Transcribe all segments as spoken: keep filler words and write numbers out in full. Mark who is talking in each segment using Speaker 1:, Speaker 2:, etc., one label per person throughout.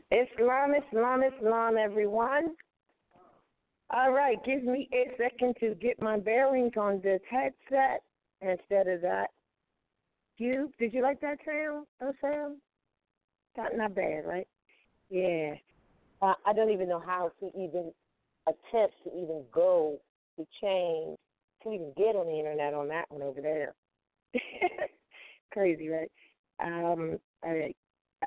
Speaker 1: Islam, Islam, Islam, everyone. All right, give me a second to get my bearings on this headset instead of that. You, did you like that sound? Oh, sound? Not, not bad, right? Yeah. Uh, I don't even know how to even attempt to even go to change, to even get on the internet on that one over there. Crazy, right? Um, all right.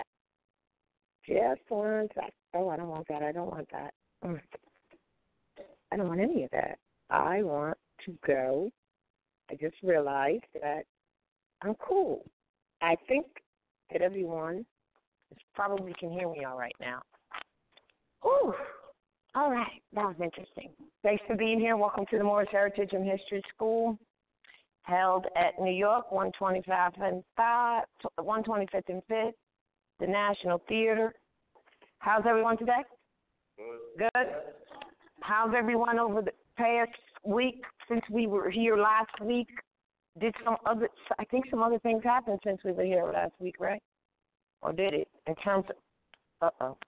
Speaker 1: Just one sec. Oh, I don't want that. I don't want that. Mm. I don't want any of that. I want to go. I just realized that I'm cool. I think that everyone is probably can hear me all right now. Ooh. All right. That was interesting. Thanks for being here. Welcome to the Moorish Heritage and History School, held at New York, one twenty-fifth and fifth, the National Theater. How's everyone today? Good. Good. How's everyone over the past week since we were here last week? Did some other, I think some other things happened since we were here last week, right? Or did it? In terms of, uh-oh.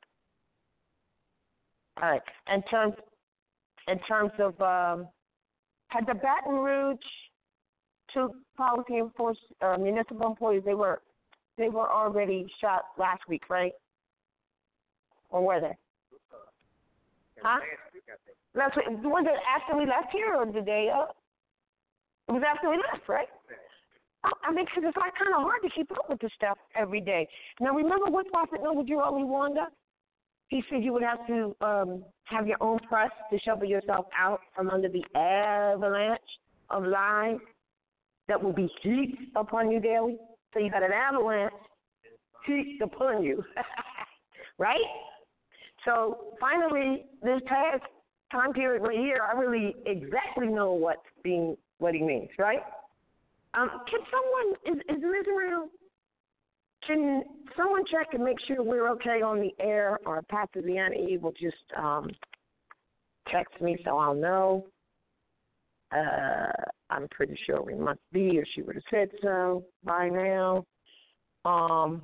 Speaker 1: All right. In terms, in terms of, um, had the Baton Rouge two policy enforced uh, municipal employees, they were, they were already shot last week, right? Or were they? Huh? Last week. Was it after we left here or the day up? It was after we left, right? I mean, because it's like kind of hard to keep up with this stuff every day. Now, remember what Prophet Noble Drew warned us? He said you would have to um, have your own press to shovel yourself out from under the avalanche of lies that will be heaped upon you daily. So you got an avalanche heaped upon you, right? So finally, this past time period right here, I really exactly know what's being what he means, right? Um, can someone is is Liz around? Can someone check and make sure we're okay on the air, or Pastor Leanne will just um, text me so I'll know. Uh, I'm pretty sure we must be, or she would have said so by now. Um,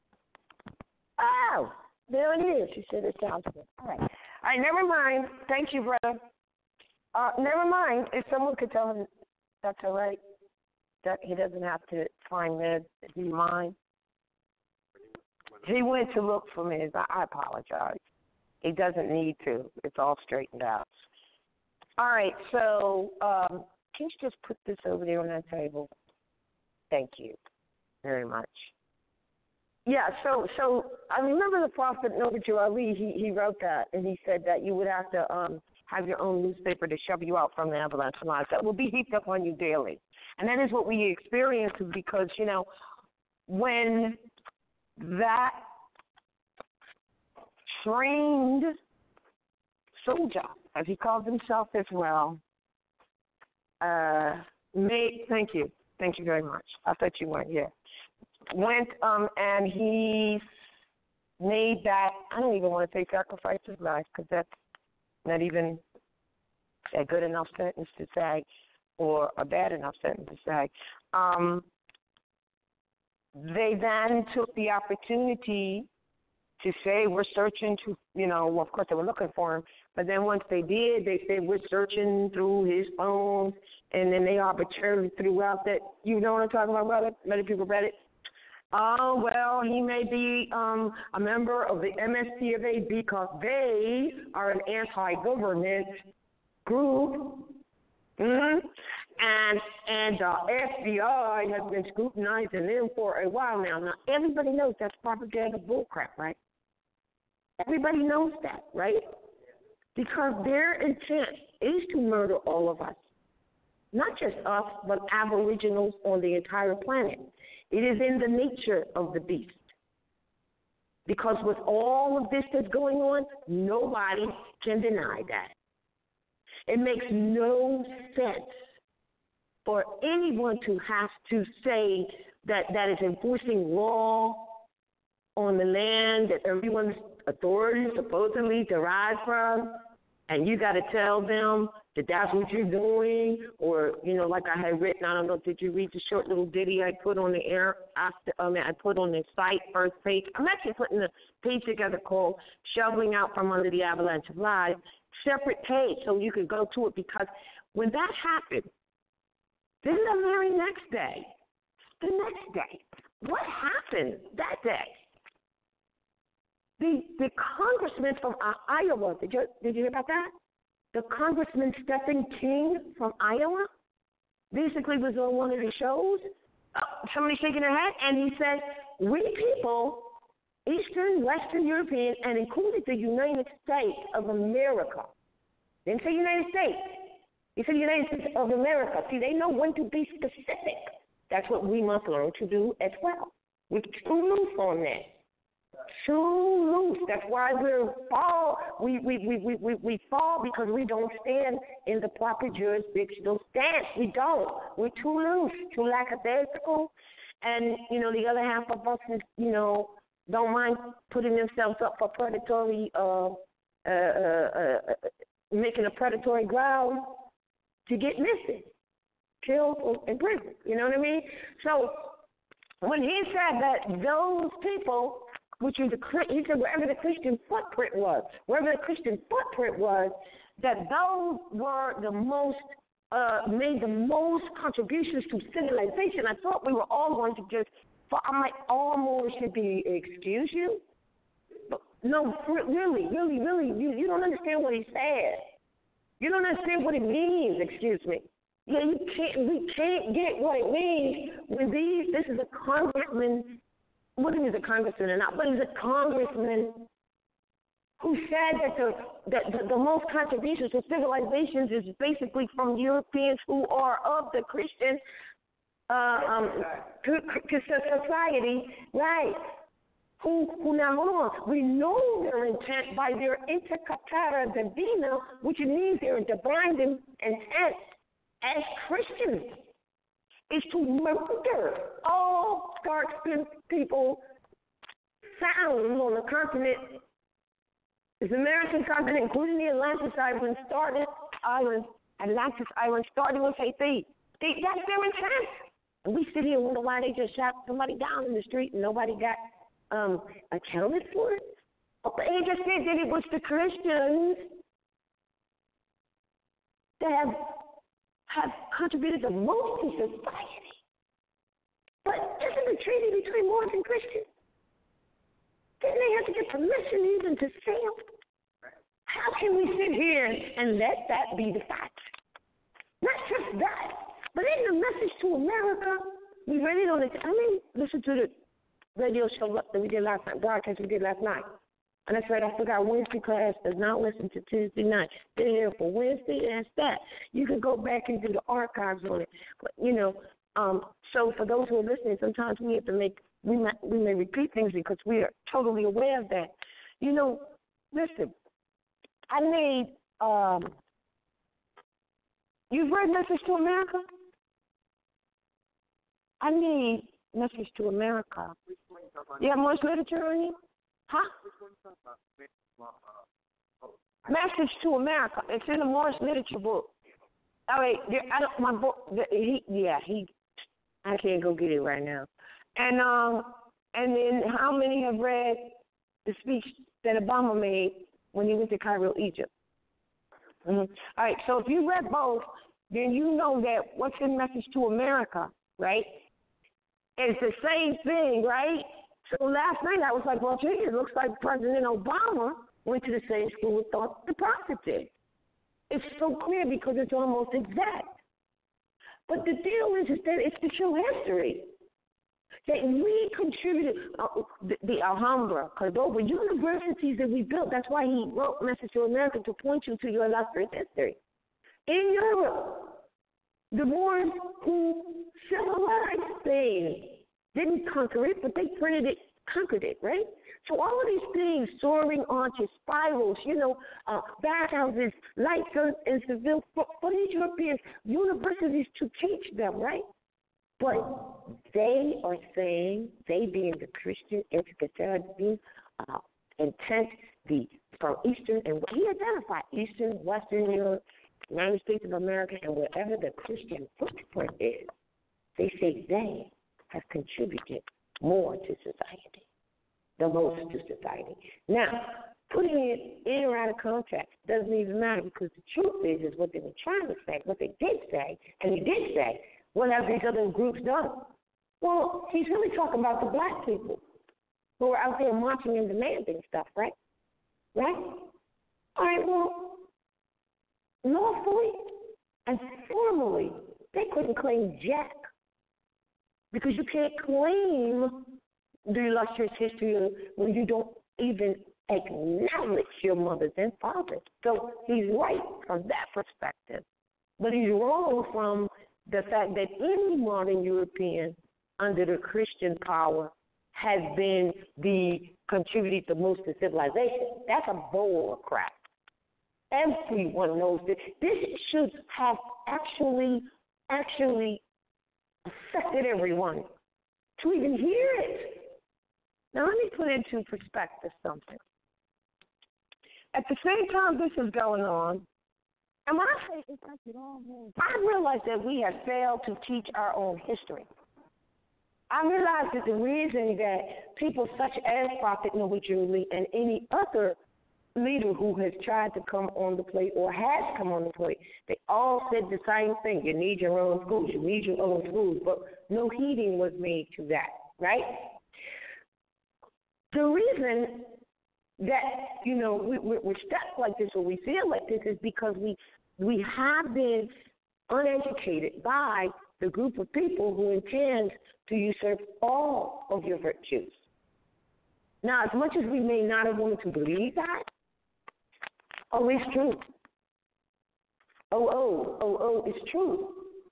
Speaker 1: oh, there it is. She said it sounds good. All right. All right, never mind. Thank you, brother. Uh, never mind. If someone could tell him that's all right, that he doesn't have to find Liz. Do you mind? He went to look for me. I apologize. He doesn't need to. It's all straightened out. All right, so um, can you just put this over there on that table? Thank you very much. Yeah, so so I remember the Prophet Noble Ali, he, he wrote that, and he said that you would have to um, have your own newspaper to shove you out from the avalanche of lies that will be heaped up on you daily. And that is what we experience because, you know, when that trained soldier, as he calls himself as well, uh, made, thank you, thank you very much. I thought you weren't here. Went um, and he made that, I don't even want to say sacrifice his life because that's not even a good enough sentence to say or a bad enough sentence to say. Um, they then took the opportunity to say we're searching to, you know, well, of course they were looking for him, but then once they did, they said we're searching through his phone, and then they arbitrarily threw out that, you know what I'm talking about, brother? Many people read it. Oh, well, he may be um, a member of the M S T of A because they are an anti-government group. Mm-hmm. And and the F B I has been scrutinizing them for a while now. Now, everybody knows that's propaganda bullcrap, right? Everybody knows that, right? Because their intent is to murder all of us. Not just us, but aboriginals on the entire planet. It is in the nature of the beast. Because with all of this that's going on, nobody can deny that. It makes no sense for anyone to have to say that that is enforcing law on the land that everyone's authority supposedly derives from, and you got to tell them that that's what you're doing, or, you know, like I had written, I don't know, did you read the short little ditty I put on the air, after, I mean, I put on the site, first page. I'm actually putting a page together called Shoveling Out From Under the Avalanche of Lies, separate page, so you can go to it, because when that happened, then the very next day, the next day, what happened that day? The the congressman from uh, Iowa, did you did you hear about that? The Congressman Stephen King from Iowa basically was on one of the shows. Uh, somebody shaking their head, and he said, "We people, Eastern, Western European, and included the United States of America." Didn't say United States. He said United States of America. See, they know when to be specific. That's what we must learn to do as well. We're too loose on that. Too loose. That's why we're fall. We we, we, we, we we fall because we don't stand in the proper jurisdictional stance. We don't. We're too loose, too lackadaisical, and you know the other half of us is you know don't mind putting themselves up for predatory, uh, uh, uh, uh, making a predatory ground to get missing, killed, or in prison. You know what I mean? So when he said that those people, which is the, he said wherever the Christian footprint was, wherever the Christian footprint was, that those were the most, uh, made the most contributions to civilization. I thought we were all going to just, I'm like, all Moors should be, excuse you? But no, really, really, really, you, you don't understand what he said. You don't understand what it means, excuse me. Yeah, you can't, we can't get what it means when these, this is a congressman, what is a congressman or not, but he's a congressman who said that the, that the, the most contributions to civilizations is basically from Europeans who are of the Christian uh, um, society, right? Who, who now, hold on, we know their intent by their intercatara divina, which means their divine intent as Christians, is to murder all dark-skinned people found on the continent, this American continent, including the Atlantis Island, started island, Atlantis Island, starting with Haiti. They, that's their intent. And we sit here and wonder why they just shot somebody down in the street and nobody got um, accounted for it. But they just said that it was the Christians that have have contributed the most to society. But isn't the treaty between Moors and Christians? Didn't they have to get permission even to sail? How can we sit here and let that be the fact? Not just that, but in the message to America, we read it on the, I mean, listen to the radio show that we did last night, broadcast we did last night. And that's right, I forgot Wednesday class does not listen to Tuesday night. They're here for Wednesday, and that's that. You can go back and do the archives on it. But, you know, um, so for those who are listening, sometimes we have to make, we may, we may repeat things because we are totally aware of that. You know, listen, I made, um, you've read Message to America? I made Message to America. You have much literature on you? Huh? Message to America. It's in the Moorish literature book. All right, there, I don't, my book. The, he, yeah, he. I can't go get it right now. And um, and then how many have read the speech that Obama made when he went to Cairo, Egypt? Mm-hmm. All right. So if you read both, then you know that what's in Message to America, right? It's the same thing, right? So last night I was like, well, gee, it looks like President Obama went to the same school with thought the prophet did. It's so clear because it's almost exact. But the deal is, is that it's the true history. That we contributed, uh, the, the Alhambra, Cordoba, universities that we built. That's why he wrote Message to America, to point you to your illustrious history. In Europe, the Moors who civilized Spain didn't conquer it, but they printed it, conquered it, right? So all of these things, soaring arches, spirals, you know, uh, bathhouses, lights in Seville, for, for these Europeans, universities to teach them, right? But they are saying, they being the Christian, uh,
Speaker 2: intent, the from Eastern, and he identified Eastern, Western Europe, United States of America, and wherever the Christian footprint is, they say they have contributed more to society, the most to society. Now, putting it in or out of context doesn't even matter, because the truth is, is what they were trying to say, what they did say, and he did say, what have these other groups done? Well, he's really talking about the black people who are out there marching and demanding stuff, right? Right? All right, well, lawfully and formally, they couldn't claim jack, because you can't claim the illustrious history when you don't even acknowledge your mothers and fathers. So he's right from that perspective, but he's wrong from the fact that any modern European under the Christian power has been the contributed the most to civilization. That's a bowl of crap. Everyone knows this. This should have actually, actually affected everyone to even hear it. Now, let me put into perspective something. At the same time this is going on, and when I say it's like it all goes, I realize that we have failed to teach our own history. I realize that the reason that people such as Prophet Noah Julie and any other leader who has tried to come on the plate or has come on the plate, they all said the same thing. You need your own schools. You need your own schools. But no heeding was made to that, right? The reason that, you know, we, we're stuck like this or we feel like this is because we we have been uneducated by the group of people who intend to usurp all of your virtues. Now, as much as we may not have wanted to believe that, oh, it's true. Oh, oh, oh, oh, it's true.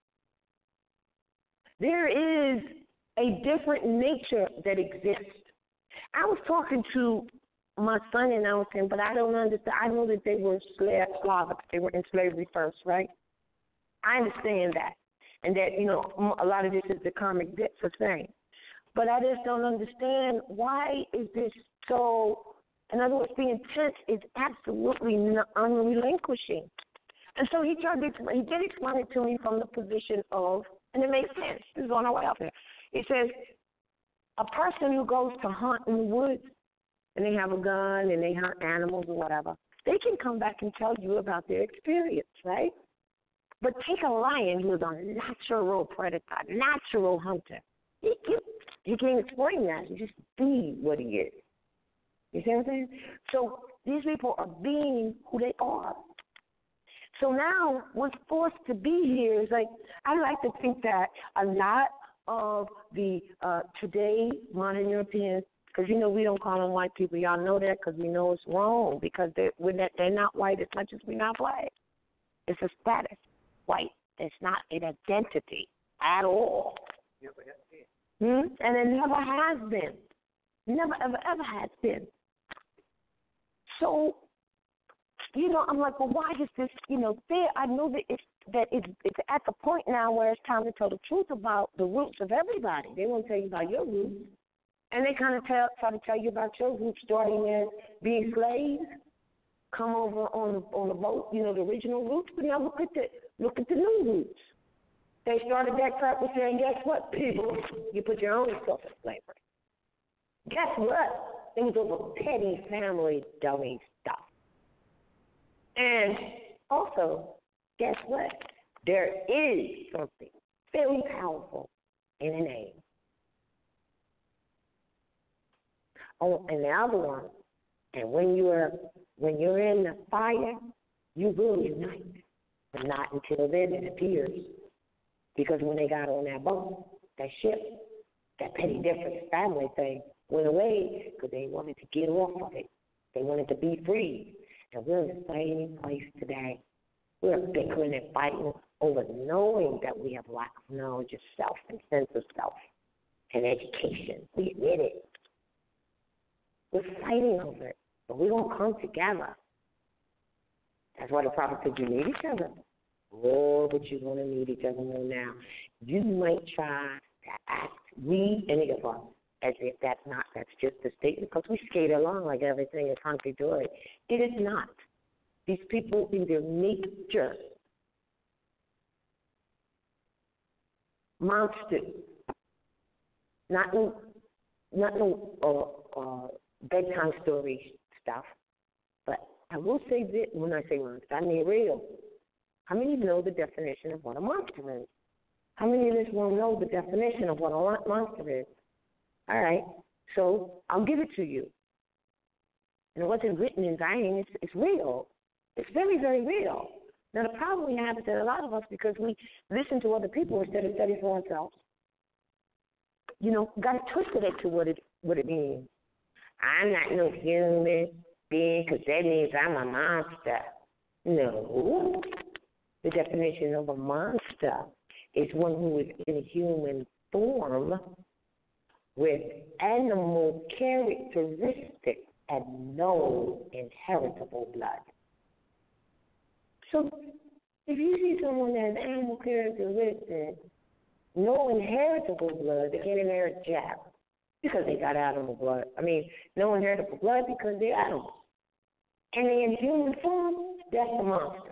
Speaker 2: There is a different nature that exists. I was talking to my son and I was saying, but I don't understand. I know that they were Slavic. They were in slavery first, right? I understand that. And that, you know, a lot of this is the karmic debt for saying. But I just don't understand, why is this so, in other words, the intent is absolutely unrelinquishing. And so he tried to, he did explain it to me from the position of, and it makes sense. This is on our way out there. It says, a person who goes to hunt in the woods, and they have a gun, and they hunt animals or whatever, they can come back and tell you about their experience, right? But take a lion who is a natural predator, natural hunter. He, he, he can't explain that. You just be what he is. You see what I'm saying? So these people are being who they are. So now what's forced to be here is like, I like to think that a lot of the uh, today modern Europeans, because, you know, we don't call them white people. Y'all know that because we know it's wrong, because they're, we're not, they're not white as much as we're not black. It's a status. White. It's not an identity at all. Hmm? And it never has been. Never, ever, ever has been. So, you know, I'm like, well, why is this, you know, there? I know that it's, that it's, it's at the point now where it's time to tell the truth about the roots of everybody. They won't tell you about your roots. And they kind of tell, try to tell you about your roots, starting as being slaves, come over on the, on the boat, you know, the original roots, but now look at the, look at the new roots. They started that crap with saying, guess what, people? You put your own self in slavery. Guess what? It was over petty family dummy stuff. And also, guess what? There is something very powerful in a name. Oh, and the other one, and when you're when you're in the fire, you will unite, but not until then it appears. Because when they got on that boat, that ship, that petty difference family thing went away because they wanted to get off of it. They wanted to be free. And we're in the same place today. We're bickering and fighting over knowing that we have lack of knowledge of self and sense of self and education. We admit it. We're fighting over it, but we won't come together. That's why the prophet said you need each other. Oh, but you're going to need each other more now. You might try to act, we, any of us, as if that's not, that's just a statement, because we skate along like everything is hunky-dory. It is not. These people in their nature, monsters, not no, not no uh, uh, bedtime story stuff, but I will say this, when I say monster, I mean real. How many know the definition of what a monster is? How many of us will know the definition of what a monster is? All right, so I'll give it to you. And it wasn't written in writing, it's, it's real. It's very, very real. Now, the problem we have is that a lot of us, because we listen to other people instead of studying for ourselves, you know, got it twisted as to what it, what it means. I'm not no human being because that means I'm a monster. No. The definition of a monster is one who is in human form with animal characteristics and no inheritable blood. So if you see someone that has animal characteristics, no inheritable blood, they can't inherit jack because they got animal blood. I mean, no inheritable blood because they're animals. And they're in human form, that's a monster.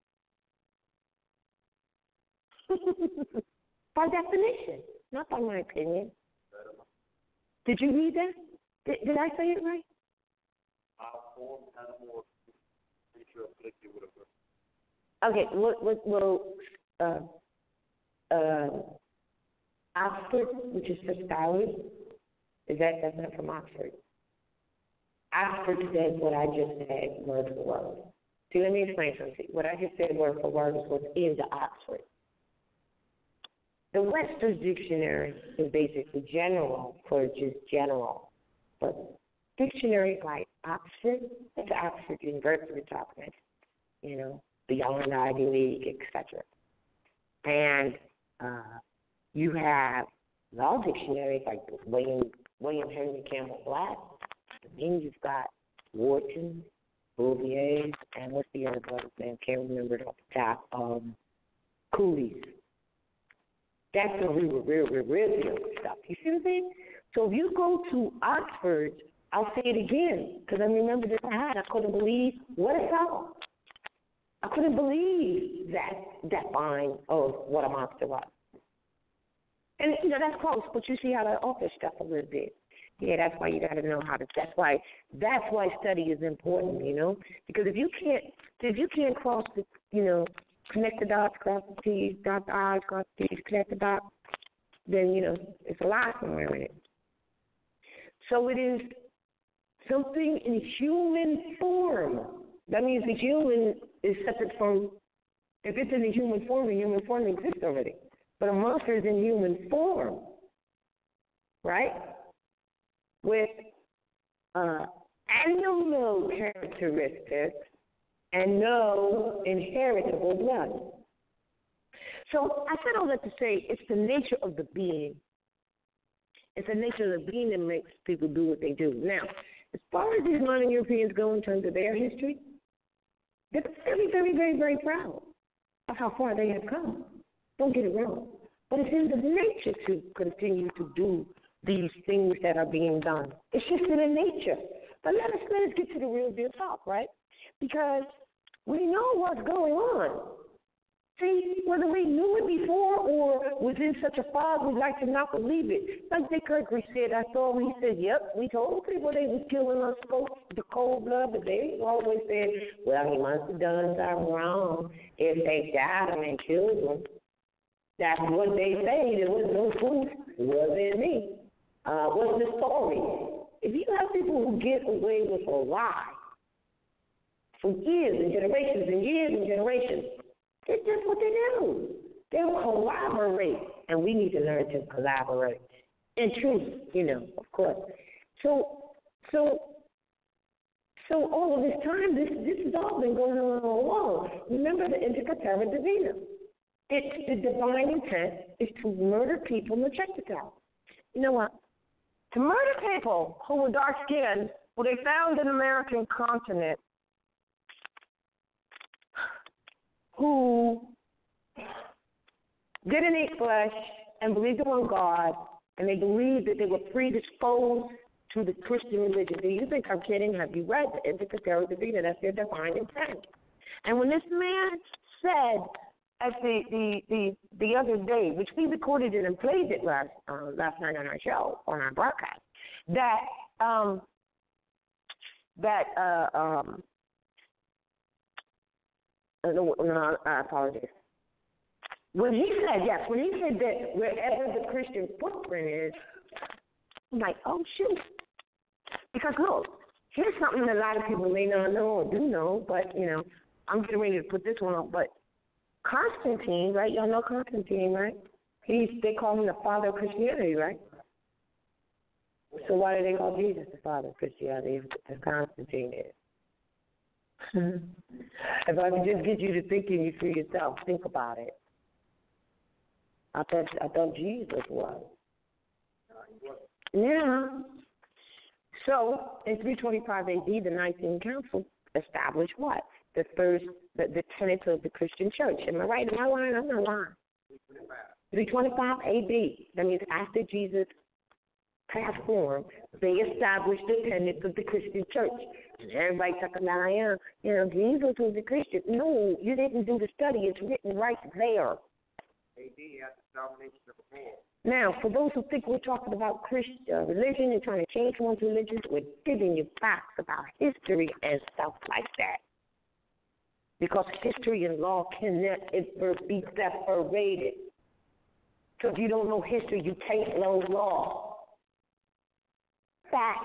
Speaker 2: By definition, not by my opinion. Did you read that? Did, did I say it right? Okay, what, what, well, uh, uh, Oxford, which is for scholars, is that, that's not from Oxford. Oxford says what I just said, word for word. See, let me explain something. What I just said, word for word, is what's in the Oxford. The Webster's Dictionary is basically general for just general. But dictionaries like Oxford, that's Oxford University we're talking about, you know, beyond Ivy League, et cetera. And uh, you have law dictionaries like William William Henry Campbell Black. Then you've got Wharton, Bouvier, and what's the other brother's name? Can't remember it off the top. Um, Cooley's. That's when we were real, real, real deal stuff. You see what I'm saying? So if you go to Oxford, I'll say it again, because I remember this I had. I couldn't believe what I saw. I couldn't believe that that line of what a monster was. And, you know, that's close, but you see how that offers stuff a little bit. Yeah, that's why you got to know how to. That's why. That's why study is important. You know, because if you can't, if you can't cross the, you know, connect the dots, cross the T's, dot the I's, cross the T's, connect the dots, then you know it's a lot somewhere in it. So it is something in human form. That means the human is separate from. If it's in the human form, the human form exists already. But a monster is in human form, right? With uh, animal characteristics and no inheritable blood. So I said all that to say it's the nature of the being. It's the nature of the being that makes people do what they do. Now, as far as these modern Europeans go in terms of their history, they're very, very, very, very proud of how far they have come. Don't get it wrong. But it's in the nature to continue to do these things that are being done. It's just in the nature. But let us, let us get to the real deal talk, right? Because we know what's going on. See, whether we knew it before or was in such a fog, we'd like to not believe it. Like Dick Gregory said, I saw him, he said, yep, we told people they was killing us, the cold blood, but they always said, well, he must have done something wrong if they shot him and killed him. That's what they say. There was no proof. It wasn't me. Uh, what's the story? If you have people who get away with a lie for years and generations and years and generations, it's just what they do. They'll collaborate, and we need to learn to collaborate. In truth, you know, of course. So, so, so all of this time, this this has all been going on all along. Remember the Indica Terra Divina. It's the divine intent is to murder people. Now check this out. You know what? To murder people who were dark-skinned, who they found in the American continent, who didn't eat flesh and believed in one God and they believed that they were predisposed to the Christian religion. Do you think I'm kidding? Have you read the Indica Terra Divina? That's their divine intent. And when this man said at the the the, the other day, which we recorded it and played it last uh, last night on our show, on our broadcast, that um, that uh, um, no, no, I apologize. When he said, yes, when he said that wherever the Christian footprint is, I'm like, oh, shoot. Because, look, here's something that a lot of people may not know or do know, but, you know, I'm getting ready to put this one up. But Constantine, right? Y'all know Constantine, right? He's, they call him the father of Christianity, right? So why do they call Jesus the father of Christianity if Constantine is? If I could just get you to thinking you for yourself, think about it. I thought I thought Jesus was. Yeah. So in three twenty-five A D, the Nicene Council established what? The first, the, the tenets of the Christian Church. Am I right? Am I lying? I'm not lying. three twenty-five A D. That means after Jesus passed form, they established the tenets of the Christian Church. And everybody talking about, yeah, you know, Jesus was a Christian. No, you didn't do the study. It's written right there. A D after the domination of the Moor. Now, for those who think we're talking about Christian uh, religion and trying to change one's religion, we're giving you facts about history and stuff like that. Because history and law cannot be separated. So if you don't know history, you can't know law. Facts.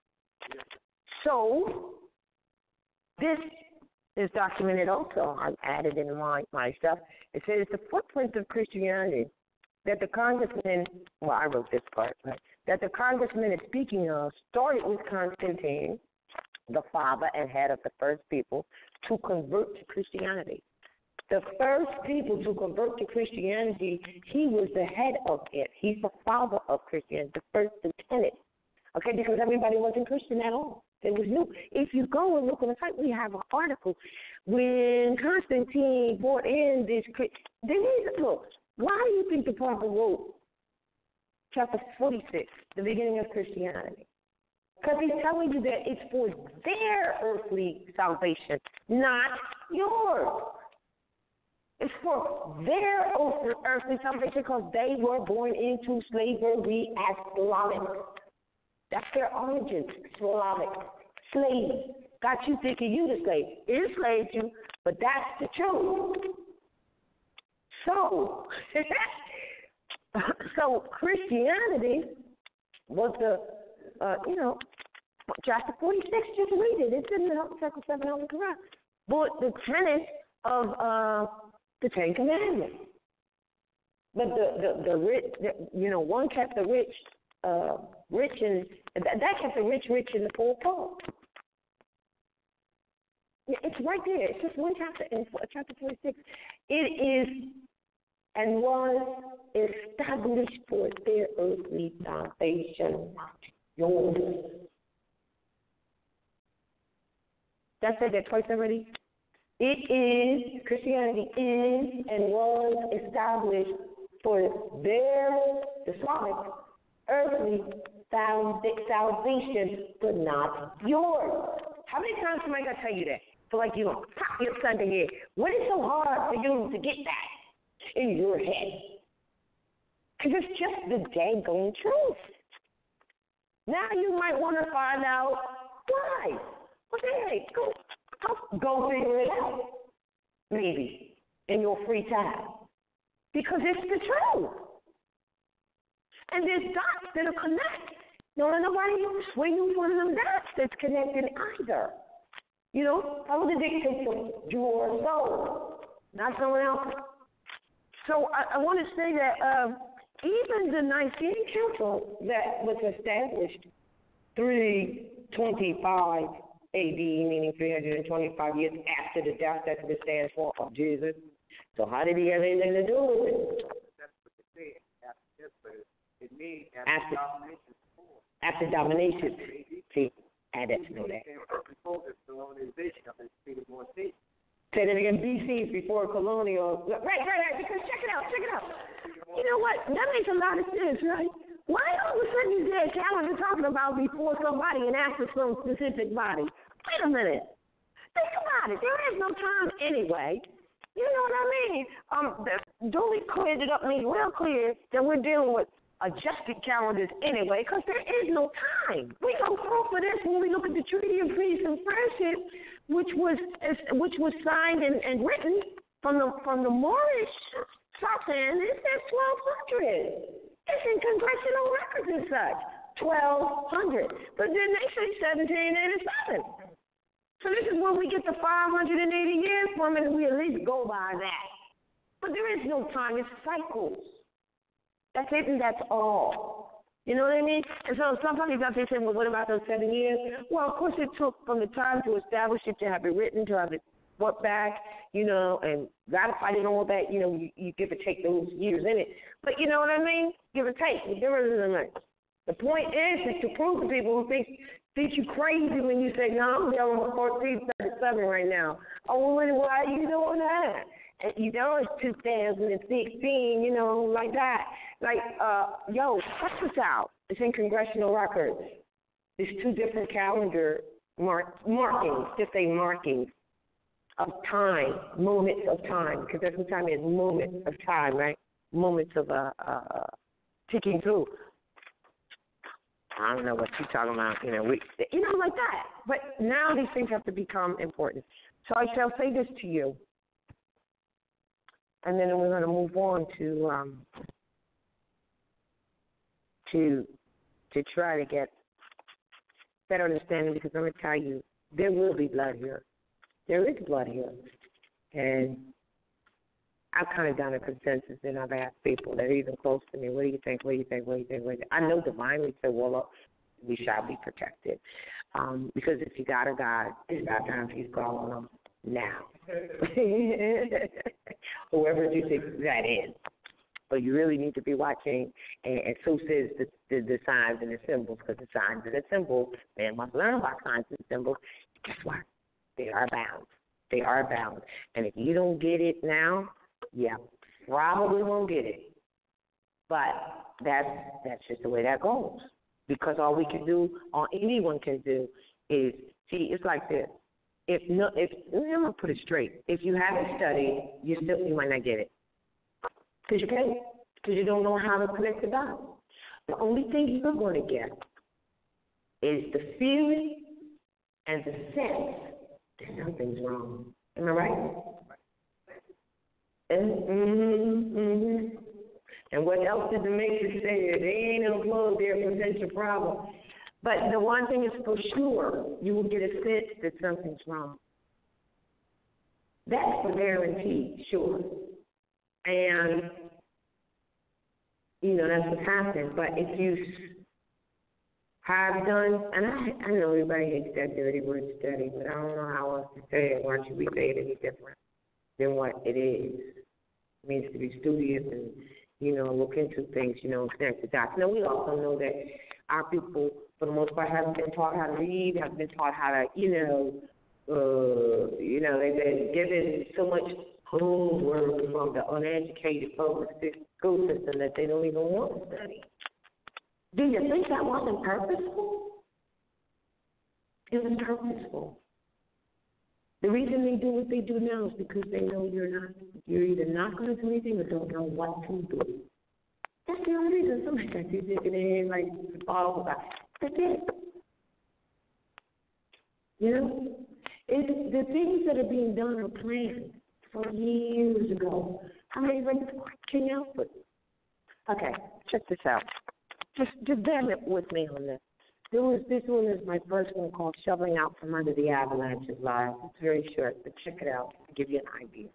Speaker 2: So, this is documented also. I added in my, my stuff. It says the footprint of Christianity that the congressman, well, I wrote this part, right, that the congressman is speaking of started with Constantine, the father and head of the first people to convert to Christianity. The first people to convert to Christianity, he was the head of it. He's the father of Christianity, the first lieutenant. Okay, because everybody wasn't Christian at all. It was new. If you go and look on the site, we have an article when Constantine brought in this. There is look. Why do you think the prophet wrote chapter forty-six, the beginning of Christianity? Because he's telling you that it's for their earthly salvation, not yours. It's for their earthly salvation because they were born into slavery as Slavic. That's their origins, Slavic. Slaves. Got you thinking you the slave. Enslaved you, but that's the truth. So, so Christianity was the, uh, you know, chapter forty-six, just read it. It's in the chapter seven of the Quran. But the tenets of uh, the Ten Commandments. But the, the, the rich, the, you know, one kept the rich uh, rich and that, that kept the rich rich and the poor poor. It's right there. It's just one chapter in chapter forty-six. It is and was established for their earthly salvation, not yours. Did I say that twice already? It is, Christianity is and was established for their, the Slavic, earthly salvation, but not yours. How many times am I going to tell you that? So like you know, pop your Sunday head. What is so hard for you to get that in your head? Because it's just the dang-gone truth. Now you might want to find out why. Okay, go, go, go figure it out. Maybe in your free time. Because it's the truth. And there's dots that'll connect. Don't let nobody swing one of them dots that's connected either. You know, follow the dictates of your soul, not someone else. So I, I want to say that uh, even the Nicene Council that was established three twenty-five A D, meaning three hundred twenty-five years after the death, that's what it stands for, of Jesus. So how did he have anything to do with it? That's what it said. It means after domination. After domination. See, I had to know that. Say that again, B C before colonial. Right, right, right, because check it out, check it out. You know what? That makes a lot of sense, right? Why all of a sudden you said calendar talking about before somebody and after some specific body? Wait a minute. Think about it. There is no time anyway. You know what I mean? Um, the, Dooley cleared it up, made it real clear that we're dealing with adjusted calendars anyway, because there is no time. We don't call for this when we look at the Treaty of Peace and Friendship, which was which was signed and, and written from the from the Moorish South End. It says twelve hundred. It's in congressional records and such, twelve hundred. But then they say seventeen eighty-seven. So this is where we get the five hundred eighty years from, and we at least go by that. But there is no time. It's cycles. That's it, and that's all. You know what I mean? And so somebody out there saying, well, what about those seven years? Well, of course it took from the time to establish it, to have it written, to have it brought back, you know, and ratified and all that, you know, you, you give or take those years in it. But you know what I mean? Give or take. There isn't much. The point is, is to prove to people who think, think you crazy when you say, no, I'm dealing with fourteen thirty-seven right now. Oh, well, why are you doing that? And you know it's two thousand sixteen, you know, like that. Like, uh, yo, check this out. It's in congressional records. There's two different calendar mark, markings, just say markings of time, moments of time, because every time is moments of time, right? Moments of uh, uh, ticking through. I don't know what you're talking about, you know, we, you know, like that. But now these things have to become important. So I shall say this to you, and then we're going to move on to um, to to try to get better understanding, because I'm going to tell you, there will be blood here. There is blood here. And I've kind of done a consensus, and I've asked people that are even close to me, what do you think, what do you think, what do you think, what do you think? I know divinely said, well, look, we shall be protected. Um, because if you got a God, it's about time he's calling them now. Whoever you think that is. But you really need to be watching, and, and so says the, the, the signs and the symbols, because the signs and the symbols, man must learn about signs and symbols. Guess what? They are bound. They are bound. And if you don't get it now, yeah, probably won't get it. But that's that's just the way that goes. Because all we can do, all anyone can do, is see. It's like this. If no, if I'm gonna put it straight. If you haven't studied, you still you might not get it. Because you can't. Because you don't know how to connect the dots. The only thing you're going to get is the feeling and the sense that something's wrong. Am I right? Mm-hmm, mm-hmm. And what else did the matrix say? There ain't no plug there for potential problem. But the one thing is for sure, you will get a sense that something's wrong. That's for guaranteed, sure. And, you know, that's what's happening. But if you have done, and I, I know everybody hates that dirty word study, but I don't know how else to say it. Why should we say it any different than what it is? It means to be studious and, you know, look into things, you know, connect the dots. Now, we also know that our people, for the most part, haven't been taught how to read, haven't been taught how to, you know, uh, you know, they've been given so much homework from the uneducated public school system that they don't even want to study. Do you think that wasn't purposeful? It was purposeful. The reason they do what they do now is because they know you're not, you're either not going to do anything or don't know what to do. That's the only reason. Somebody got you thinking they ain't like all about. That's it. You know, it's, the things that are being done are planned for years ago. How many races can you help it? Okay, check this out. Just, just bear with me on this. There was, this one is my first one called Shoveling Out From Under the Avalanche of Lies. It's very short, but check it out to give you an idea.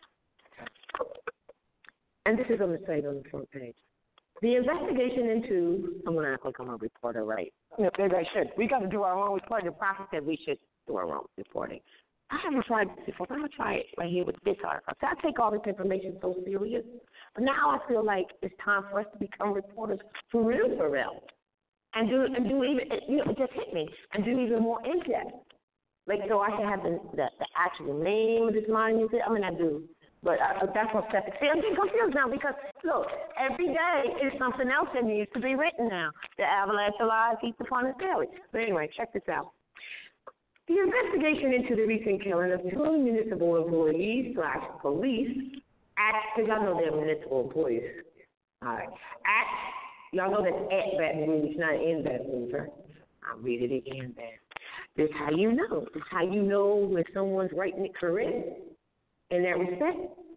Speaker 2: And this is on the site on the front page. The investigation into, I'm going to act like I'm a reporter, right? Maybe I should. We got to do our own reporting. The prophet said we should do our own reporting. I haven't tried this before, but I'm going to try it right here with this article. So I take all this information so serious, but now I feel like it's time for us to become reporters for real, for real. And do and do even, you know, it just hit me, and do even more in-depth. Like, so I can have the, the, the actual name of this monument. I mean, I do
Speaker 1: But uh, that's what Stephanie. See, I'm getting confused now because, look, every day is something else that needs to be written now. The avalanche of lies heaped upon us daily. But anyway, check this out. The investigation into the recent killing of two municipal employees slash police at, because y'all know they're municipal employees. All right. At, y'all know that's at Baton Rouge, not in Baton Rouge. Right? I'll read it again, man. This is how you know. This is how you know when someone's writing it correct in that respect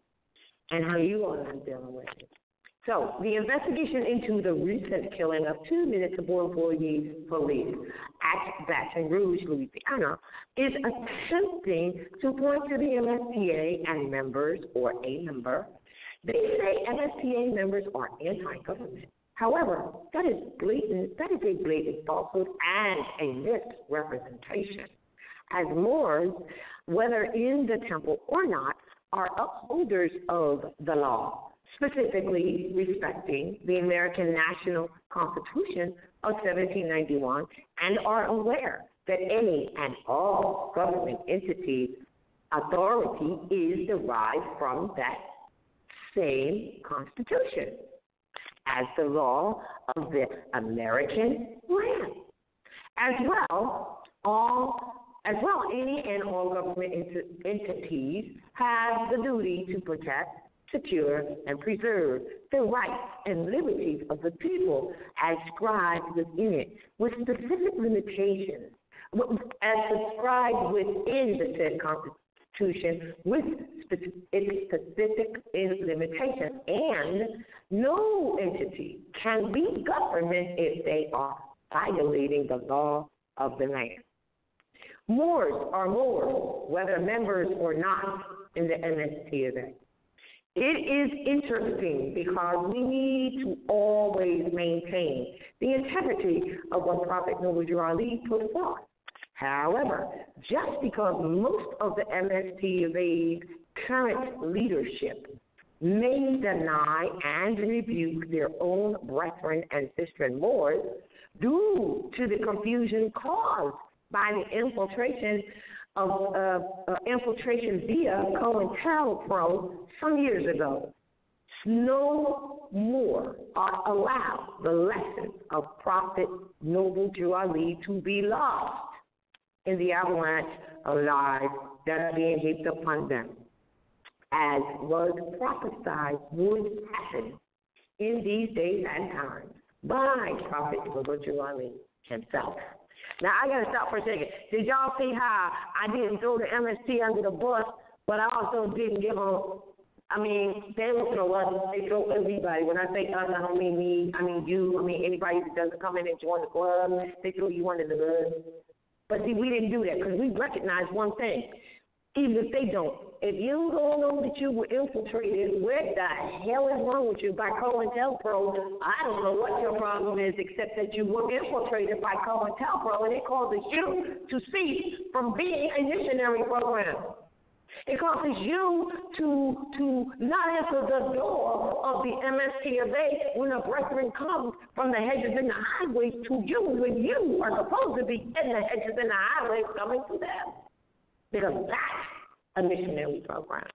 Speaker 1: and how you are dealing with it. So, the investigation into the recent killing of two municipal employees, police, at Baton Rouge, Louisiana, is attempting to point to the M S T A and members, or a member. They say M S T A members are anti-government. However, that is blatant. That is a blatant falsehood and a misrepresentation, as Moors, whether in the temple or not, are upholders of the law, specifically respecting the American National Constitution of seventeen ninety-one, and are aware that any and all government entities' authority is derived from that same Constitution as the law of the American land. As well, all as well, any and all government ent- entities have the duty to protect, secure, and preserve the rights and liberties of the people as described within it, with specific limitations, as described within the said Constitution, with its specific limitations. And no entity can be government if they are violating the law of the land. Moors are Moors, whether members or not in the M S T A. It is interesting because we need to always maintain the integrity of what Prophet Noble Drew Ali put forth. However, just because most of the M S T A's current leadership may deny and rebuke their own brethren and sister Moors due to the confusion caused by the infiltration of uh, uh, infiltration via COINTELPRO some years ago. No more are allowed the lessons of Prophet Noble Drew Ali to be lost in the avalanche of lies that are being heaped upon them, as was prophesied would happen in these days and times by Prophet Noble Drew Ali himself. Now, I got to stop for a second. Did y'all see how I didn't throw the M S T under the bus, but I also didn't give them, I mean, they don't throw us, they throw everybody. When I say us, I don't mean me, I mean you, I mean anybody that doesn't come in and join the club, they throw you under the bus. But see, we didn't do that because we recognize one thing. Even if they don't, if you don't know that you were infiltrated, what the hell is wrong with you by COINTELPRO? I don't know what your problem is except that you were infiltrated by COINTELPRO and it causes you to cease from being a missionary program. It causes you to to not answer the door of the M S T A when a brethren comes from the hedges and the highways to you when you are supposed to be in the hedges and the highways coming to them. Because that's a missionary program.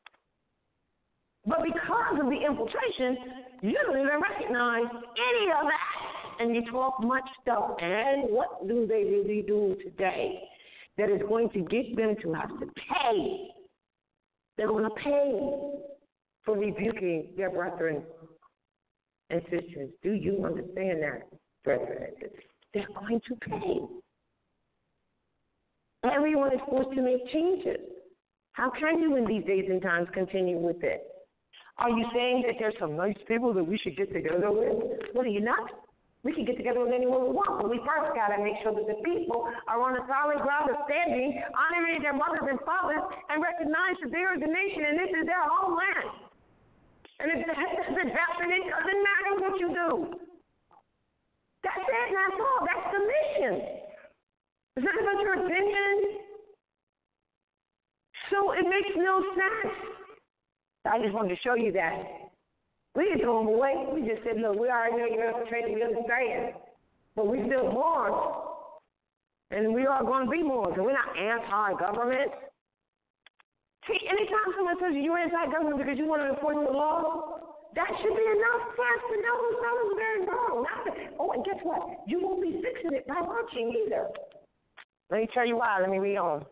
Speaker 1: But because of the infiltration, you don't even recognize any of that. And you talk much stuff. And what do they really do today that is going to get them to have to pay? They're going to pay for rebuking their brethren and sisters. Do you understand that, brethren and sisters? They're going to pay. Everyone is forced to make changes. How can you in these days and times continue with it? Are you saying that there's some nice people that we should get together with? What are you not? We can get together with anyone we want, but we first got to make sure that the people are on a solid ground of standing, honoring their mothers and fathers, and recognize that they are the nation and this is their homeland. And if that doesn't happen, it doesn't matter what you do. That's it, and that's all. That's the mission. Is that about your opinion? So it makes no sense. I just wanted to show you that. We didn't throw them away. We just said, look, we already know you're infiltrated, we understand. But we still Moors. And we are going to be Moors. And we're not anti-government.
Speaker 2: See, anytime someone says you're anti-government because you want to enforce the law, that should be enough for us to know who's wrong and very wrong. Not that, oh, and guess what? You won't be fixing it by watching either. Let me tell you why. Let me read on.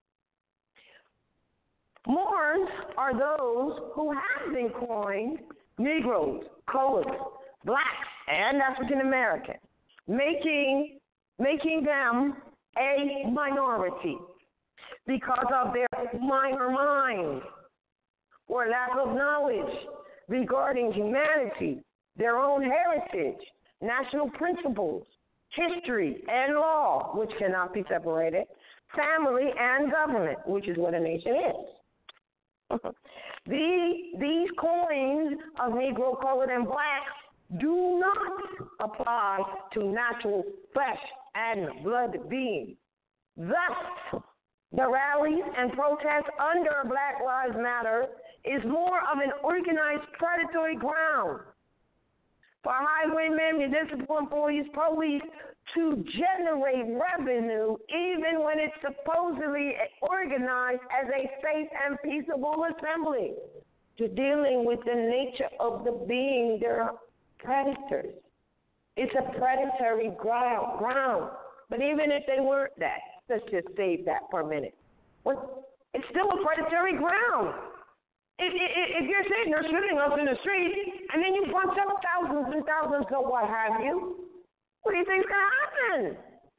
Speaker 2: Moors are those who have been coined Negroes, colors, blacks, and African American, making making them a minority because of their minor mind or lack of knowledge regarding humanity, their own heritage, national principles, history, and law, which cannot be separated, family and government, which is what a nation is. these, these coins of Negro, colored, and black do not apply to natural flesh and blood beings. Thus, the rallies and protests under Black Lives Matter is more of an organized predatory ground for highwaymen, municipal employees, police to generate revenue even when it's supposedly organized as a safe and peaceable assembly. To dealing with the nature of the being, they're predators. It's a predatory ground, ground. But even if they weren't that, let's just save that for a minute. Well, it's still a predatory ground. If, if, if you're sitting there shooting us in the street, and then you bunch up thousands and thousands of what have you, what do you think's going to happen?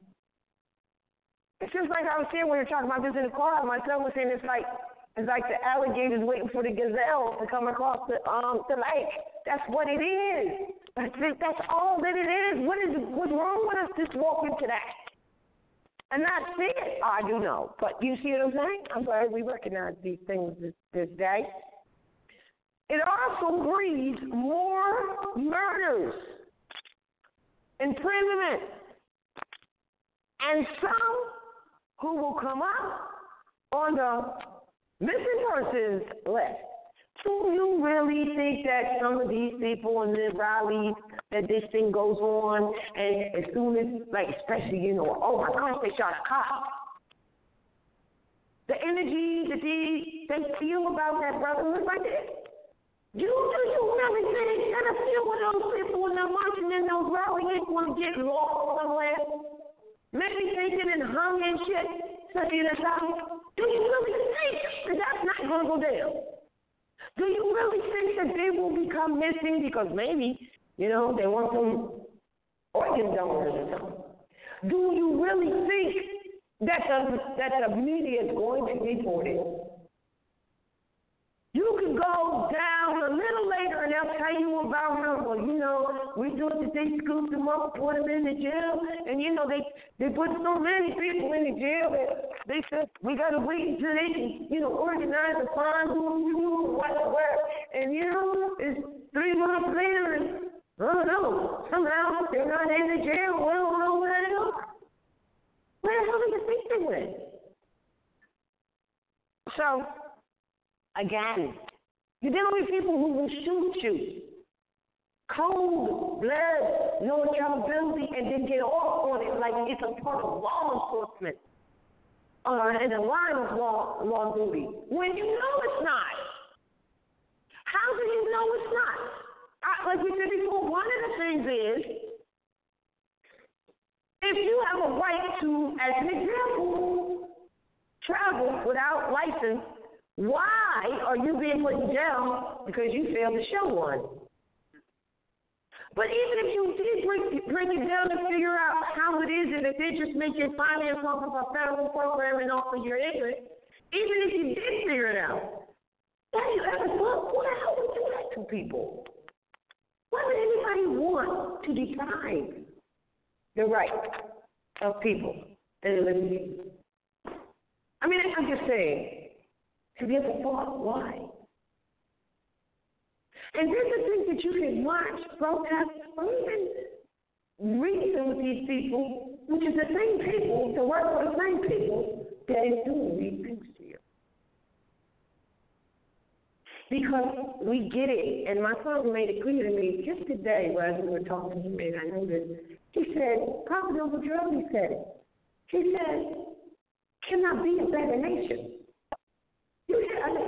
Speaker 2: It's just like I was saying when we were talking about this in the car. My son was saying it's like it's like the alligators waiting for the gazelle to come across the um the lake. That's what it is. That's it, that's all that it is. What is what's wrong with us just walk into that? And that's it. I do know. But you see what I'm saying? I'm glad we recognize these things this, this day. It also breeds more murders, imprisonment, and some who will come up on the missing persons list. Do you really think that some of these people in the rallies, that this thing goes on, and as soon as, like, especially, you know, oh my gosh, they shot a cop. The energy that they, they feel about that brother is like this. You, do you really think that a few of those people when they're marching in those rallies ain't going to get lost somewhere? Maybe taken and hung and shit, such in a time. Do you really think that that's not going to go down? Do you really think that they will become missing because maybe, you know, they want some organ donors or something? Do you really think that the, that the media is going to report it? You could go down a little later and they'll tell you about them. Well, you know, we thought that they scooped them up, put them in the jail, and, you know, they, they put so many people in the jail that they said, we got to wait until they can, you know, organize a fine, who, whatever. And, you know, it's three months later, and I don't know, somehow they're not in the jail. We don't know where they are. Where the hell do you think they went? So, again, you're dealing with people who will shoot you. Cold blood, no accountability, and then get off on it like it's a part of law enforcement uh, and a line of law, law duty. When you know it's not. How do you know it's not? I, like we said before, one of the things is, if you have a right to, as an example, travel without license, why are you being put in jail because you failed to show one? But even if you did break, break it down and figure out how it is, and if they just make your finance off of a federal program and off of your ignorance, even if you did figure it out, why do you ever thought, who the hell would do that to people? Why would anybody want to deprive the right of people that are living here? I mean, I'm just saying. Have you ever thought why? And then the things that you can watch, protest, or even reason with these people, which is the same people that work for the same people that is doing these things to you. Because we get it, and my father made it clear to me just today as we were talking to him, and I know this. He said, Prophet Overdrug, said it. He said, cannot be a better nation. You,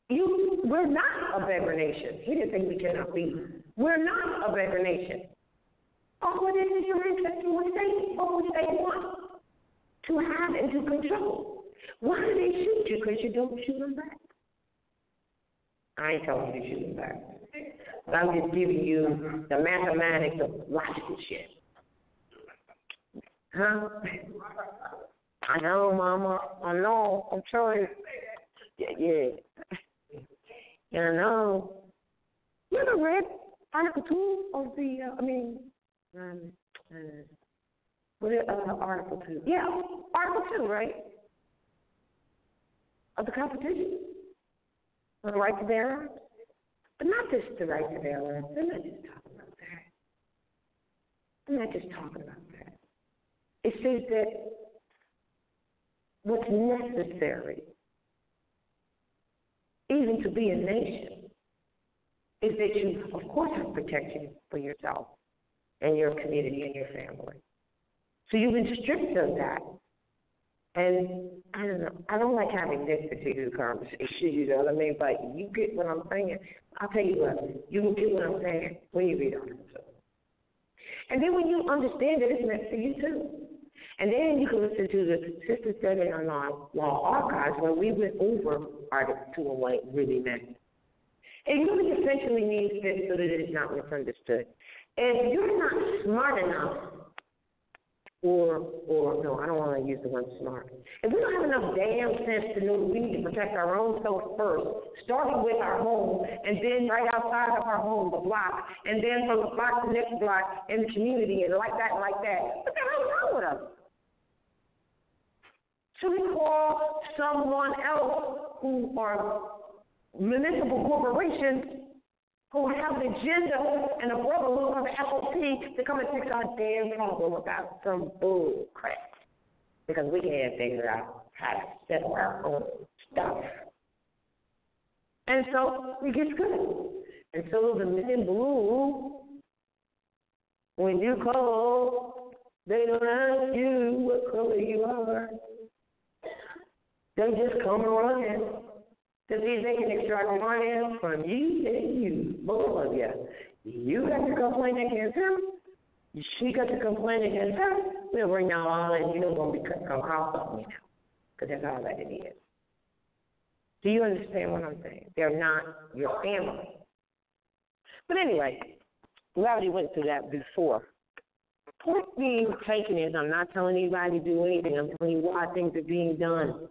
Speaker 2: You, we're not a beggar nation. He didn't say we cannot be. We're not a beggar nation. Oh, what is it your ancestors would say? What would they want? To have and to control. Why do they shoot you? Because you don't shoot them back. I ain't telling you to shoot them back. I'm just giving you the mathematics of logical shit. Huh? I know, Mama. I know. I'm trying. Yeah, yeah. Yeah, I know. You ever read Article two of the, uh, I mean, um, uh, what is uh, Article two? Yeah, Article two, right? Of the Constitution. The right to bear arms. But not just the right to bear arms. They're not just talking about that. They're not just talking about that. It says that what's necessary, even to be a nation, is that you, of course, have protection for yourself and your community and your family. So you've been stripped of that. And I don't know, I don't like having this particular conversation, you know what I mean? But you get what I'm saying. I'll tell you what, you will get what I'm saying when you read Article two. And then when you understand that it's meant for you too. And then you can listen to the Sister Study on Law, Law Archives where we went over Article two and what it really meant. It really essentially means this so that it is not misunderstood. If you're not smart enough, or, or no, I don't want to use the word smart. If we don't have enough damn sense to know that we need to protect our own self first, starting with our home, and then right outside of our home, the block, and then from the block to the next block in the community, and like that, and like that, what the hell is wrong with us? Should we call someone else who are municipal corporations who have an agenda and a brotherhood of the F O P to come and fix our damn problem about some bull crap? Because we can't figure out how to settle our own stuff. And so we get good. And so the men in blue, when you call, they don't ask you what color you are. They just come running. To see if they can extract money from you and you, both of you. You got to complain against him. She got to complain against her. We'll bring y'all all in. You know we're going to be cutting our house off me now. Because that's all that it is. Do you understand what I'm saying? They're not your family. But anyway, we already went through that before. Point being taken is I'm not telling anybody to do anything. I'm telling you why things are being done.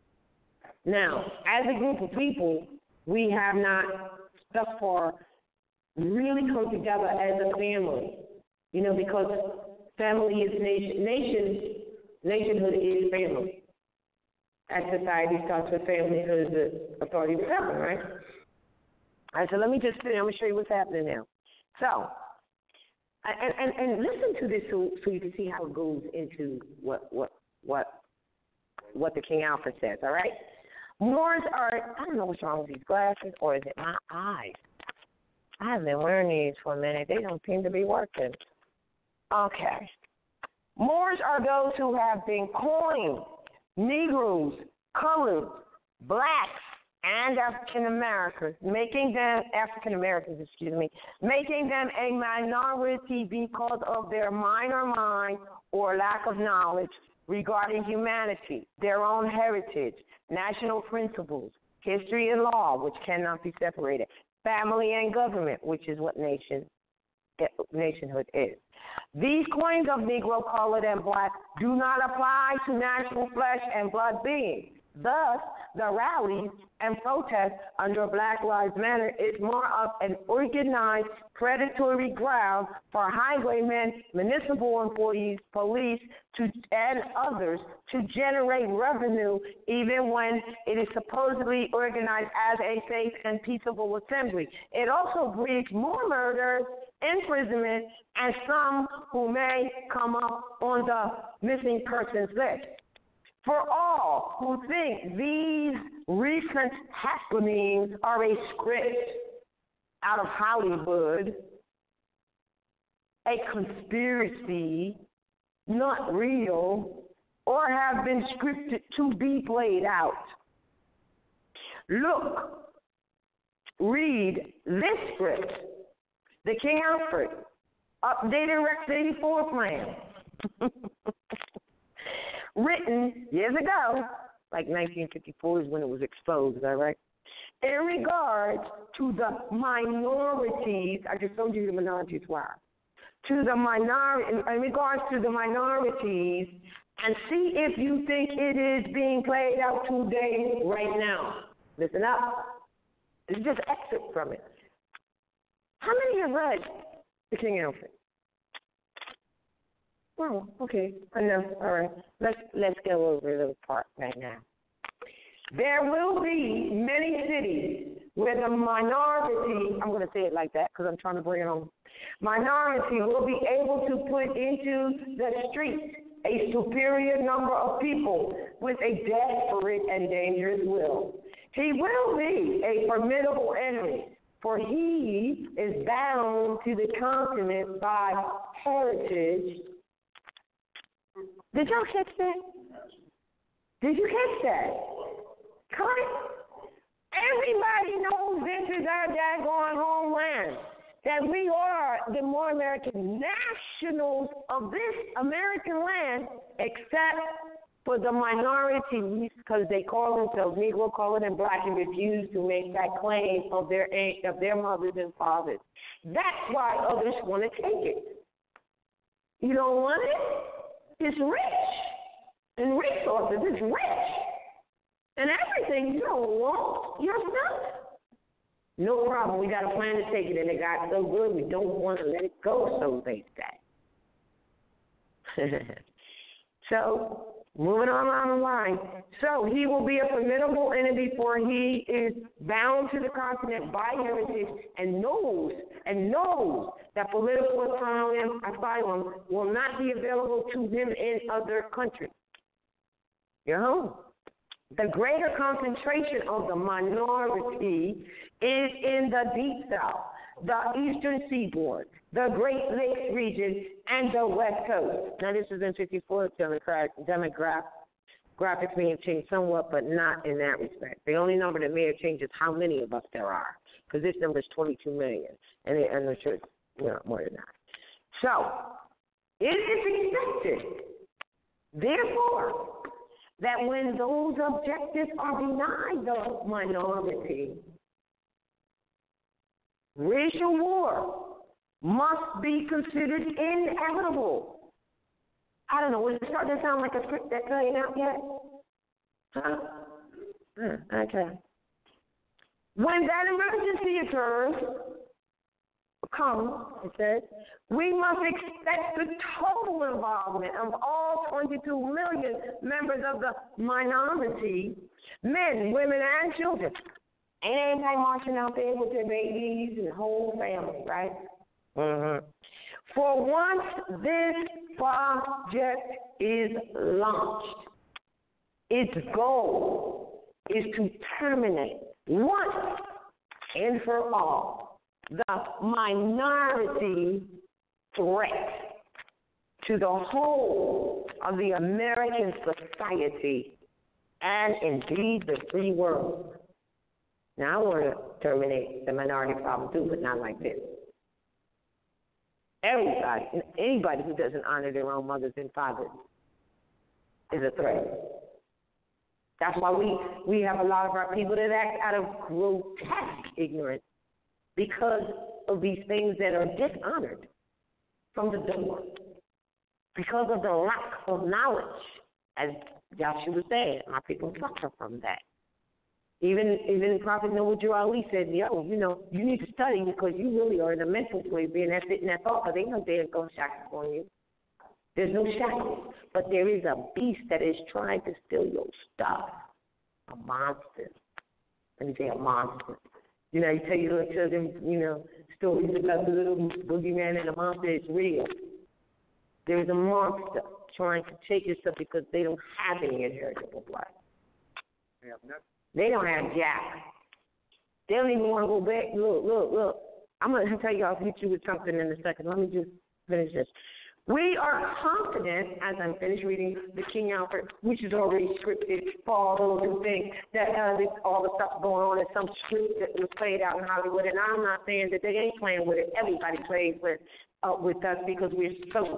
Speaker 2: Now, as a group of people, we have not thus far really come together as a family, you know, because family is nation, nation, nationhood is family. As society starts with familyhood, the authority will happen, right? All right, so let me just, I'm going to show you what's happening now. So, and, and, and listen to this so, so you can see how it goes into what, what, what, what the King Alfred says, all right? Moors are, I don't know what's wrong with these glasses, or is it my eyes? I have been wearing these for a minute. They don't seem to be working. Okay. Moors are those who have been coined Negroes, colored, blacks, and African Americans, making them, African Americans, excuse me, making them a minority because of their minor mind or lack of knowledge regarding humanity, their own heritage, national principles, history and law, which cannot be separated, family and government, which is what nation, nationhood is. These claims of Negro, colored, and black do not apply to natural flesh and blood beings. Thus, the rallies and protests under Black Lives Matter is more of an organized predatory ground for highwaymen, municipal employees, police, to, and others to generate revenue even when it is supposedly organized as a safe and peaceable assembly. It also breeds more murders, imprisonment, and some who may come up on the missing persons list. For all who think these recent happenings are a script out of Hollywood, a conspiracy, not real, or have been scripted to be played out, look read this script, the King Alfred, updated Rex eighty-four plan, written years ago, like nineteen fifty-four is when it was exposed, is that right? In regards to the minorities, I just told you the minorities were, to the minority, in regards to the minorities, and see if you think it is being played out today, right now. Listen up. This is just an excerpt from it. How many have read The King Alfred? Oh, okay. Enough. All right. Let's let's go over a little part right now. There will be many cities where the minority, I'm going to say it like that because I'm trying to bring it home, minority will be able to put into the streets a superior number of people with a desperate and dangerous will. He will be a formidable enemy, for he is bound to the continent by heritage. Did y'all catch that? Did you catch that? Everybody knows this is our daggone homeland, that we are the more American nationals of this American land, except for the minorities, because they call themselves Negro, colored, and black, and refuse to make that claim of their of their mothers and fathers. That's why others want to take it. You don't want it? It's rich in resources. It's rich. And everything you don't want yourself. No problem. We got a plan to take it, and it got so good we don't want to let it go, so they say. So, moving on along the line. So, he will be a formidable enemy, for he is bound to the continent by heritage and knows, and knows that political asylum, asylum will not be available to him in other countries. You're home. The greater concentration of the minority is in the Deep South, the Eastern Seaboard, the Great Lakes region, and the West Coast. Now, this is in fifty-four. Demographics graphics may have changed somewhat, but not in that respect. The only number that may have changed is how many of us there are, because this number is twenty-two million, and it, I'm sure it's you know, more than that. So, it is expected, therefore, that when those objectives are denied the minority, racial war must be considered inevitable. I don't know, is it starting to sound like a script that's playing out yet? Huh? Huh, okay. When that emergency occurs, come, it says, we must expect the total involvement of all twenty-two million members of the minority, men, women, and children. Ain't anybody marching out there with their babies and whole family, right? Mm-hmm. For once this project is launched, its goal is to terminate once and for all the minority threat to the whole of the American society and indeed the free world. Now I want to terminate the minority problem too, but not like this. Everybody, anybody who doesn't honor their own mothers and fathers is a threat. That's why we, we have a lot of our people that act out of grotesque ignorance because of these things that are dishonored from the door, because of the lack of knowledge. As Joshua said, our people suffer from that. Even even Prophet Noah Ali said, yo, you know, you need to study because you really are in a mental slavery, and that's it and that's all, because ain't no damn ghost shackles on you. There's no shackles, but there is a beast that is trying to steal your stuff. A monster. Let me say a monster. You know, you tell your little children, you know, stories about the little boogeyman and the monster. It's real. There is a monster trying to take your stuff because they don't have any inheritable blood. They don't have jack. They don't even want to go back. Look, look, look. I'm going to tell you, I'll hit you with something in a second. Let me just finish this. We are confident, as I'm finished reading the King Alfred, which is already scripted for all those who think that uh, this, all the stuff going on is some script that was played out in Hollywood. And I'm not saying that they ain't playing with it. Everybody plays with uh, with us because we're so.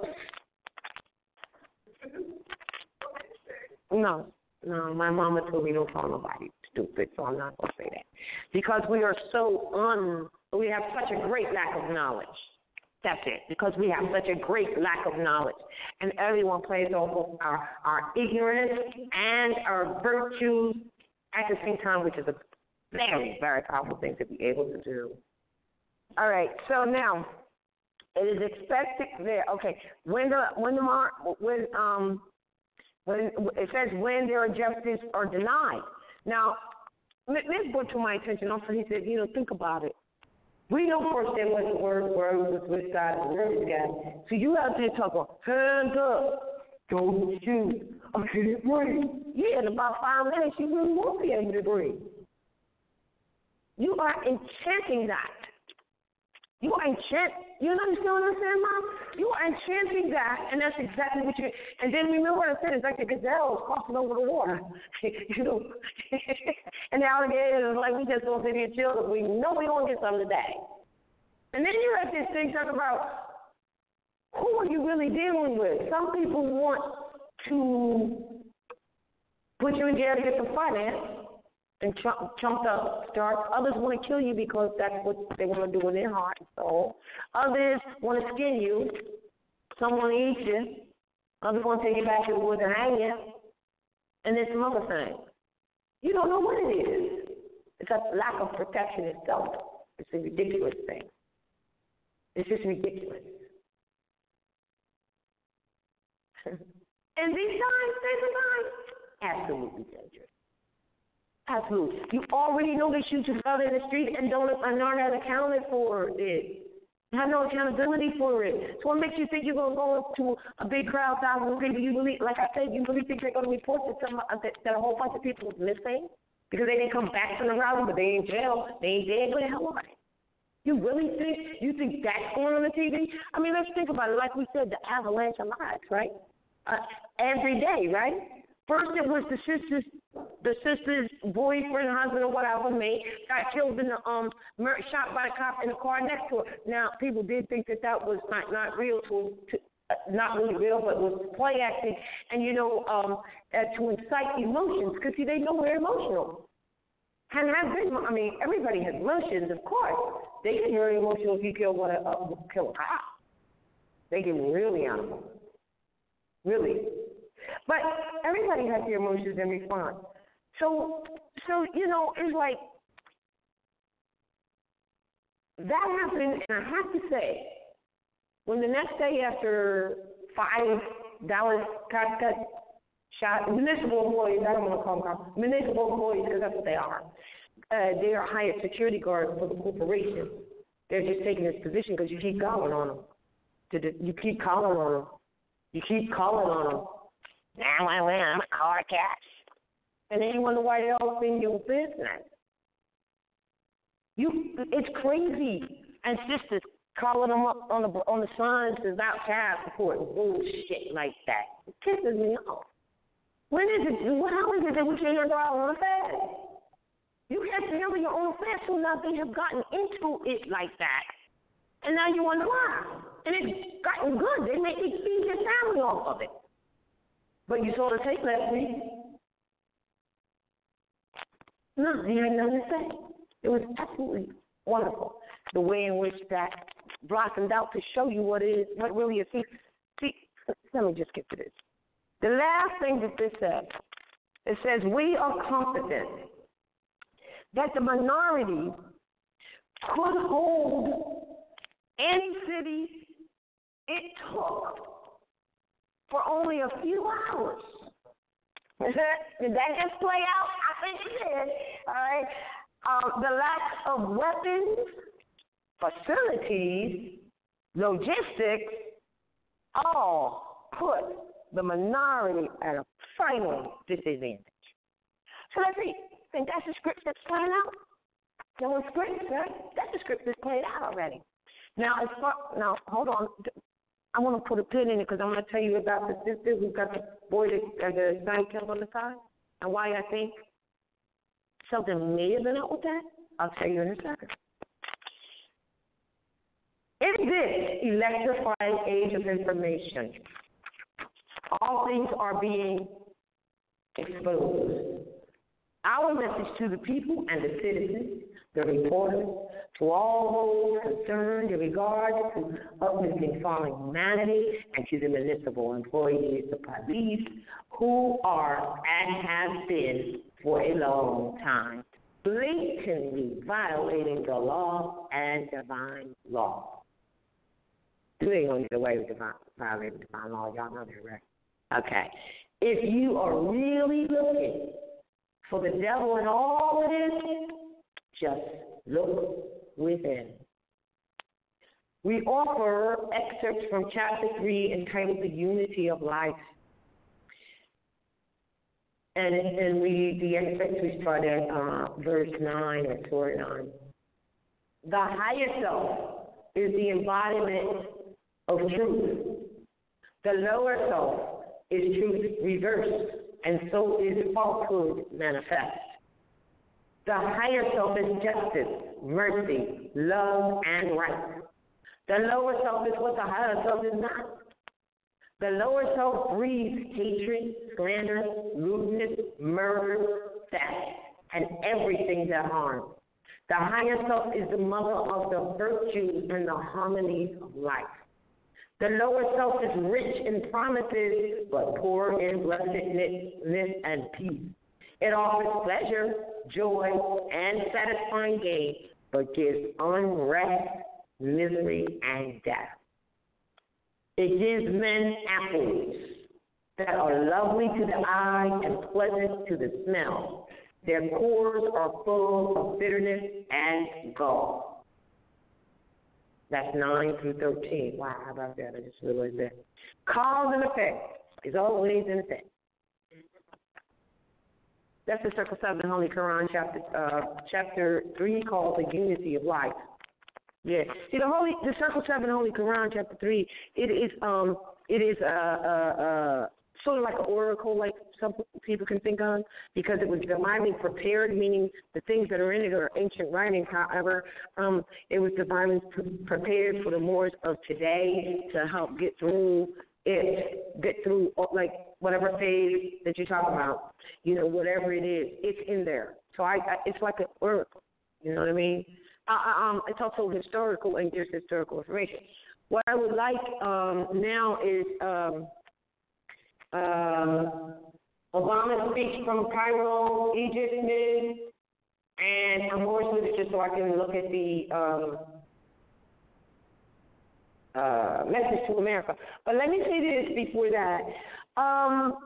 Speaker 2: No, no, my mama told me don't call nobody stupid, so I'm not going to say that. Because we are so un, we have such a great lack of knowledge. That's it, because we have such a great lack of knowledge. And everyone plays off of our, our ignorance and our virtues at the same time, which is a very, very powerful thing to be able to do. All right, so now it is expected there. Okay, when the when the mar, when um when it says when their injustice are denied. Now, this brought to my attention. Also, he said, you know, think about it. We know first there wasn't word, word was with God, the word is God. So you out there talking, hands up, don't shoot, I can't breathe. Yeah, in about five minutes you really won't be able to breathe. You are enchanting that. You are enchant. You understand what I'm saying, Mom? You are enchanting that, and that's exactly what you. And then remember what I said. It's like the gazelle crossing over the water, you know. And the alligator is like, we just don't sit here chill because we know we're gonna get something today. And then you have this thing talking about who are you really dealing with? Some people want to put you in jail to get some finance and chump, chumped up start. Others want to kill you because that's what they want to do in their heart and soul. Others want to skin you. Some want to eat you. Others want to take you back to the woods and hang you. And then some other things. You don't know what it is. It's a lack of protection itself. It's a ridiculous thing. It's just ridiculous. And these times, these times, absolutely dangerous. Absolutely. You already know that you just out in the street and don't and aren't accounted for it. You have no accountability for it. So what makes you think you're going to go to a big crowd, thousands of people? You really, like I said, you really think they're going to report that, some, that, that a whole bunch of people was missing because they didn't come back from the rally, but they in jail, they ain't dead, where the hell are they? You really think, you think that's going on the T V? I mean, let's think about it. Like we said, the avalanche of lives, right? Uh, every day, right? First it was the sister's, the sister's boyfriend, husband, or whatever, mate, got killed in the, um, mur- shot by a cop in the car next to her. Now, people did think that that was not, not real, to, to uh, not really real, but was play acting, and, you know, um, uh, to incite emotions, because, see, they know we're emotional. And have been, I mean, everybody has emotions, of course. They get very emotional if you kill, what, a, uh, kill a cop. They get really animal. Really. But everybody has their emotions and respond. So, so you know, it's like that happened, and I have to say, when the next day after five Dallas cops got shot, municipal employees, I don't want to call them cops, municipal employees, because that's what they are. Uh, they are hired security guards for the corporation. They're just taking this position because you keep calling on them. You keep calling on them. You keep calling on them. Now I win, I'm a car cash. And then you wonder why they all think your business. You, it's crazy. And sisters calling them up on the on the signs about child support and bullshit like that. It pisses me off. When is it? How is it that we can't handle our own affairs? You have to handle your own affairs, so now they have gotten into it like that. And now you wonder why. And it's gotten good. They make it feed their family off of it. But you saw the tape last week. No, he had nothing to say. It was absolutely wonderful. The way in which that blossomed out to show you what it is, what really is. See, see, let me just get to this. The last thing that this says, it says, we are confident that the minority could hold any city it took for only a few hours. Did that just play out? I think it did. All right. Um, the lack of weapons, facilities, logistics, all put the minority at a final disadvantage. So let's see. Think that's the script that's playing out? No one script, right? That's the script that's played out already. Now, as far, now hold on. I want to put a pin in it because I want to tell you about the sister who got the boy, that, uh, the son killed on the side, and why I think something may have been up with that. I'll tell you in a second. In this electrifying age of information, all things are being exposed. Our message to the people and the citizens, the reporters, to all those concerned in regard to uplifting fallen humanity, and to the municipal employees, the police, who are and have been for a long time blatantly violating the law and divine law. You ain't gonna get away with divine, violating divine law. Y'all know that, right? Okay. If you are really looking for the devil in all of this, just look within. We offer excerpts from chapter three entitled The Unity of Life. And, and we, the excerpts, we start at uh, verse nine or story nine. The higher self is the embodiment of truth. The lower self is truth reversed, and so is falsehood manifest. The higher self is justice, mercy, love, and right. The lower self is what the higher self is not. The lower self breeds hatred, slander, rudeness, murder, theft, and everything that harms. The higher self is the mother of the virtues and the harmonies of life. The lower self is rich in promises, but poor in blessedness and peace. It offers pleasure, joy, and satisfying gain, but gives unrest, misery, and death. It gives men apples that are lovely to the eye and pleasant to the smell. Their cores are full of bitterness and gall. That's nine through thirteen. Wow, how about that? I just realized that. Cause and effect is always an effect. That's the Circle seven Holy Quran, chapter uh, chapter three, called The Unity of Life. Yeah. See, the Holy, the Circle seven Holy Quran, chapter three, it is um, it is uh, uh, uh, sort of like an oracle, like some people can think of, because it was divinely prepared, meaning the things that are in it are ancient writings. However, um, it was divinely pre- prepared for the Moors of today to help get through it, get through like whatever phase that you're talking about. You know, whatever it is, it's in there. So I, I it's like an oracle. You know what I mean? Uh, um, it's also historical and gives historical information. What I would like um, now is um, uh, Obama's speech from Cairo, Egypt, and I'm more with it just so I can look at the um, uh, message to America. But let me say this before that. Um,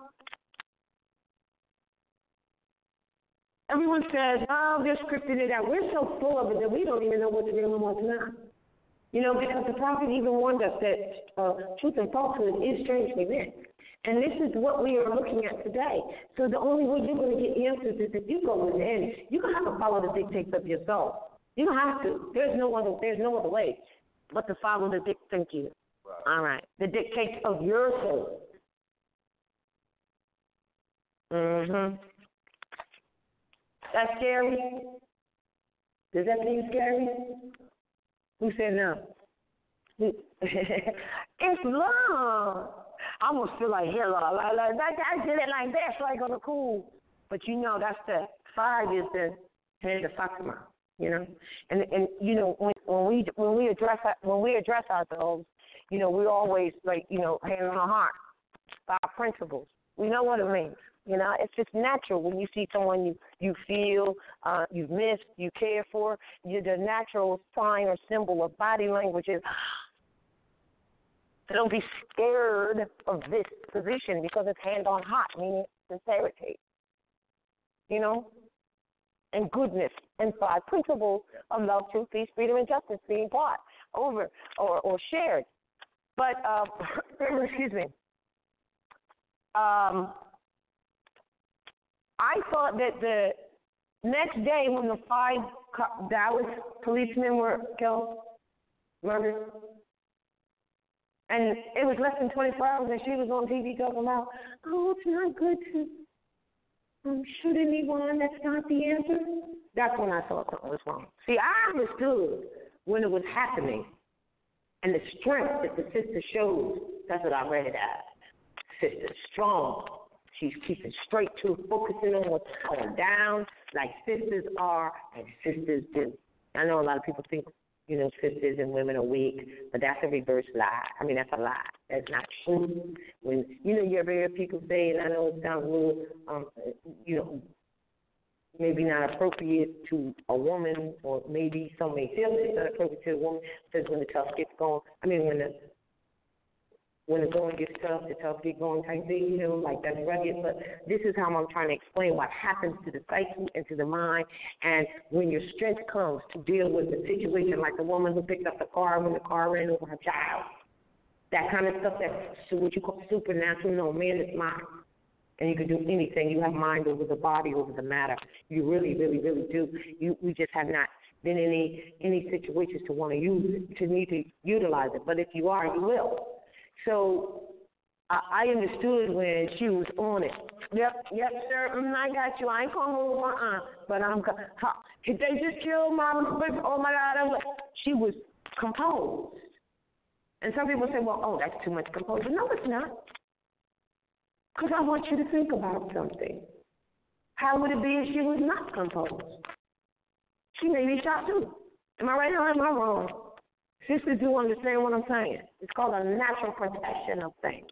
Speaker 2: everyone says, oh, they're scripting it out. We're so full of it that we don't even know what's real and what's not. You know, because the prophet even warned us that uh, truth and falsehood is strangely mixed. And this is what we are looking at today. So the only way you're going to get answers is if you go within. You're going to have to follow the dictates of your soul. You don't have to. There's no other. There's no other way but to follow the dictates. Thank you. Right. All right. The dictates of your soul. Mhm. That's scary. Does that mean scary? Who said no? It's love. I almost feel like here, Lord. Like, like, like, I did it like that, so I go to cool. But you know, that's the five is the head of Fatima, you know. And and you know when when we when we address when we address ourselves, you know, we always like you know hand on our heart, our principles. We know what it means. You know, it's just natural when you see someone you you feel uh, you've missed, you care for. You the natural sign or symbol of body language is. So don't be scared of this position because it's hand on heart, meaning sincerity, you know, and goodness, and five principles of love, truth, peace, freedom, and justice being taught over or, or shared. But, uh, excuse me, um, I thought that the next day when the five Dallas policemen were killed, murdered, And it was less than twenty-four hours, and she was on T V talking about, oh, it's not good to um, shoot anyone. That's not the answer. That's when I thought something was wrong. See, I understood when it was happening, and the strength that the sister shows. That's what I read it as. Sister's strong. She's keeping straight to focusing on what's going down, like sisters are and sisters do. I know a lot of people think, you know, sisters and women are weak, but that's a reverse lie. I mean, that's a lie. That's not true. When, you know, you ever hear people say, and I know it sounds a little, um, you know, maybe not appropriate to a woman, or maybe some may feel it's not appropriate to a woman, because when the tough gets going, I mean, when the when the going gets tough, the tough get going type thing, you know, like that's rugged. But this is how I'm trying to explain what happens to the psyche and to the mind. And when your strength comes to deal with a situation like the woman who picked up the car when the car ran over her child, that kind of stuff, that's what you call supernatural. No, man is mind. And you can do anything. You have mind over the body, over the matter. You really, really, really do. You, we just have not been in any, any situations to want to use it, to need to utilize it. But if you are, you will. So I, I understood when she was on it. Yep, yep, sir. Mm, I got you. I ain't gonna move my aunt, but I'm. How, did they just kill my? Oh my God! Was, she was composed. And some people say, well, oh, that's too much composure. No, it's not. Because I want you to think about something. How would it be if she was not composed? She may be shot too. Am I right or am I wrong? Sisters do understand what I'm saying. It's called a natural protection of things.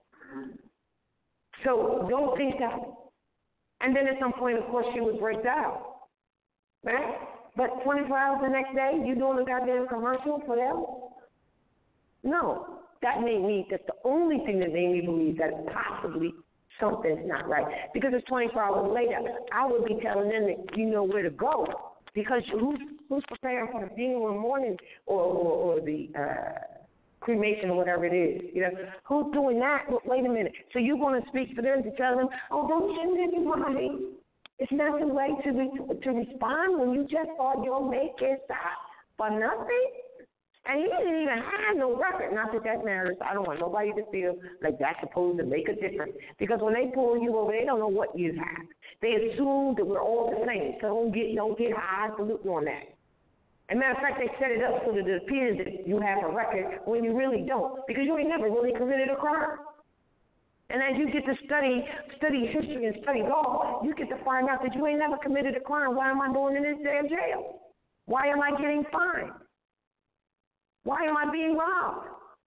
Speaker 2: So don't think that. And then at some point, of course, she would break down. Right? But twenty-four hours the next day, you doing a goddamn commercial for them? No. That made me, that's the only thing that made me believe that possibly something's not right. Because it's twenty-four hours later, I would be telling them that you know where to go. Because who's, who's preparing for the funeral in the morning or, or, or the uh, cremation or whatever it is? You know, who's doing that? Well, wait a minute. So you're going to speak for them to tell them, oh, don't shoot anybody. It's not the way to, re- to respond when you just thought your mate gets shot for nothing? And he didn't even have no record. Not that that matters. I don't want nobody to feel like that's supposed to make a difference. Because when they pull you over, they don't know what you have. They assume that we're all the same. So don't get don't get high saluting on that. As a matter of fact, they set it up so that it appears that you have a record when you really don't, because you ain't never really committed a crime. And as you get to study study history and study law, you get to find out that you ain't never committed a crime. Why am I going in this damn jail? Why am I getting fined? Why am I being robbed?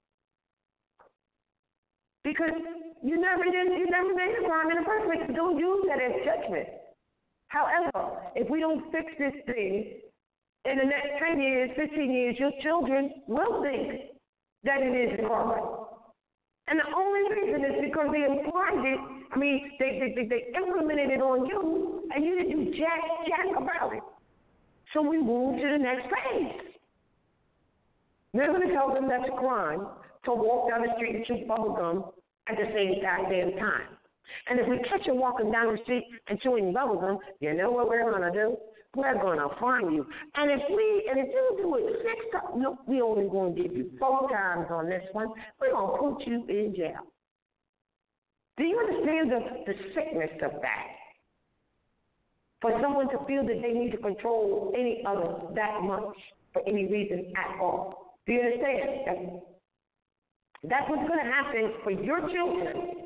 Speaker 2: Because you never did, you never made a crime in the first place. Don't use that as judgment. However, if we don't fix this thing, in the next ten years, fifteen years, your children will think that it is a crime. And the only reason is because they applied it, I mean, they, they, they, they implemented it on you, and you didn't do jack, jack about it. So we move to the next phase. They're going to tell them that's a crime to walk down the street and chew bubble gum at the same goddamn time. And if we catch you walking down the street and chewing bubble gum, you know what we're going to do? We're going to find you. And if we, and if you do it six times, no, we only going to give you four times on this one. We're going to put you in jail. Do you understand the, the sickness of that? For someone to feel that they need to control any other that much for any reason at all. Do you understand? That's, that's what's going to happen for your children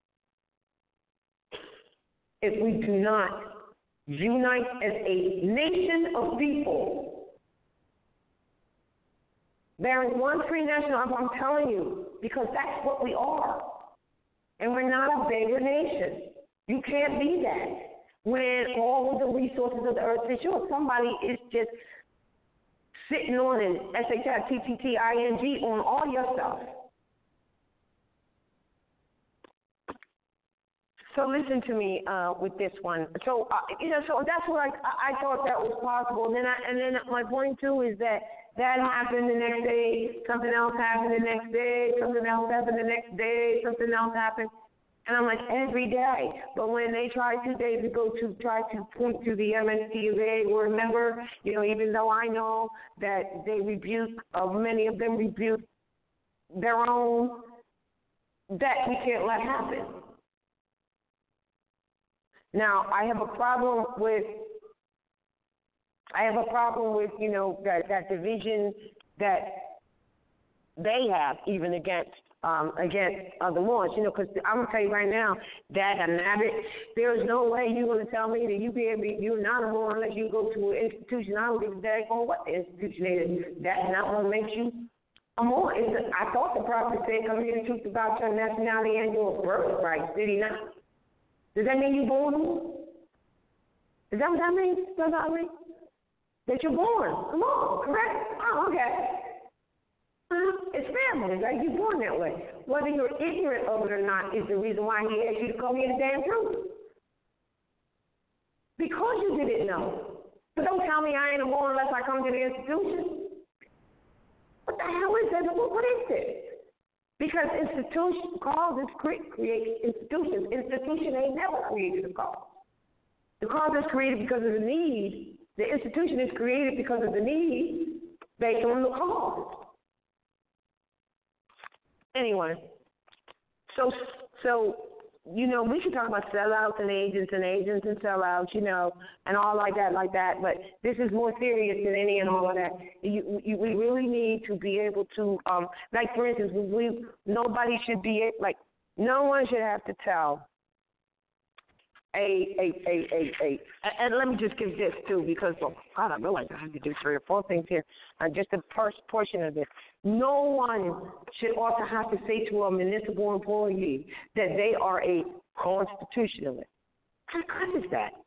Speaker 2: if we do not unite as a nation of people. Bearing one free nation, I'm telling you, because that's what we are. And we're not a bigger nation. You can't be that when all of the resources of the earth is yours. Somebody is just sitting on an S H I T T T I N G on all your stuff. So listen to me uh, with this one. So, uh, you know, so that's what I, I thought that was possible. And then, I, and then my point, too, is that that happened the next day, something else happened the next day, something else happened the next day, something else happened. And I'm like, every day. But when they tried two days ago to try to point to the M S T A, remember, you know, even though I know that they rebuke, uh, many of them rebuke their own
Speaker 1: that we can't let happen. Now, I have a problem with, I have a problem with, you know, that, that division that they have even against um, against other Moors, you know, because I'm gonna tell you right now that a nabbit, there is no way you're gonna tell me that you be able, you're not a Moor unless you go to an institution. I don't give a dang on what the institution is. That's not what makes you a Moor. It's a, I thought the prophet said, "Come here and truth about your nationality and your birthright." Did he not? Does that mean you're born? Is that what that means? Does that mean that you're born? Come on, correct? Oh, okay. Uh, it's family, right? You're born that way. Whether you're ignorant of it or not is the reason why he asked you to come here to damn truth. Because you didn't know. But don't tell me I ain't born unless I come to the institution. What the hell is that? What is this? Because institution causes create, create institutions. Institution ain't never created a cause. The cause is created because of the need. The institution is created because of the need based on the cause. Anyway, so so you know, we can talk about sellouts and agents and agents and sellouts, you know, and all like that, like that. But this is more serious than any and all of that. You, you, we really need to be able to, um, like for instance, we, we nobody should be like, no one should have to tell a a a a a. And let me just give this too, because well, God, I realize I have to do three or four things here. Uh, just the first portion of this. No one should also have to say to a municipal employee that they are a constitutionalist. How good is that?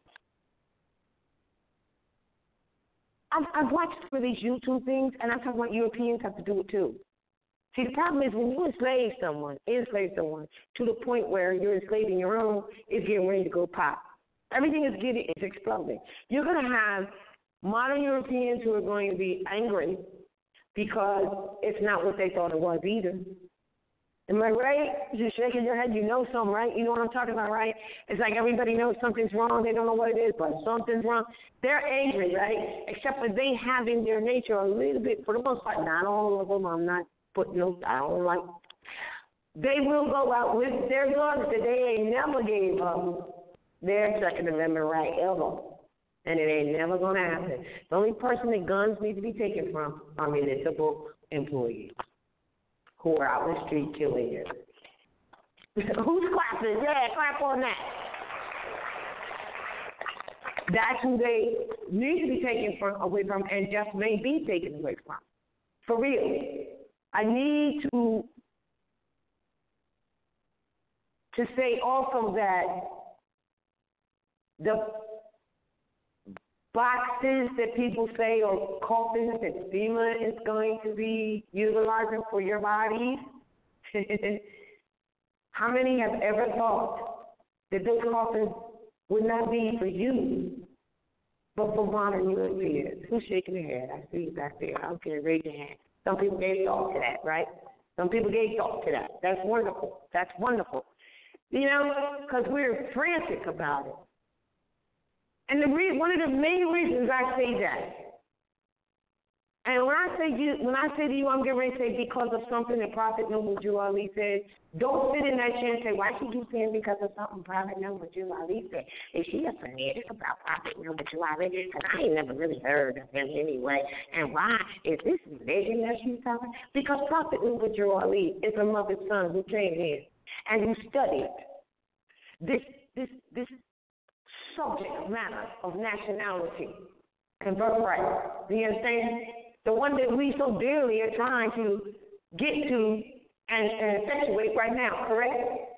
Speaker 1: I've, I've watched some of these YouTube things, and I talk about Europeans have to do it too. See, the problem is when you enslave someone, enslave someone to the point where you're enslaving your own, it's getting ready to go pop. Everything is getting, it's exploding. You're going to have modern Europeans who are going to be angry because it's not what they thought it was either. Am I right? You're shaking your head. You know something, right? You know what I'm talking about, right? It's like everybody knows something's wrong. They don't know what it is, but something's wrong. They're angry, right? Except for they have in their nature a little bit, for the most part, not all of them. I'm not putting no, I don't like. They will go out with their guns that they ain't never gave up their Second Amendment right ever. And it ain't never going to happen. The only person that guns need to be taken from are municipal employees who are out in the street killing you. Who's clapping? Yeah, clap on that. That's who they need to be taken from, away from and just may be taken away from. For real. I need to, to say also that the boxes that people say or coffins that FEMA is going to be utilizing for your bodies, how many have ever thought that those coffins would not be for you, but for modern Europeans? Who's shaking their head? I see you back there. Okay, raise your hand. Some people gave thought to that, right? Some people gave thought to that. That's wonderful. That's wonderful. You know, because we're frantic about it. And the re- one of the main reasons I say that, and when I say you, when I say to you, I'm getting ready to say because of something that Prophet Noble Jew Ali said, don't sit in that chair and say, why should you saying because of something Prophet Noble Jew Ali said? Is she a fanatic about Prophet Noble Jew Ali? Because I ain't never really heard of him anyway. And why is this religion that she's talking? Because Prophet Noble Jew Ali is a mother's son who came here and who studied this this this subject matter of nationality and birthright. Do you understand? The one that we so dearly are trying to get to and, and effectuate right now, correct?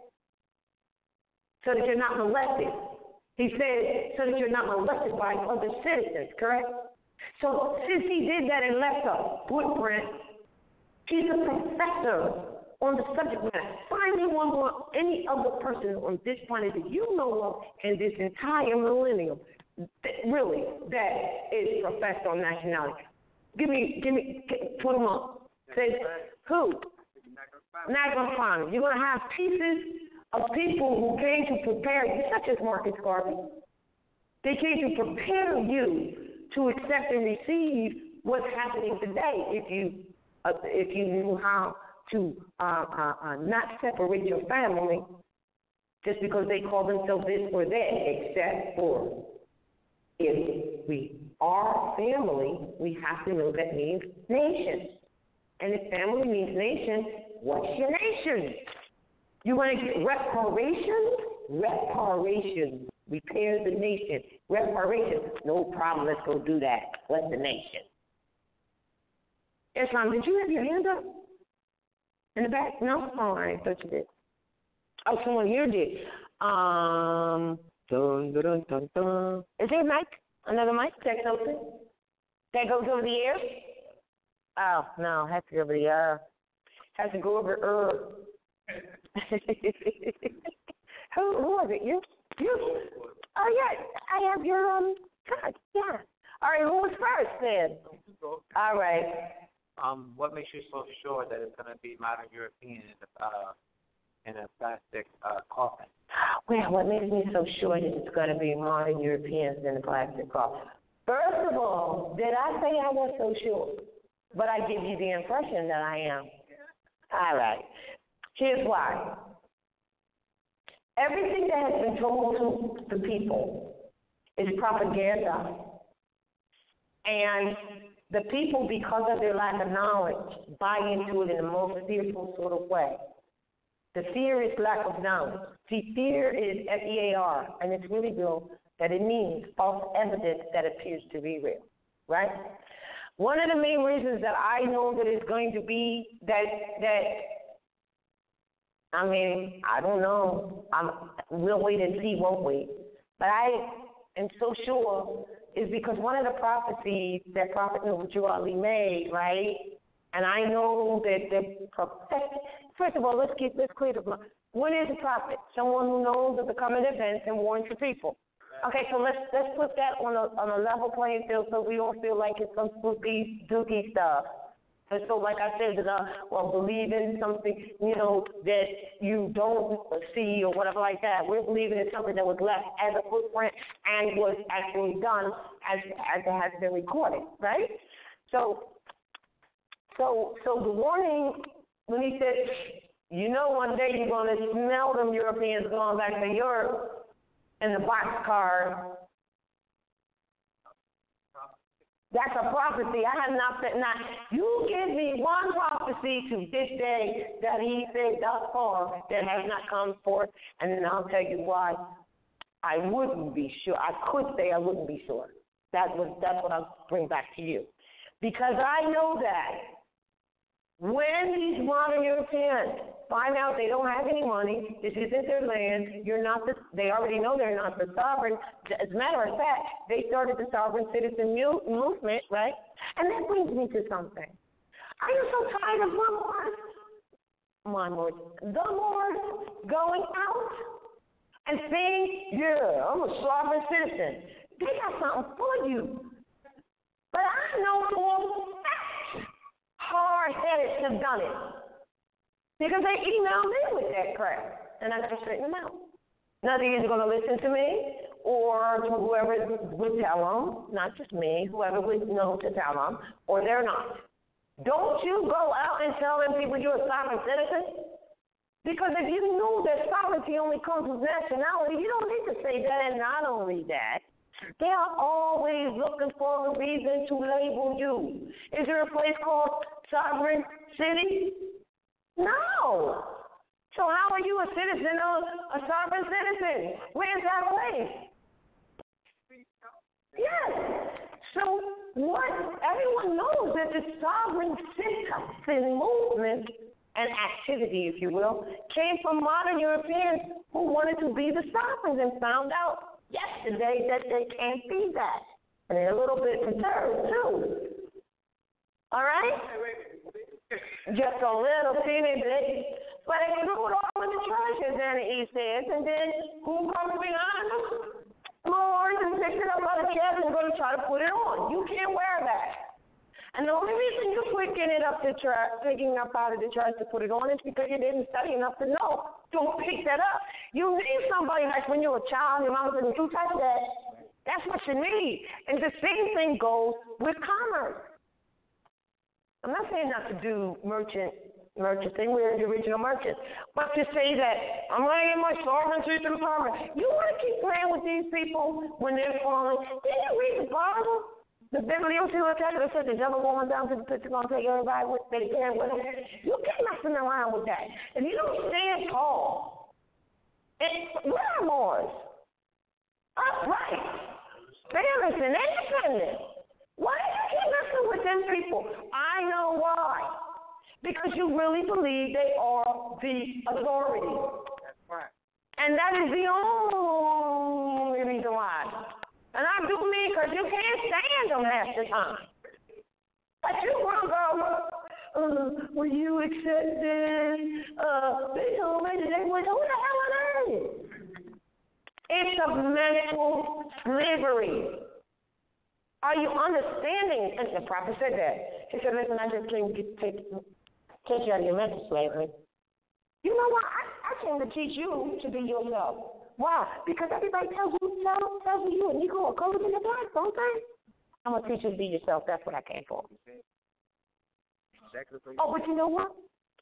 Speaker 1: So that you're not molested. He said, so that you're not molested by other citizens, correct? So since he did that and left a footprint, he's a professor on the subject matter. Find me one more, any other person on this planet that you know of in this entire millennium, that really, that is professed on nationality. Give me, give me, put them up. Say, who? Not going to find them. You're going to have pieces of people who came to prepare you, such as Marcus Garvey. They came to prepare you to accept and receive what's happening today if you, uh, if you knew how
Speaker 2: to uh, uh, uh, not separate your family just because they call themselves this or that, except for if we are family, we have to know that means nation. And if family means nation, what's your nation? You want to get reparations? Reparations. Repair the nation. Reparations. No problem. Let's go do that. What's the nation? Islam, did you have your hand up? In the back? No? Oh, I thought you did. Oh, someone here did. Um, dun, dun, dun, dun. Is there a mic? Another mic? That goes, that goes over the air? Oh, no, has to go over the air. Has to go over Earth. who, who was it? You? You? Oh, yeah, I have your, um, card. Yeah. All right, who was first then? All right.
Speaker 3: Um, what makes you so sure that it's going to be modern European in a, uh, in a plastic uh, coffin?
Speaker 2: Well, what makes me so sure that it's going to be modern Europeans in a plastic coffin? First of all, did I say I was so sure? But I give you the impression that I am. All right. Here's why. Everything that has been told to the people is propaganda. And the people, because of their lack of knowledge, buy into it in the most fearful sort of way. The fear is lack of knowledge. See, fear is F E A R, and it's really real, that it means false evidence that appears to be real, right? One of the main reasons that I know that it's going to be that, that I mean, I don't know. I'm, we'll wait and see, won't we? But I am so sure is because one of the prophecies that Prophet Ali made, right? And I know that the prophet, first of all, let's get this clear. What is a prophet? Someone who knows of the coming events and warns the people. Okay, so let's let's put that on a on a level playing field so we don't feel like it's some spooky, dooky stuff. And so, like I said, uh, well, believe in something, you know, that you don't see or whatever like that. We're believing in something that was left as a footprint and was actually done as as it has been recorded, right? So, so, so the warning when he said, you know, one day you're going to smell them Europeans going back to Europe in the boxcar. That's a prophecy. I have not said, now, you give me one prophecy to this day that he said thus far that has not come forth, and then I'll tell you why I wouldn't be sure. I could say I wouldn't be sure. That was, that's what I'll bring back to you. Because I know that when these modern Europeans find out they don't have any money, this isn't their land, you're not the, they already know they're not the sovereign. As a matter of fact, they started the sovereign citizen movement, right? And that brings me to something. I am so tired of the Moors, my Moors, the Moors going out and saying, yeah, I'm a sovereign citizen. They got something for you. But I know for a fact hard-headed have done it. Because they emailed me with that crap, and I got to straighten them out. Now they're either going to listen to me or to whoever would tell them, not just me, whoever would know to tell them, or they're not. Don't you go out and tell them people you're a sovereign citizen? Because if you knew that sovereignty only comes with nationality, you don't need to say that. And not only that, they are always looking for a reason to label you. Is there a place called Sovereign City? No. So how are you a citizen or a sovereign citizen? Where's that place? Yes. So what everyone knows that the sovereign citizen movement and activity, if you will, came from modern Europeans who wanted to be the sovereigns and found out yesterday that they can't be that. And they're a little bit perturbed too. All right? Just a little teeny bit. But they threw it all in the trash, as Anna E says, and then who comes behind them? Moors and picked it up by the chest and going to try to put it on. You can't wear that. And the only reason you're picking it up the trash, picking up out of the trash to put it on is because you didn't study enough to know. Don't pick that up. You need somebody like when you're a child, your mom says, you touch that. That's what you need. And the same thing goes with commerce. I'm not saying not to do merchant
Speaker 1: merchants. They were the original merchants. But to say that I'm going to get my sovereignty to the farmer, you want to keep playing with these people when they're falling. Did you read the Bible? The bibliothèque that said the devil going down to the pit is going to take everybody with they can with him. You can't messing around with that. If you don't stand tall, it's where are Moors? Upright, fearless, and independent. Why do you keep messing with them people? I know why. Because you really believe they are the authority.
Speaker 3: That's right.
Speaker 1: And that is the only reason why. And I do mean because you can't stand them half the time. But you want to go, uh, will you accept this? Uh, they told me that they would. Who the hell are they? It's a mental slavery. Are you understanding? And the prophet said that. He said, listen, I just came to take, take you out of your mental slavery. You know what? I, I came to teach you to be yourself. Why? Because everybody tells you, tells, tells you, and you go a color in the dark, don't they? I'm going to teach you to be yourself. That's what I came for. Oh, but you know what?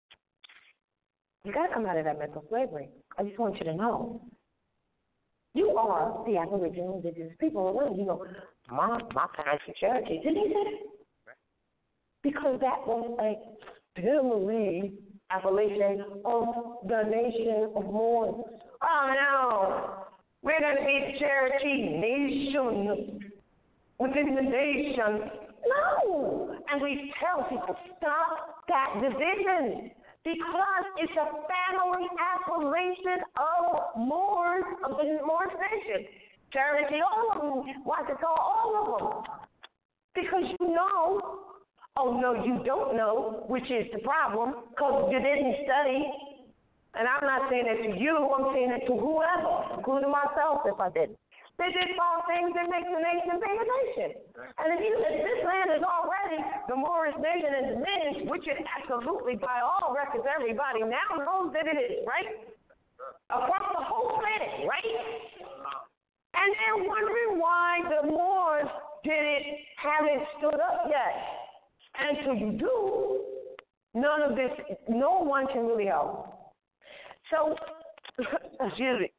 Speaker 1: You got to come out of that mental slavery. I just want you to know. You are the Aboriginal indigenous people of the world. You go, my, my parents were Cherokee. Didn't he say that? Because that was a family appellation of the nation of Moors. Oh, no. We're going to be the Cherokee Nation within the nation. No. And we tell people, stop that division. Because it's a family appellation of Moors, of the Moorish nation. Cherokee, all of them. Why to call all of them? Because you know, oh, no, you don't know, which is the problem, because you didn't study. And I'm not saying it to you, I'm saying it to whoever, including myself if I didn't. They did all things that make the nation be a nation. And if, you, if this land is already the Moorish nation and diminished, which it absolutely, by all records, everybody now knows that it is, right? Across the whole planet, right? And they're wondering why the Moors didn't haven't stood up yet. And until you do, none of this, no one can really help. So, excuse me.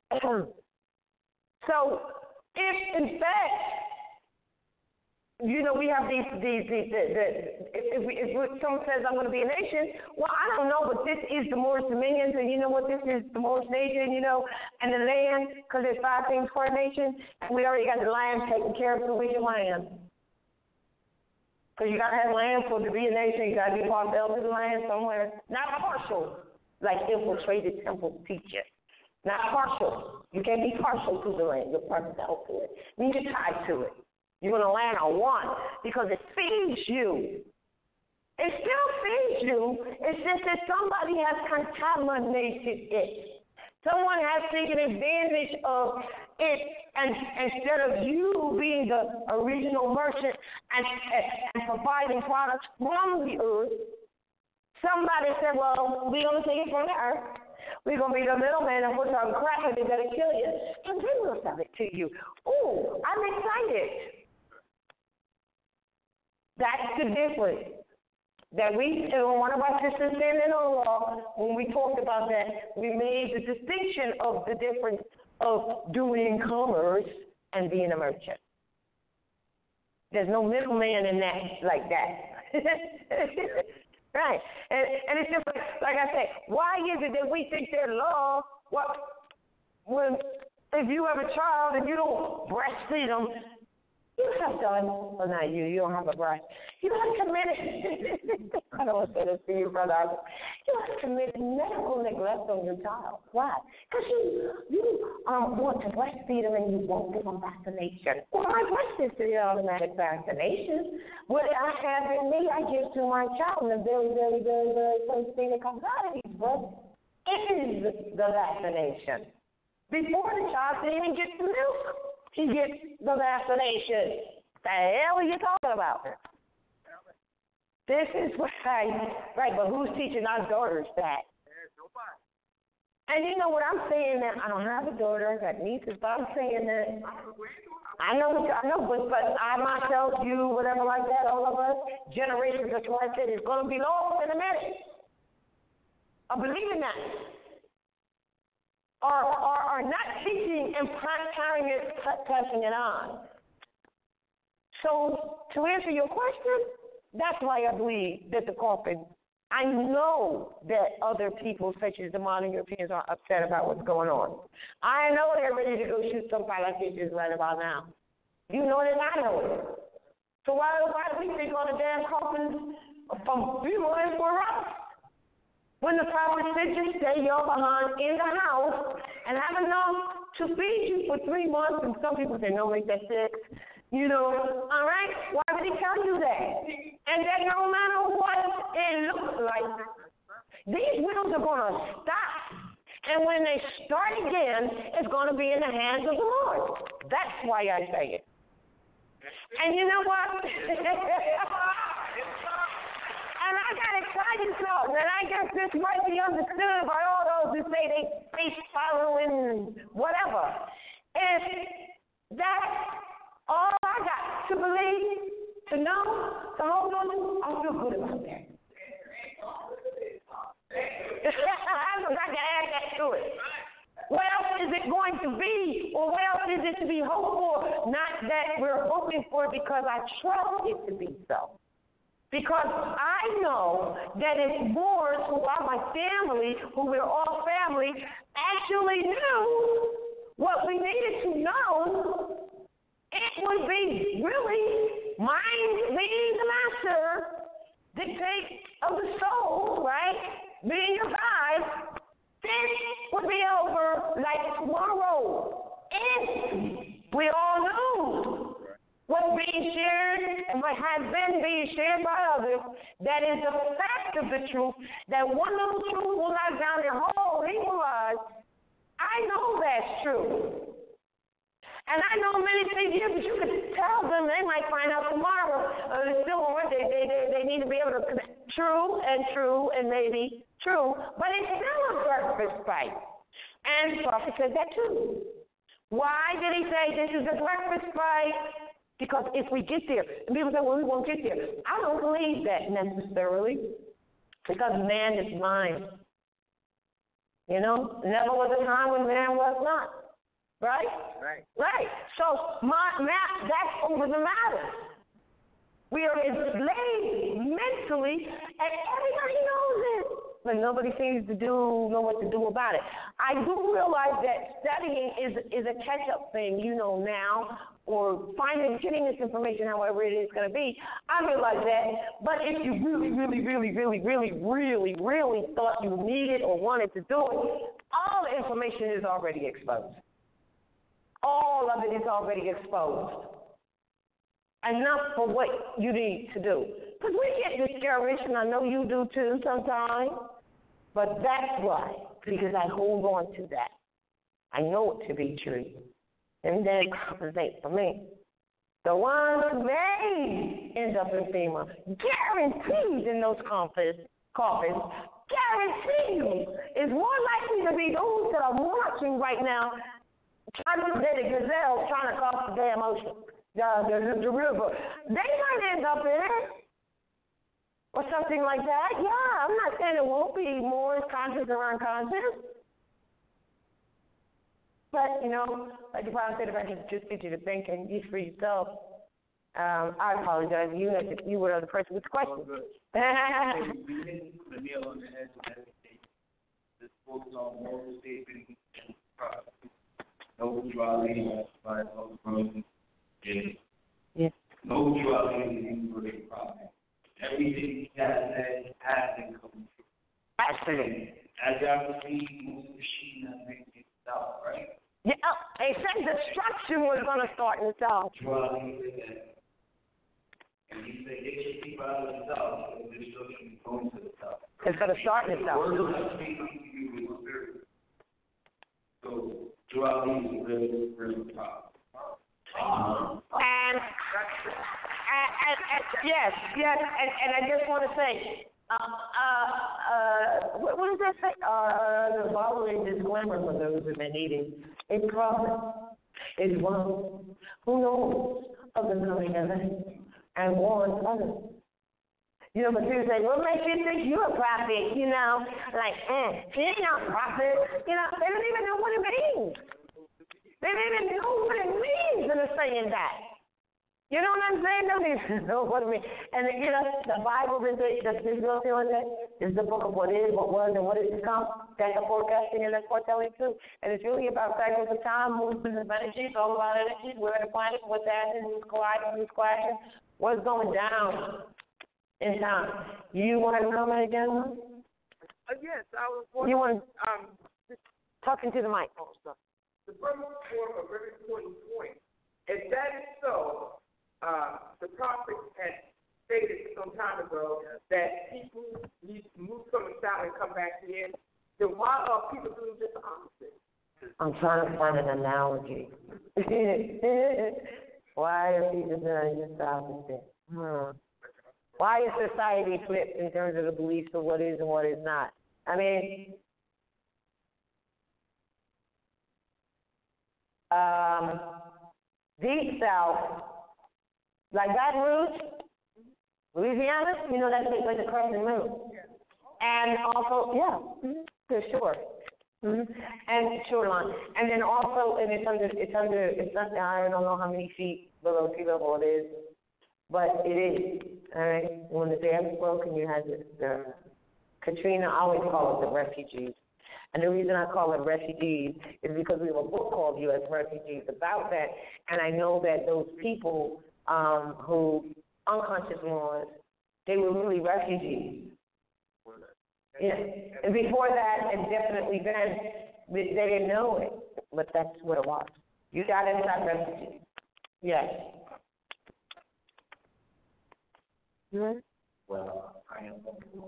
Speaker 1: So, if in fact, you know, we have these, these, these, the, the, if, we, if someone says I'm going to be a nation, well, I don't know, but this is the Moorish dominions, and you know what, this is the Moorish nation, you know, and the land, because there's five things for a nation, and we already got the land taken care of, so we your land. Because you got to have land for to be a nation, you got to be partial to the land somewhere, not partial. Like infiltrated temple teacher. Not partial. You can't be partial to the land. You're partial to it. You need to tie to it. You're going to land on one because it feeds you. It still feeds you. It's just that somebody has contaminated it. Someone has taken advantage of it, and instead of you being the original merchant and, and, and providing products from the earth, somebody said, well, we're going to take it from the earth. We're going to be the middleman and put some crap in it that'll kill you. And then we'll sell it to you. Ooh, I'm excited. That's the difference. That we, one of our sisters standing on law, when we talked about that, we made the distinction of the difference of doing commerce and being a merchant. There's no middleman in that like that. Right. And, and it's just like, like I said, why is it that we think that law, what, when, if you have a child and you don't breastfeed them, you have done, well, not you, you don't have a breast. You have committed, I don't want to say this to you, brother. You have committed medical neglect on your child. Why? Because you, you um, want to breastfeed them and you won't give them vaccination. Well, my breast is the automatic vaccination. What I have in me, I give to my child, and the very, very, very, very first thing that comes out of these breasts is the vaccination. Before the child even gets the milk, he gets the vaccination. The hell are you talking about? This is right, right, but who's teaching our daughters that? And you know what I'm saying that I don't have a daughter, I got nieces, but I'm saying that I know, I know, but, but I myself, you, whatever like that, all of us, generations of twice, it is going to be lost in a minute. are believing that, are, are, are not teaching and carrying it, passing it on. So to answer your question, that's why I believe that the coffin, I know that other people, such as the modern Europeans, are upset about what's going on. I know they're ready to go shoot some politicians right about now. You know it, I know it. So why, why do we think on the damn coffins from people and for us? When the prophet said, just stay your behind in the house and have enough to feed you for three months, and some people say, no, make that six. You know, all right? Why would he tell you that? And that no matter what it looks like, these wheels are going to stop. And when they start again, it's going to be in the hands of the Lord. That's why I say it. And you know what? And I got excited so that I guess this might be understood by all those who say they face following whatever. And that all I got to believe, to know, to hold on to, I feel good about that. I forgot to add that to it. What else is it going to be, or what else is it to be hoped for? Not that we're hoping for it, because I trust it to be so. Because I know that it's Moors, who are my family, who we're all family, actually knew what we needed to know. It would be really mind being the master, dictate of the soul, right? Being your guide. This would be over like tomorrow. If we all knew what's being shared and what has been being shared by others, that is a fact of the truth, that one little truth will not drown their whole evil lives. I know that's true. And I know many things here, but you could tell them, they might find out tomorrow. Uh, they still want, they, they, they, they need to be able to connect. True and true and maybe true, but it's still a breakfast fight. And the prophet said that too. Why did he say this is a breakfast fight? Because if we get there, and people say, well, we won't get there. I don't believe that necessarily, because man is blind. You know, never was a time when man was not. Right?
Speaker 3: Right.
Speaker 1: Right. So my, my, that's over the matter. We are enslaved mentally, and everybody knows it, but nobody seems to do know what to do about it. I do realize that studying is is a catch-up thing, you know, now, or finding, getting this information, however it is going to be. I realize that, but if you really, really, really, really, really, really, really thought you needed or wanted to do it, all the information is already exposed. All of it is already exposed. Enough for what you need to do. Because we get discouraged, and I know you do too sometimes, but that's why, because I hold on to that. I know it to be true. And then it compensates for me. The ones who may end up in FEMA, guaranteed in those coffins, coffins, guarantee you, is more likely to be those that are marching right now, trying to get a gazelle trying to cross the damn ocean. The, the, the river. They might end up in it or something like that. Yeah, I'm not saying it won't be more conscious or unconscious. But, you know, like the Bible said, if I can just get you to think and you for yourself, um, I apologize. You you were the person with the question.
Speaker 4: Oh, good. You hit the nail on the head with everything. This focus on moral shaping and prophecy. No driving by all frozen. Yeah.
Speaker 1: Yes.
Speaker 4: No drug anything for the problem. Everything he has said has been coming true.
Speaker 1: Absolutely.
Speaker 4: As y'all can see, the machine that makes it stop, right?
Speaker 1: Yeah, they said destruction was going to start in the south.
Speaker 4: Drug, he said that. And he said, get your people out of the south, and destruction is going to the south.
Speaker 1: It's going to start in the south.
Speaker 4: Words are speaking to you with the spirit. So, drug is a real, real problem.
Speaker 1: Um, and, and, and, and yes, yes, and, and I just want to say, uh, uh, uh, what, what does that say? Uh, the following disclaimer for those who may need it. A prophet is one who knows of the coming event and warns others.
Speaker 2: You know, but people say, what makes you think you're a prophet? You know, like, mm, she ain't no prophet. You know, they don't even know what it means. They don't even know what it means in saying that. You know what I'm saying? They don't even know what it means. And, you know, the Bible is the, the, the real thing on that is the book of what is, what was, and what is to come. That's the forecasting and that's foretelling too. And it's really about cycles of time, movements of energy. It's all about energy. Where the planet, what's happening, who's colliding, who's clashing, what's going down in time. You want to comment again?
Speaker 3: Uh, yes, I was
Speaker 2: You want
Speaker 3: um,
Speaker 2: talking to the mic.
Speaker 3: the brother brought up a very important point. If that is so, uh, the prophet had stated some time ago that people need to move from the south and come back here, then why are people doing just the opposite?
Speaker 2: I'm trying to find an analogy. Why are people doing just the opposite? Hmm. Why is society flipped in terms of the beliefs of what is and what is not? I mean, um, deep south, like Baton Rouge, Louisiana, you know, that's like the crescent moon. And also, yeah, mm-hmm, for sure. Mm-hmm. And shoreline. And then also, and it's under, it's under, it's under, I don't know how many feet below sea level it is, but it is. All right. When the dam broke and you had the, the Katrina, I always call it the refugees. And the reason I call it refugees is because we have a book called U S Refugees about that. And I know that those people um, who unconscious ones, they were really refugees. Yeah. And before that, and definitely then, they didn't know it, but that's what it was. You got inside refugees. Yes. Mm-hmm.
Speaker 5: Well, I am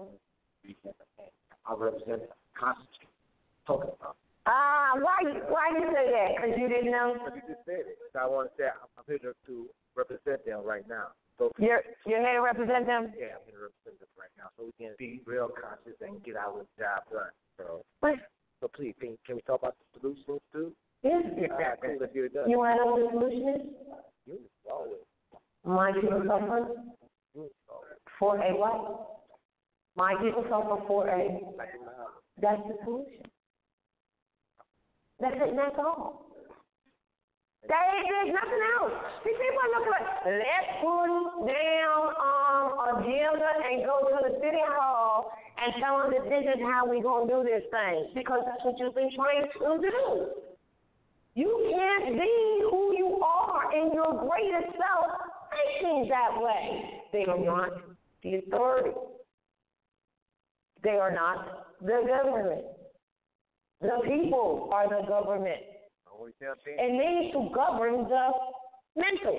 Speaker 5: I represent constantly talking about.
Speaker 2: Ah, uh, why why you say that? Because you didn't know?
Speaker 5: Because you just said it. So I want to say I'm here to represent them right now. So
Speaker 2: you're you're here to represent them?
Speaker 5: Yeah, I'm here to represent them right now, so we can be real conscious and get our job done. So,
Speaker 2: what?
Speaker 5: So please, can, can we talk about the solutions too?
Speaker 2: Yeah.
Speaker 5: Yeah, cool. Let's get it done.
Speaker 2: You want to know what the solution is?
Speaker 5: You always.
Speaker 2: My people suffer for a what? My people suffer for a. That's the solution. That's it. That's all. There ain't, there's nothing else. See, people look like, let's put down um, agenda and go to the city hall and tell them that this is how we're going to do this thing, because that's what you've been trained to do. You can't be who you are in your greatest self thinking that way. They are not the authority. They are not the government. The people are the government. And they need to govern the mental.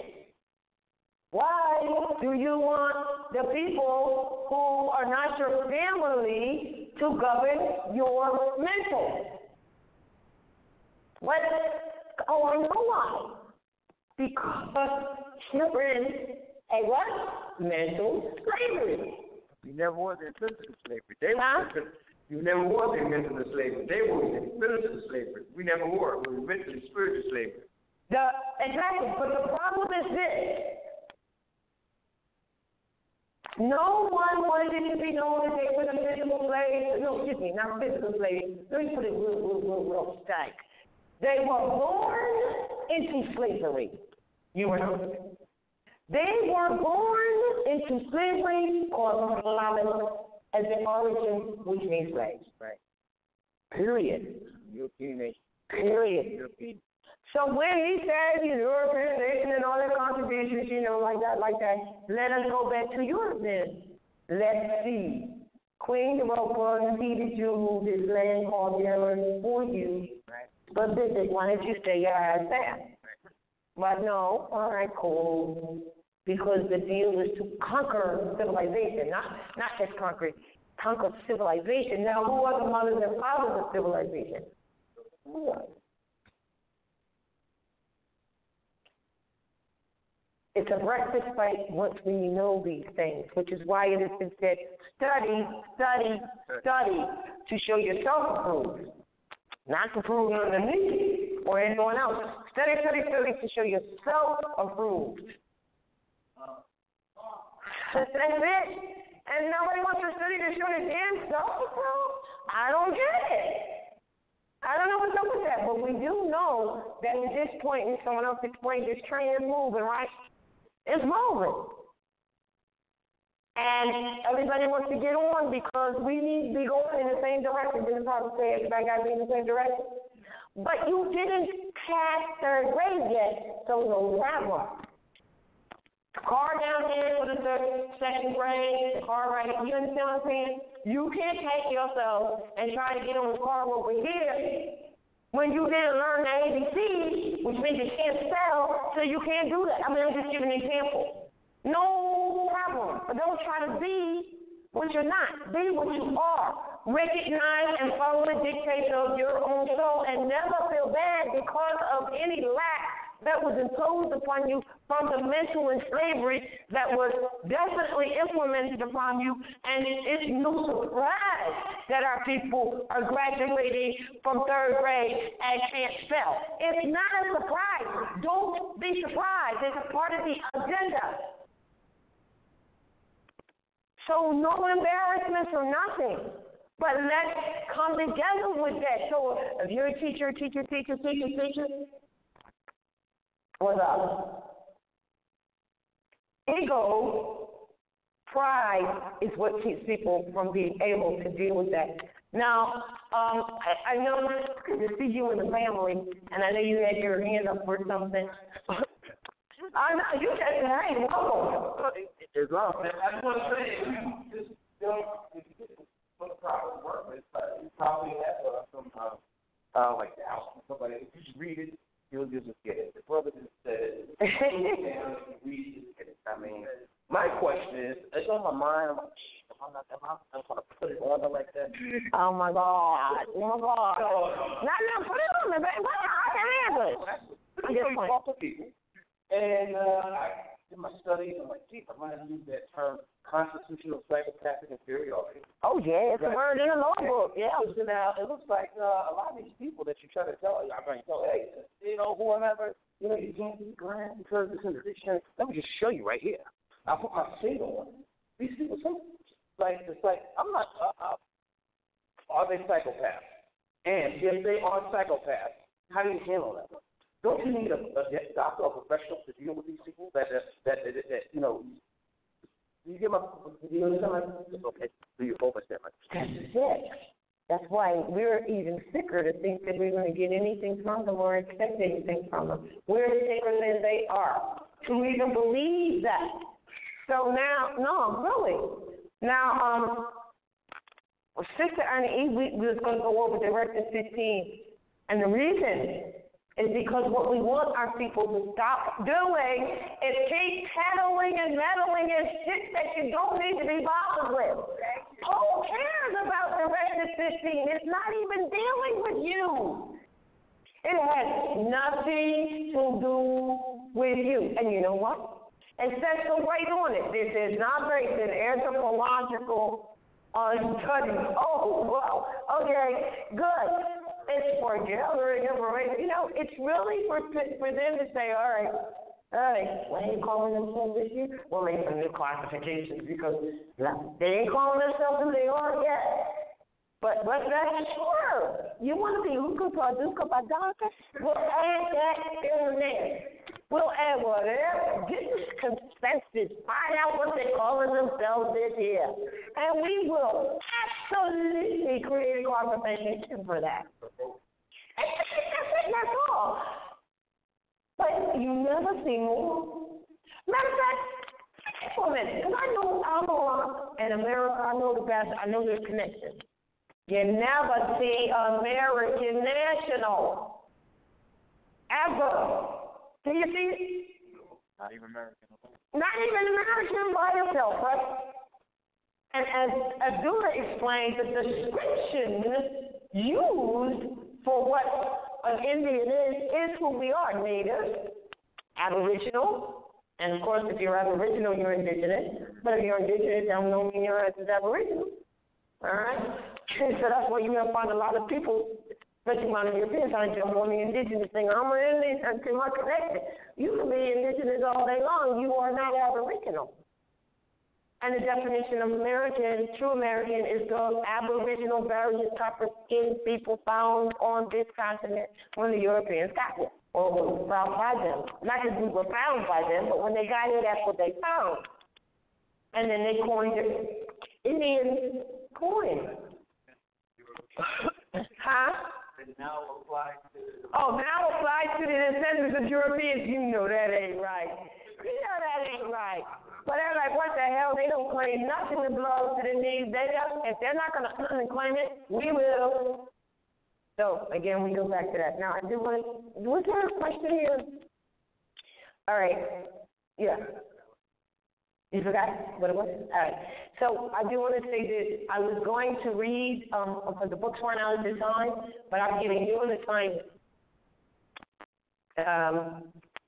Speaker 2: Why do you want the people who are not your family to govern your mental? What? Oh, I know why. Because you're in a what? Mental slavery.
Speaker 5: You never was in physical slavery. They
Speaker 2: huh?
Speaker 5: were. You never was in mental slavery. They were in spiritual slavery. We never were. We were mentally spiritual slavery.
Speaker 2: The, exactly. But the problem is this. No one wanted it to be known as they were the physical slaves. No, excuse me, not physical slaves. Let me put it real, real, real, real stank. They were born into slavery. You were not. They were born into slavery or as an origin, which means slaves.
Speaker 5: Right.
Speaker 2: Period.
Speaker 5: European nation.
Speaker 2: Period.
Speaker 5: European.
Speaker 2: So when he says he's European nation and all their contributions, you know, like that, like that, let us go back to Europe then. Let's see. Queen Europa defeated you, this land called Germany for you.
Speaker 5: Right.
Speaker 2: But this is, why don't you stay your ass there? But no, all right, cool. Because the deal is to conquer civilization, not not just conquer, conquer civilization. Now, who are the mothers and fathers of civilization? Who are? It's a breakfast fight once when you know these things, which is why it has been said, study, study, study, to show yourself approved, not to prove underneath or anyone else. Study, study, study, to show yourself approved. That's it.
Speaker 1: and nobody wants to study to show the damn stuff. I don't get it. I don't know what's up with that, but we do know that at this point, and someone else explained, this train is moving, right? It's moving. And everybody wants to get on because we need to be going in the same direction. Didn't probably say everybody got to be in the same direction. But you didn't pass third grade yet, so no problem. Car down there for the third, second grade, the car right here. You understand what I'm saying? You can't take yourself and try to get on the car over here when you didn't learn the A B C, which means you can't spell, so you can't do that. I mean, I'm just giving an example. No problem. But don't try to be what you're not. Be what you are. Recognize and follow the dictates of your own soul and never feel bad because of any lack that was imposed upon you from the mental and slavery that was definitely implemented upon you. And it is no surprise that our people are graduating from third grade and can't spell. It's not a surprise. Don't be surprised. It's a part of the agenda. So no embarrassments or nothing. But let's come together with that. So if you're a teacher, teacher, teacher, teacher, teacher, what's up? Ego, pride is what keeps people from being able to deal with that. Now, um, I, I know to see you in the family, and I know you had your hand up for something. I know, you just said, hey, welcome.
Speaker 5: As long as
Speaker 4: I just want to say, if you just don't put the proper work, it's, uh, you probably have uh, some, uh, uh, like, doubt. Somebody, if you just read it, you'll just get it. The brother just said it. Read it, get it. I mean, my question is, it's on my mind. I'm not, am I, I'm going to put it on there like that.
Speaker 1: Oh, my God. Oh, my God. No, no, put it on there, baby. I can handle it.
Speaker 4: I'm just talk to people. And uh, I did my studies. I'm like, geez, I might have used that term constitutional psychopathic inferiority.
Speaker 1: Oh, yeah, it's right. A word in the law book, yeah.
Speaker 4: So now, it looks like uh, a lot of these people that you try to tell, I mean, tell, hey, you know, whoever, you know, you can't be grand because it's in the dictionary. Let me just show you right here. I put my finger on it. These people, some, like, it's like, I'm not, uh, uh, are they psychopaths? And if they are psychopaths, how do you handle that? Don't you need a, a doctor or professional to deal with these people that, that, that, that, that you know, do you get my, do you understand? Okay, do you understand?
Speaker 1: That's it. That's why we're even sicker to think that we're going to get anything from them or expect anything from them. We're sicker than they are to even believe that. So now, no, really. Now, um, Sister Annie, we, we was going to go over Directive fifteen, and the reason is because what we want our people to stop doing is keep peddling and meddling in shit that you don't need to be bothered with. Who cares about Directive fifteen? It's not even dealing with you. It has nothing to do with you. And you know what? It says so right on it. This is not based in anthropological uh, studies. Oh, wow. Okay, good. It's for gathering information. You know, it's really for for them to say, all right, all right, what are you calling themselves this year? We'll make some new classifications because they ain't calling themselves who they are yet. But but that's sure. You want to be Luca Paduca Padaka? We'll add that in there. We'll add whatever. Get this consensus. Find out what they're calling themselves this year. And we will absolutely create a classification for that. That's all. But you never see more. Matter of fact, for a minute, because I know I'm in America, I know the best, I know there's connections. You never see American national. Ever. Do you see it?
Speaker 4: Not even American.
Speaker 1: Not even American by itself, right? And as Abdullah explained, the description used for what an Indian is, is who we are, Native, Aboriginal, and of course if you're Aboriginal, you're Indigenous, but if you're Indigenous, that don't mean you're Aboriginal, all right? And so that's why you're going to find a lot of people, especially among Europeans, trying to jump on the Indigenous thing. I'm an Indian until I'm connected. You can be Indigenous all day long. You are not Aboriginal. And the definition of American, true American, is the Aboriginal various copper-skinned people found on this continent when the Europeans got here, or were found by them. Not that we were found by them, but when they got here, that's what they found. And then they coined it Indian coin. Huh?
Speaker 4: And now applies to the
Speaker 1: Oh, now applies to the descendants of Europeans. You know that ain't right. You know that ain't right. But they're like, what the hell? They don't claim nothing that belongs to the needs. They don't, if they're not going to claim it, we will. So, again, we go back to that. Now, I do want to, was there a question here? All right. Yeah. You forgot what it was? All right. So I do want to say that I was going to read, um, because the books weren't out at the time, but I'm giving you an assignment. Um,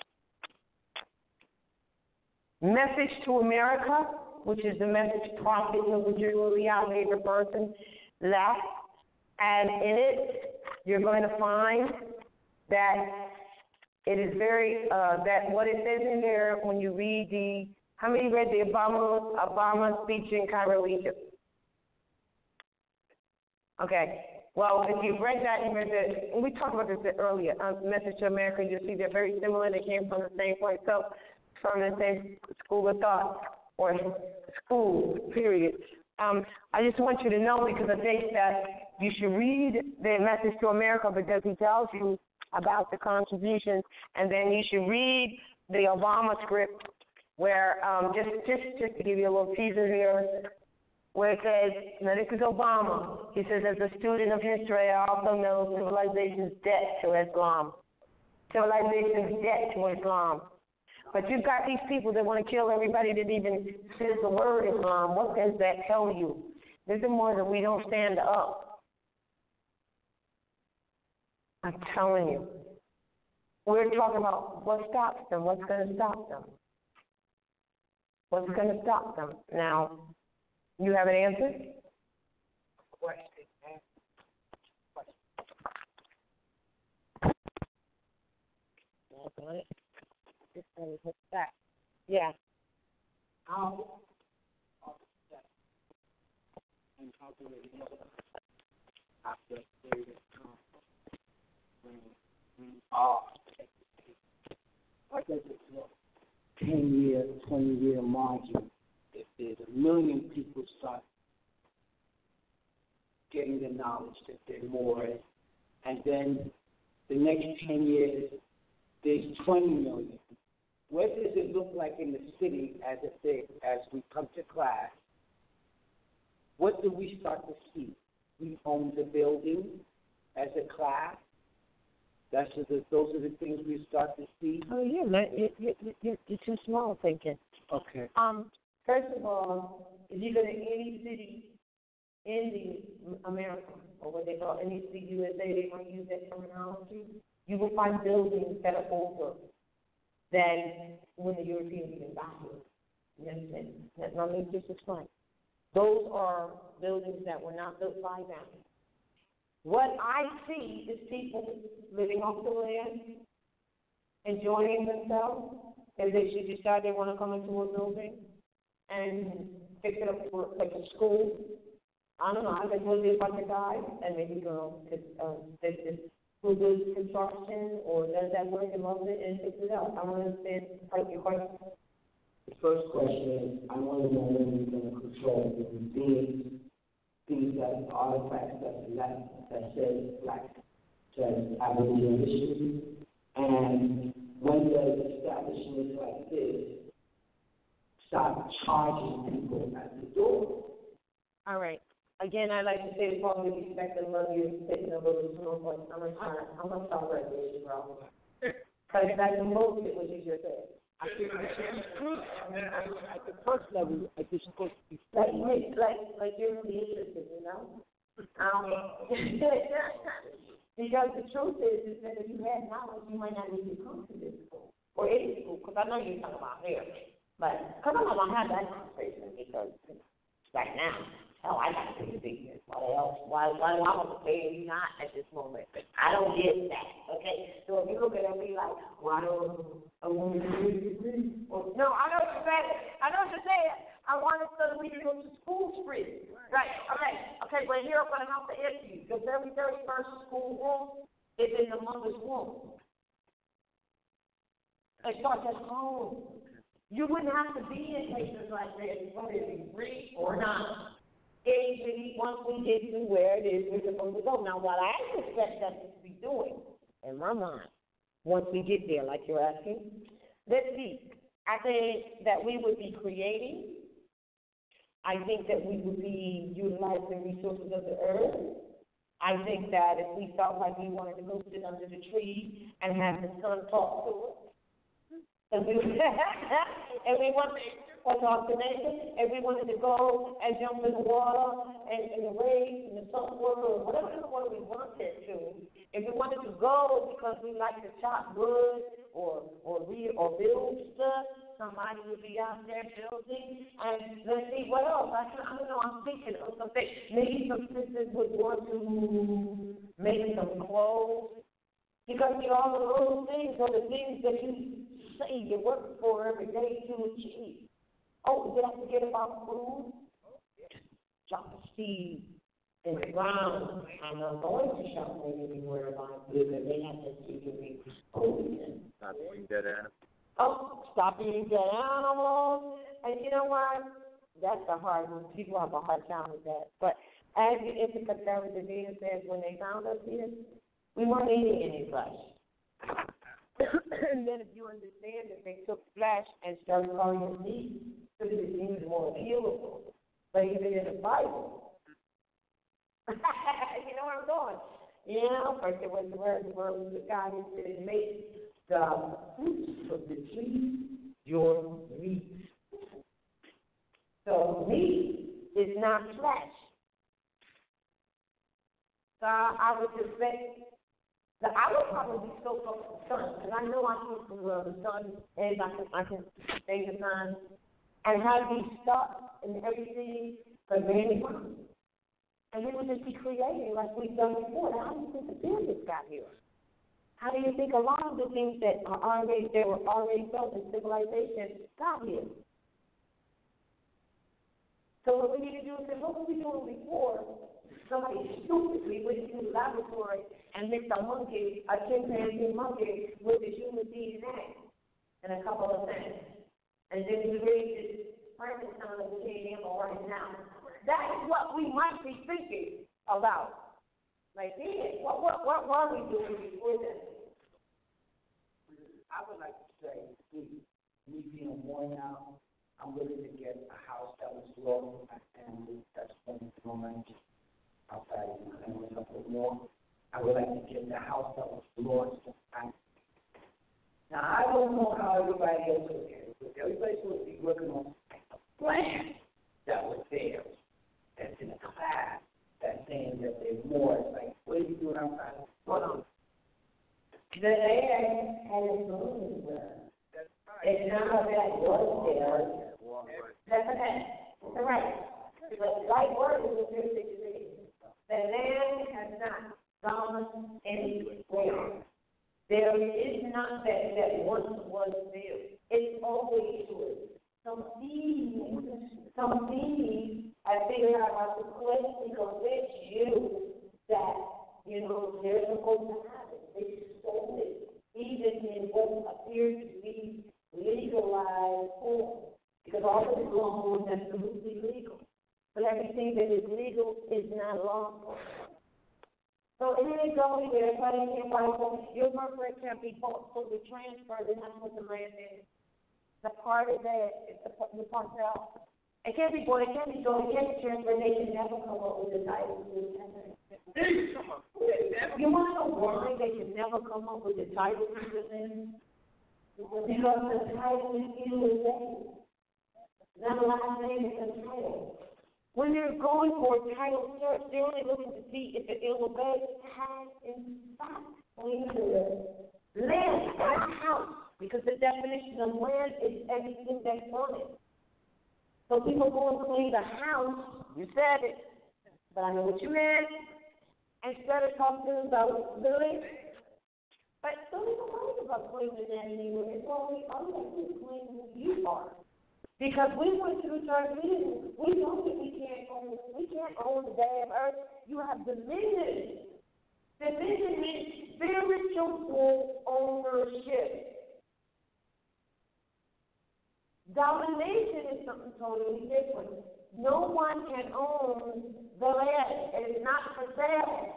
Speaker 1: Message to America, which is the message prophet of the Julie Almeida person left. And in it, you're going to find that it is very, uh, that what it says in there when you read the, how many read the Obama, Obama speech in Cairo, Egypt? Okay. Well, if you've read that, you read that, and we talked about this earlier, um, Message to America, you'll see they're very similar. They came from the same place. So, from the same school of thought, or school, period. Um, I just want you to know, because I think that you should read the Message to America, because he tells you about the contributions, and then you should read the Obama script, where, um, just, just, just to give you a little teaser here, where it says, now this is Obama. He says, as a student of history, I also know civilization's debt to Islam. Civilization's debt to Islam. But you've got these people that want to kill everybody that even says the word Islam. What does that tell you? This is more that we don't stand up. I'm telling you. We're talking about what stops them, what's going to stop them. What's going to stop them? Now, you have an answer? Question. That. Yeah.
Speaker 6: How and how do we after uh what does it look? Ten year, twenty year margin. If there's a million people start getting the knowledge that they're Moorish, and then the next ten years there's twenty million. What does it look like in the city as a thing, as we come to class? What do we start to see? We own the building as a class. That's just, those are the things we start to see.
Speaker 1: Oh, yeah, man, you, you, you, you're too small thinking.
Speaker 6: Okay.
Speaker 1: Um, first of all, if you go to any city in the America, or what they call any city U S A, they want to use that terminology, you will find buildings that are older than when the Europeans even got here. You understand? That's not me just explain. Those are buildings that were not built by them. What I see is people living off the land, enjoying themselves, and they should decide they want to come into a building and fix it up for like a school. I don't know. I think we'll do a bunch of guys and maybe girls could uh, fix it. Who does construction or does that work and loves it and fix it out? I want to understand part of your question.
Speaker 6: The first question is, I want to know when you're going to control the things, things that artifacts that left that says black, says Aboriginal history, and when does establishments like this start charging people at the door?
Speaker 1: All right. Again, I'd like to say with all due respect and love you, taking a little small voice. I'm going to start, I'm going to start right there, you bro. Because that's some bullshit what you just said.
Speaker 6: I think it's true. I mean, at the first level, I just supposed to be
Speaker 1: like, like, like you're really interested, you know? Um, because the truth is, is that if you had knowledge, you might not even come to this school or any school. Because I know you're talking about here, but because I'm going to have that conversation because right now. Oh, I got to pay the business. Why the hell? Why, why do I want to pay and you not at this moment? I don't get that, okay? So if you look at it and be like, why don't I want to pay the degree? No, I know what you're saying. I know what you're saying. I'm I want it so that we can go to school free. Right, okay, okay, but here I'm going to have to ask you. The very, very first school room is in the mother's womb. It starts at home. You wouldn't have to be in places like that, whether it be free or not. Easily, once we get to where it is we're supposed to go. Now, what I expect us to be doing, in my mind, once we get there, like you're asking, let's see. I think that we would be creating. I think that we would be utilizing resources of the earth. I think that if we felt like we wanted to go sit under the tree and have the sun talk to us, and we, and we wanted to talk to nature, and we wanted to go and jump in the water and in the waves and the salt water or whatever the water we wanted to. If we wanted to go because we like to chop wood or or read or build stuff, somebody would be out there building. And let's see what else. I, I don't know. I'm thinking of something. Maybe some sisters would want to make some clothes because you know, all of those things are the things that you say you work for every day to achieve. Oh, did I forget about food? Drop a seed in the ground. I'm not going to shop anywhere about food, but they have to see me. Oh,
Speaker 5: Stop eating dead animals.
Speaker 1: Oh, stop eating dead animals. And you know what? That's the hard one. People have a hard time with that. But as the Ithaca Sarah says, when they found us here, we weren't eating any flesh. And then if you understand that they took flesh and started calling it meat, because it seems more appealable. But even in the Bible, you know where I'm going. You know, first it was the word, the word was the God who said, make the fruits of the tree your meat. So meat is not flesh. So I would just say, that I would probably soak up the sun, because I know I come from uh, the sun, and I can, I can stay the sun, and have these stuff and everything for many months. And we would just be creating like we've done before. Now, how do you think the business got here? How do you think a lot of the things that are already, that were already built in civilization got here? So what we need to do is say, what were we doing before? Somebody stupidly went into the laboratory and mixed a monkey, a chimpanzee monkey, with the human D N A and a couple of things. And then we raised it, Frankenstein of the D N A right now. That is what we might be thinking about. Like, yeah, what, what, what were we doing before that?
Speaker 6: I would like to say, me, me being born now, I'm willing to get a house that was low for my family. That's one of the moments. Outside of my family, up with more. I would like to get the house that was lost. Now, I don't know how everybody else looks at it, but everybody's supposed to be working on a plan that was there, that's in a class, that's saying that they're more. It's like, what are you doing outside? Hold on. The land had its own there. It's not that was there. That's okay. That's right. The right word is what you're saying. The land has not gone anywhere. There is not that that once was there. It's always true. Some seeds, some seeds, I figured out how to quickly convince you that, you know, they're supposed to have it. They stole it, even in what appears to be legalized form. Because all of the law is absolutely legal. But everything that is legal is not lawful. So in any go here, everybody in your Bible, your birthright can't be bought, so the transfer, then that's what the land is. The part of that is the, the part out. It can't be bought, it can't be sold, it can't be transferred, they can never come up with the title to the land. You want to know why they can never come up with the title to the land? Because the title is illegal. That last name is a title. When they're going for a title search, they're only looking to see if the illegal has in fact claimed the land, not a house, because the definition of land is everything that's on it. So people go and claim the house, you said it, but I know what you meant, instead of talking about the land. But don't even worry about claiming that anywhere. It's always, all you have to do is claim who you are.
Speaker 1: Because we went to the church, we didn't, we know that we can't own, we can't own the damn earth. You have dominion. Dominion means spiritual ownership. Domination is something totally different. No one can own the land. It is not for sale.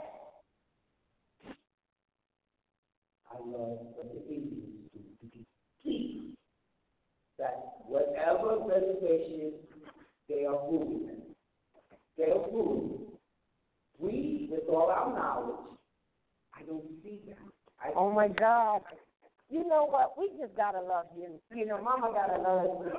Speaker 6: I love what the Indians do to keep that whatever reservation they are moving, they are moving. We, with all our knowledge, I don't see that. I
Speaker 1: Oh my God. You know what? We just gotta love you. You know, Mama gotta love you.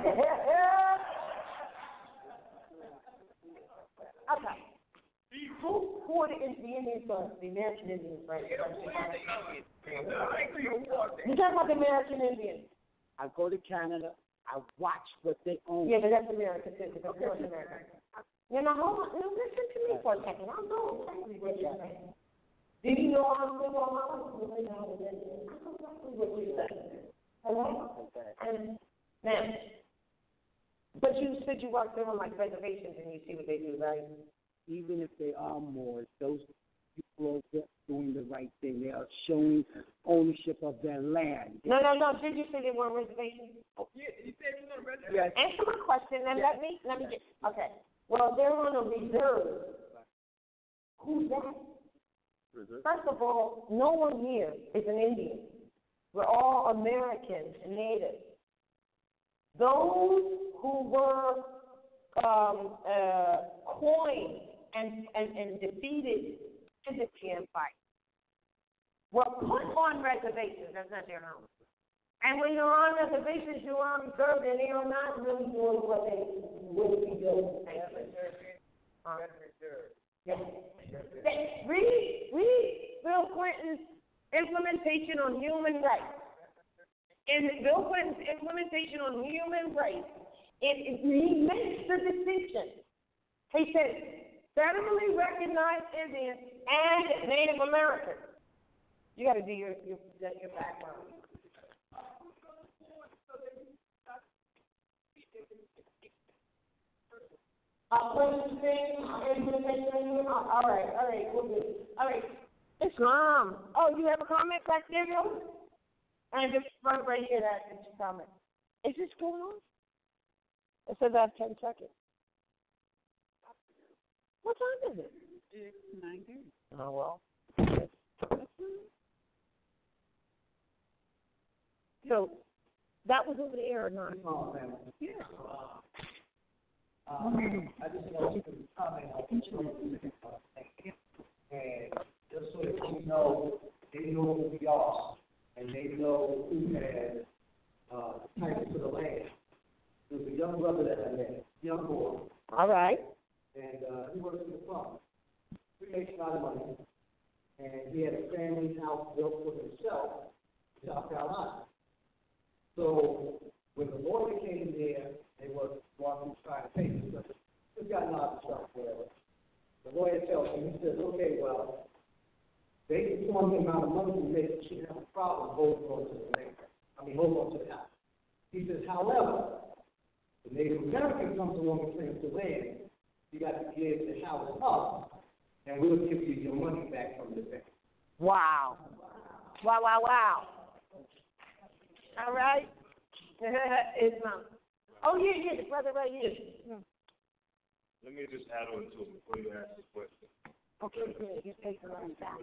Speaker 1: Okay. Who, who are the, the Indians first? The American Indians, right? You talking about the American Indians?
Speaker 6: I go to Canada, I watch what they own.
Speaker 1: Yeah, but that's American too, because of course American. You know, hold on. Now listen to me for a second. I'll know exactly what you're saying. Do you know I'm living on my own? I know exactly what you're saying. Hello? And now, but you said you work there on like reservations and you see what they do, right?
Speaker 6: Even if they are Moors, those people are doing the right thing. They are showing ownership of their land.
Speaker 1: No, no, no. Did you say they were on reservations?
Speaker 3: Oh, yeah, you said you on reservation.
Speaker 6: Yes.
Speaker 1: Answer my question and let me let me get okay. Well, they're on a reserve. Who's that? First of all, no one here is an Indian. We're all Americans and natives. Those who were um, uh, coined and, and, and defeated in the empire were put on reservations. That's not their home. And when you're on reservations, you're on reserve, and they are not really doing what they would be doing. Yes. Read, read Bill Clinton's implementation on human rights. In Bill Clinton's implementation on human rights, it, it, he makes the distinction. He says, federally recognized Indians and Native Americans. You got to do your, your, your background. All right, all right, we'll do. All right, Islam. Oh, you have a comment back there, Joe? And just right, right here, that is your comment. Is this going on? It says I have ten seconds. What time is it?
Speaker 7: It's nine thirty.
Speaker 1: Oh, well. So, that was over the air or not?
Speaker 6: Yeah. Um, I just want to comment on and just so that you know, they know who we are, and they know who has uh, title to the land. There's a young brother that I met, young boy.
Speaker 1: All right.
Speaker 6: And uh, he works in the farm. He makes a lot of money, and he had a family house built for himself in South Carolina. So when the lawyer came there, they were walking trying to pay him. This guy knows himself, whatever. The lawyer tells him, he says, okay, well, they informed him amount of money to make it, shouldn't have a problem holding on to the land. I mean, holding on to the house. He says, however, the Native American comes along and claims the land, you got to give the house up, and we'll give you your money back from the bank.
Speaker 1: Wow. Wow, wow, wow. All right. Islam. Oh, yeah, yeah, the brother right here. Hmm.
Speaker 4: Let me just add on to it before you ask the question.
Speaker 1: Okay, good. You take the line back.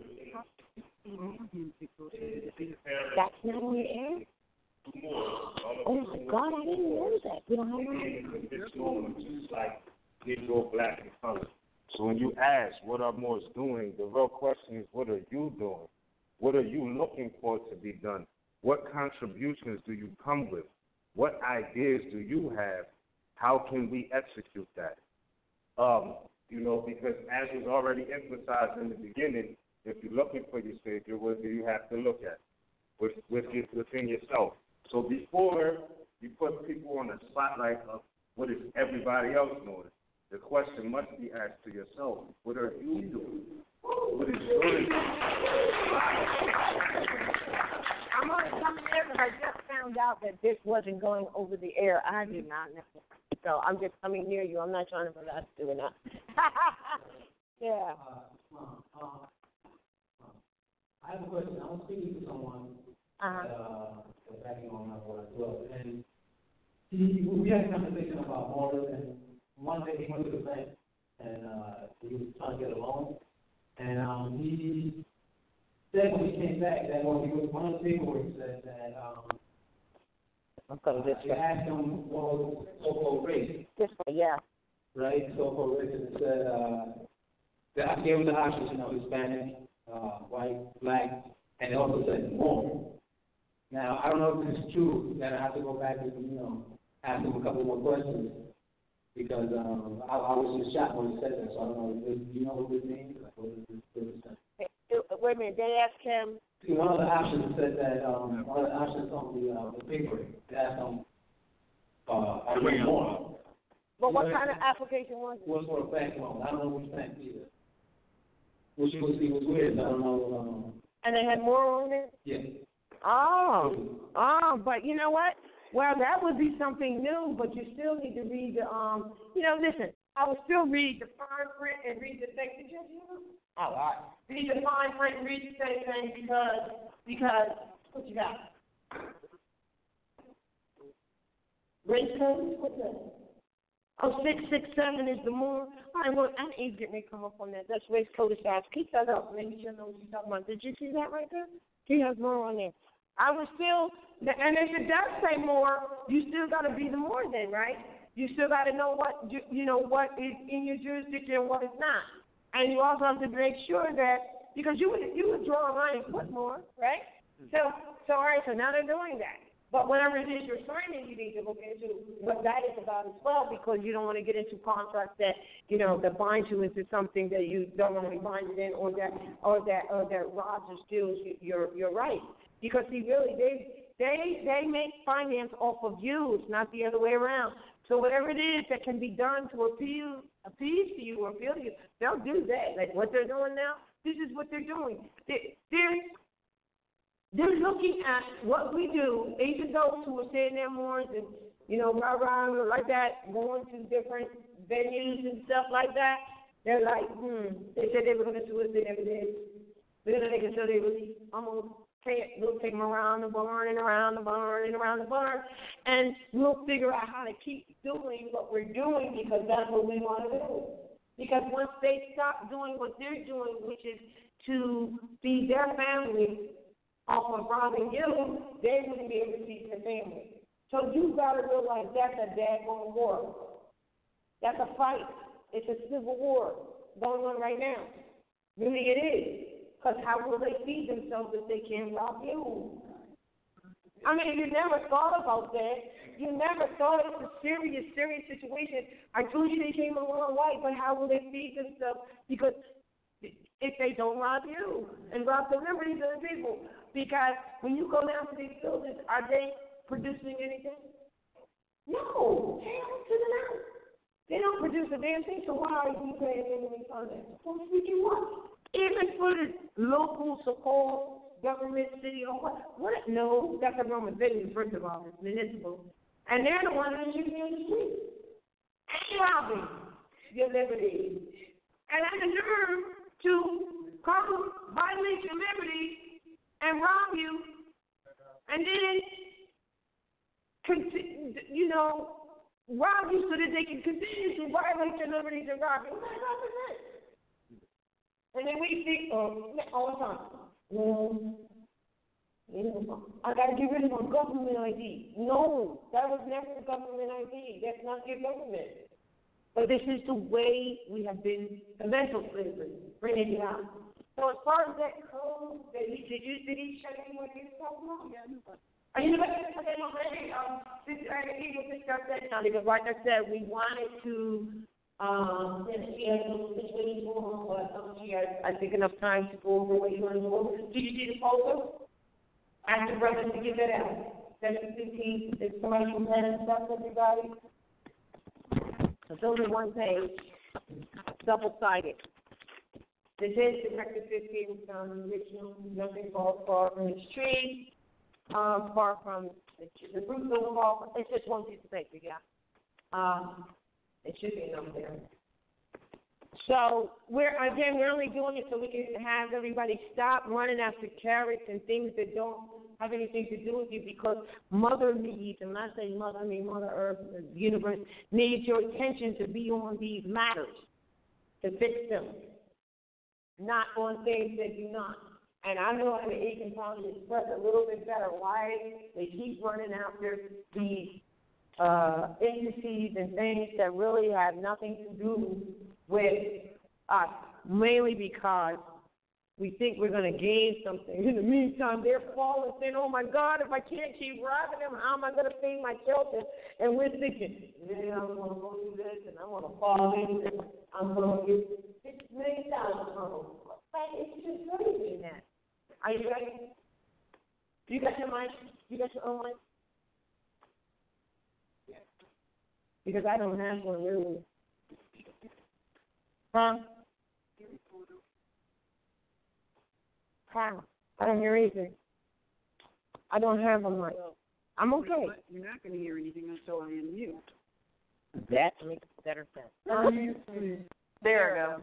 Speaker 1: That's not on the air? Oh, my God, I didn't know that. We don't have one.
Speaker 4: It's normal, just like Negro, black, and color. So when you ask what are Moors doing, the real question is, what are you doing? What are you looking for to be done? What contributions do you come with? What ideas do you have? How can we execute that? Um, you know, because as was already emphasized in the beginning, if you're looking for your Savior, what do you have to look at? With, with, within yourself. So before you put people on the spotlight of what is everybody else doing, the question must be asked to yourself, what are you doing? What is your
Speaker 1: I'm only coming here because I just found found out that this wasn't going over the air. I did not know. So I'm just coming near you. I'm not trying to relax doing that. Yeah.
Speaker 6: Uh, uh, uh, I have a question. I was speaking to someone
Speaker 1: Uh-huh.
Speaker 6: that uh, was acting on my board as well, and he, we had a conversation about Moor, and one day he went to the bank, and uh, he was trying to get a loan, and um, he said when he came back that when he was one of the paperwork said that um,
Speaker 1: I'm going this
Speaker 6: they
Speaker 1: way.
Speaker 6: asked him what was so-called race,
Speaker 1: This way, yeah.
Speaker 6: right? So-called race, and it said uh, that I gave him the options, you know, Hispanic, uh, white, black, and it also said Moor. Now, I don't know if this is true, that I have to go back and, you know, ask him a couple more questions, because um, I, I was just shocked when he said that, so I don't know, do you know what this means? Like, what is this, what is that?
Speaker 1: Wait a minute, they asked him.
Speaker 6: One of the options said that, um, one of the options on the, uh, the paper, they asked him, uh, are you Moor?
Speaker 1: But what kind of application was it?
Speaker 6: Was for a bank loan, I don't know which bank either. Which was, it was weird, I don't know, um.
Speaker 1: And they had more on it?
Speaker 6: Yeah.
Speaker 1: Oh, oh, but you know what? Well, that would be something new, but you still need to read the, um, you know, listen, I would still read the fine print and read the thing. Did you do? All right. Read the fine print and read the same thing because, because, what you got? Race code? What's that? Oh, six six seven is the Moor. I well, an agent may come up on that. That's race code size. Keep that up. Maybe you'll know what you're talking about. Did you see that right there? He has more on there. I was still, and if it does say Moor, you still got to be the Moor then, right? You still got to know what you, you know what is in your jurisdiction and what is not. And you also have to make sure that because you would you would draw a line and put Moor, right? So so all right. So now they're doing that. But whatever it is you're signing, you need to look into what that is about as well, because you don't want to get into contracts that, you know, that bind you into something that you don't want to be binded in, or that, or that, or that robs or steals your your rights. Because see, really, they they they make finance off of you. It's not the other way around. So whatever it is that can be done to appeal appease to you or appeal to you, they'll do that. Like what they're doing now, this is what they're doing. They, they're They're looking at what we do, even those who are saying their Moors and, you know, rah rah like that, going to different venues and stuff like that. They're like, hmm, they said they were going to do it, they never did. They're going to make it so they really almost can't. We'll take them around the barn and around the barn and around the barn, and we'll figure out how to keep doing what we're doing because that's what we want to do. Because once they stop doing what they're doing, which is to feed their family off of robbing you, they wouldn't be able to feed their family. So you got to realize that's a daggone war. That's a fight. It's a civil war going on right now. Really it is. Because how will they feed themselves if they can't rob you? I mean, you never thought about that. You never thought it's a serious, serious situation. I told you they came along white, but how will they feed themselves? Because if they don't rob you and rob the liberties of the people. Because when you go down to these buildings, are they producing anything? No. Hell to the no. They don't produce a damn thing, so why are you paying them on that? What do you want? Even for the local so-called government, city, or what? What? No, that's a Roman business, first of all. It's municipal. And they're the ones that are shooting you in the street. And robbing your liberty. And have the nerve to come violate your liberty and rob you, and then, you know, rob you so that they can continue to violate your liberties and rob you. And then we think, um, all the time, well, you know, I got to get rid of my government I D. No, that was never a government I D. That's not your government. But this is the way we have been, the mental slavery, bringing it out. So as far as that code, that he, did you did he check in what he was talking about? Yeah. Are you the best? Okay, well, maybe um, this, I think he will discuss that now because, like I said, we wanted to. Um, and she had a little situation going on, but um, she had, I think, enough time to go over what you want to go over. Did you see the photo? Ask the brothers to get that out. seven fifteen, it's commercial plan and stuff, everybody. So those are one page, double-sided. This is Detective fifteen from Richmond, nothing far, far from the street, um, far from The, the fruit don't fall. It's just one piece of paper, yeah. Um, it should be up there. So we're again we're only doing it so we can have everybody stop running after carrots and things that don't have anything to do with you, because Mother needs, and when I say Mother, I mean Mother Earth, the universe needs your attention to be on these matters, to fix them, not on things that do not. And I know how they can probably express a little bit better why they keep running after these uh, agencies and things that really have nothing to do with us, mainly because we think we're going to gain something. In the meantime, they're falling, saying, oh, my God, if I can't keep robbing them, how am I going to feed my children? And we're thinking, yeah, I'm going to go do this, and I'm going to fall in, and I'm going to get six million dollars from them. It's just crazy, that. Are you ready? You got your mic? You got your own mic? Because I don't have one, really. Huh? How? I don't hear anything. I don't have a mic. I'm okay.
Speaker 7: You're not going to hear anything until I unmute.
Speaker 1: That makes better sense. Um,
Speaker 7: there we go.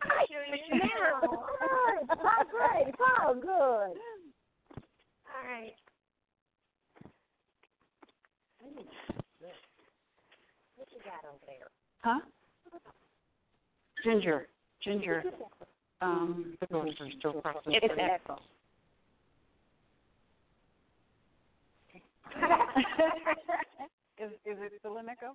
Speaker 1: Oh, great. Oh, good. All right. What you got over there?
Speaker 7: Huh? Ginger. Ginger. Um,
Speaker 1: it's an echo.
Speaker 7: is is it still an echo?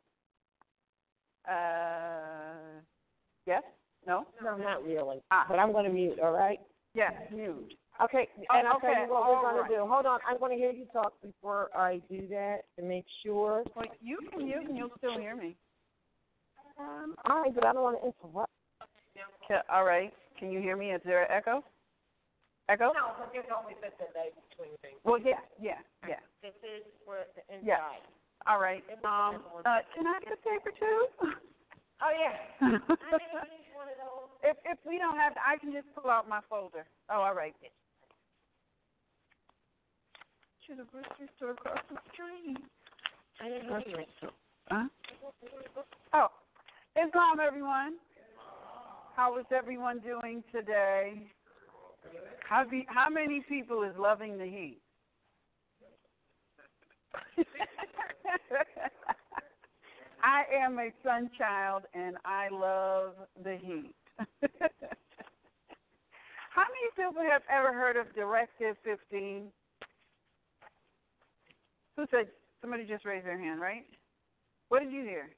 Speaker 7: Uh, yes? No?
Speaker 1: No, not really.
Speaker 7: Ah.
Speaker 1: But I'm going to mute, all right?
Speaker 7: Yes, mute.
Speaker 1: Okay, and
Speaker 7: oh,
Speaker 1: I'll
Speaker 7: okay.
Speaker 1: tell you what we're going
Speaker 7: right.
Speaker 1: to do. Hold on, I'm going to hear you talk before I do that to make sure.
Speaker 7: Well, you can mute and you'll still hear me.
Speaker 1: Um, all right, but I don't want to interrupt.
Speaker 7: Okay, all right. Can you hear me? Is there an echo? Echo?
Speaker 1: No, but there's always a delay between things.
Speaker 7: Well, yeah, yeah, yeah.
Speaker 1: This is for the inside.
Speaker 7: Yeah. All right. Um, uh, can I get a paper too?
Speaker 1: Oh, yeah. I need one of those.
Speaker 7: If if we don't have, I can just pull out my folder. Oh, all right. To the grocery store across the street.
Speaker 1: I didn't know you were.
Speaker 7: Huh? Oh, Islam, everyone. How is everyone doing today? How be, how many people is loving the heat? I am a sun child, and I love the heat. How many people have ever heard of Directive fifteen? Who said? Somebody just raised their hand, right? What did you hear?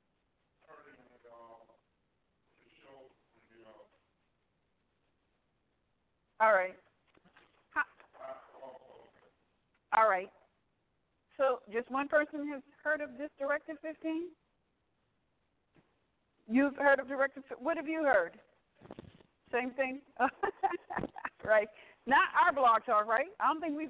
Speaker 7: All right. How, all right. So just one person has heard of this Directive fifteen? You've heard of Directive fifteen? What have you heard? Same thing? Right. Not our blog talk, right? I don't think we've...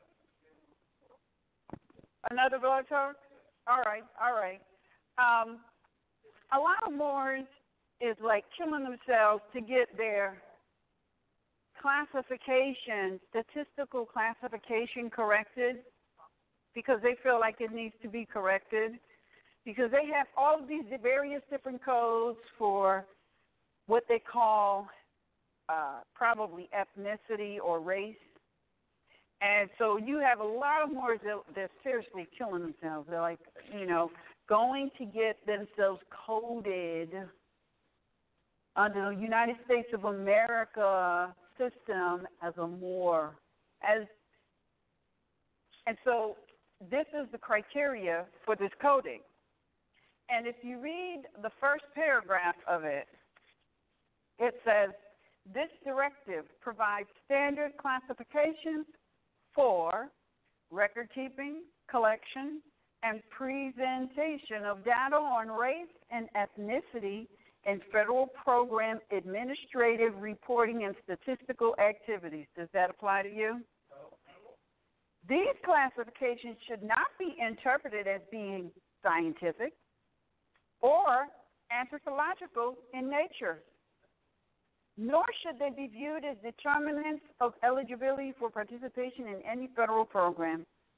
Speaker 7: Another blog talk? All right, all right. Um, a lot of Moors is like killing themselves to get their classification, statistical classification corrected, because they feel like it needs to be corrected, because they have all of these various different codes for what they call uh, probably ethnicity or race. And so you have a lot of Moors that they're seriously killing themselves. They're like, you know, going to get themselves coded under the United States of America system as a Moor. As, and so this is the criteria for this coding. And if you read the first paragraph of it, it says, this directive provides standard classifications for record keeping, collection, and presentation of data on race and ethnicity in federal program administrative reporting and statistical activities. Does that apply to you? These classifications should not be interpreted as being scientific or anthropological in nature, nor should they be viewed as determinants of eligibility for participation in any federal program.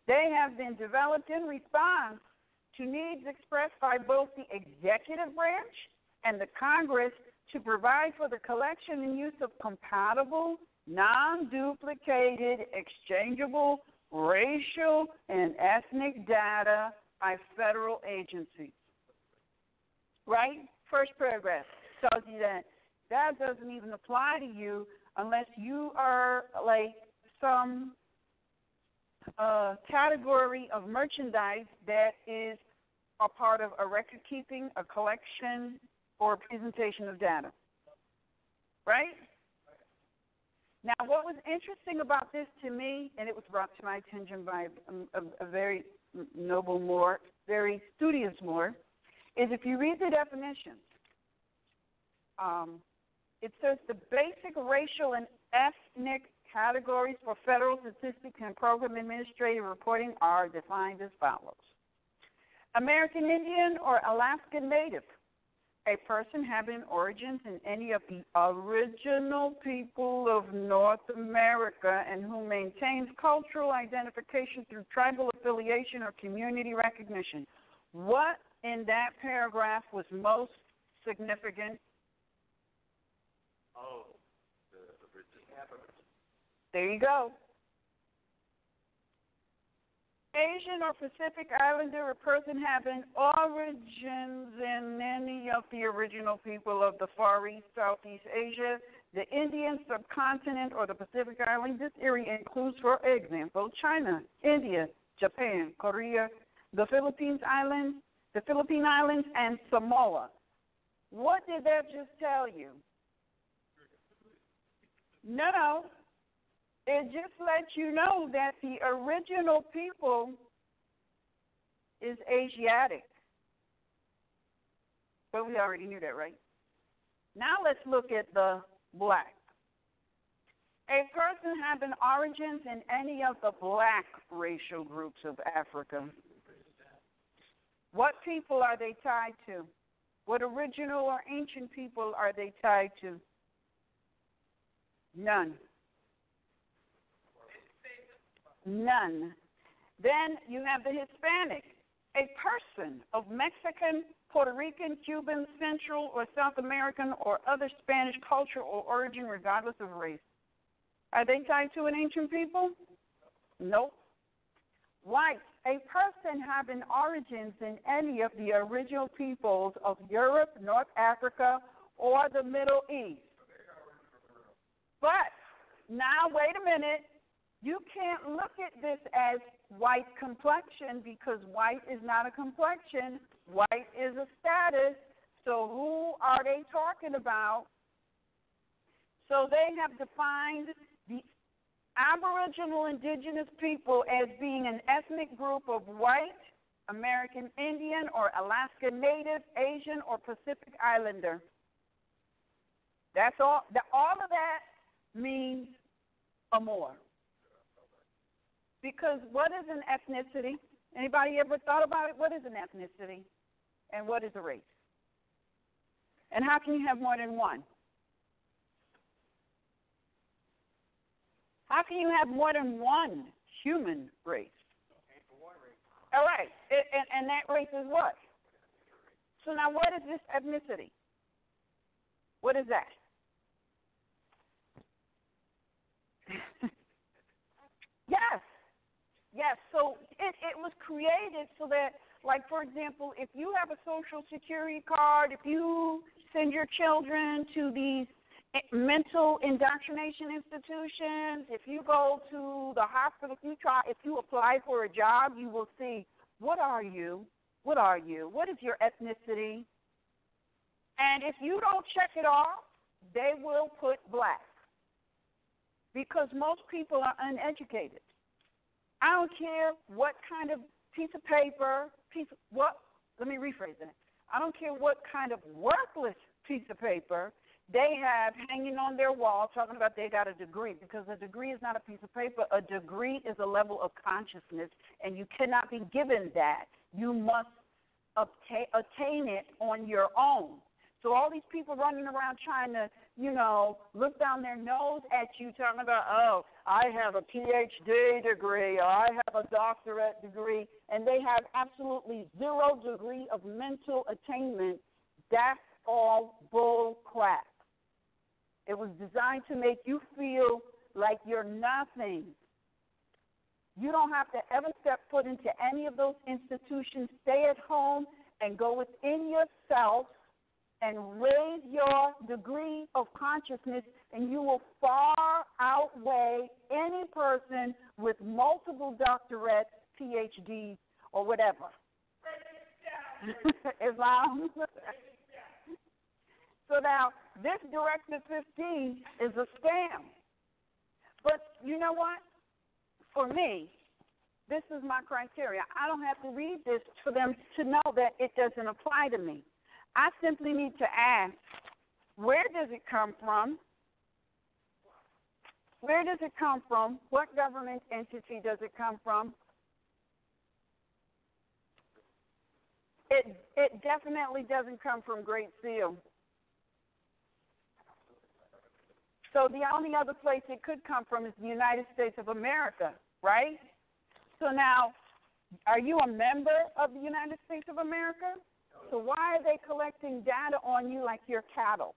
Speaker 7: They have been developed in response to needs expressed by both the executive branch and the Congress to provide for the collection and use of compatible, non-duplicated, exchangeable racial and ethnic data by federal agencies. Right? First paragraph tells you that that doesn't even apply to you unless you are like some uh, category of merchandise that is a part of a record keeping, a collection, or a presentation of data. Right? Now, what was interesting about this to me, and it was brought to my attention by a, a, a very noble Moor, very studious Moor, is if you read the definitions, um, it says the basic racial and ethnic categories for federal statistics and program administrative reporting are defined as follows. American Indian or Alaskan Native, a person having origins in any of the original people of North America and who maintains cultural identification through tribal affiliation or community recognition. What in that paragraph was most significant?
Speaker 4: Oh, the original.
Speaker 7: There you go. Asian or Pacific Islander, a person having origins in any of the original people of the Far East, Southeast Asia, the Indian subcontinent, or the Pacific Islands. This area includes, for example, China, India, Japan, Korea, the Philippines Islands, the Philippine Islands, and Samoa. What did that just tell you? No. It just lets you know that the original people is Asiatic. But we already knew that, right? Now let's look at the black. A person having origins in any of the black racial groups of Africa. What people are they tied to? What original or ancient people are they tied to? None. None. Then you have the Hispanic, a person of Mexican, Puerto Rican, Cuban, Central, or South American, or other Spanish culture or origin, regardless of race. Are they tied to an ancient people? Nope. White, a person having origins in any of the original peoples of Europe, North Africa, or the Middle East. But now, wait a minute. You can't look at this as white complexion because white is not a complexion. White is a status. So who are they talking about? So they have defined the Aboriginal indigenous people as being an ethnic group of white, American Indian, or Alaska Native, Asian, or Pacific Islander. That's all. All of that means a Moor. Because what is an ethnicity? Anybody ever thought about it? What is an ethnicity? And what is a race? And how can you have more than one? How can you have more than one human race? All right. It, and, and that race is what? So now what is this ethnicity? What is that? Yes. Yes, so it, it was created so that, like, for example, if you have a Social Security card, if you send your children to these mental indoctrination institutions, if you go to the hospital, if you try, if you apply for a job, you will see, what are you? What are you? What is your ethnicity? And if you don't check it off, they will put black because most people are uneducated. I don't care what kind of piece of paper, piece of, what, let me rephrase that. I don't care what kind of worthless piece of paper they have hanging on their wall talking about they got a degree, because a degree is not a piece of paper. A degree is a level of consciousness, and you cannot be given that. You must obtain, attain it on your own. So all these people running around trying to, you know, look down their nose at you, talking about, oh, I have a P H D degree, or I have a doctorate degree, and they have absolutely zero degree of mental attainment. That's all bull crap. It was designed to make you feel like you're nothing. You don't have to ever step foot into any of those institutions. Stay at home and go within yourself and raise your degree of consciousness, and you will far outweigh any person with multiple doctorates, P H Ds, or whatever. Islam. So now, this Directive fifteen is a scam. But you know what? For me, this is my criteria. I don't have to read this for them to know that it doesn't apply to me. I simply need to ask, where does it come from? Where does it come from? What government entity does it come from? It, it definitely doesn't come from Great Seal. So the only other place it could come from is the United States of America, right? So now, are you a member of the United States of America? So why are they collecting data on you like you're cattle?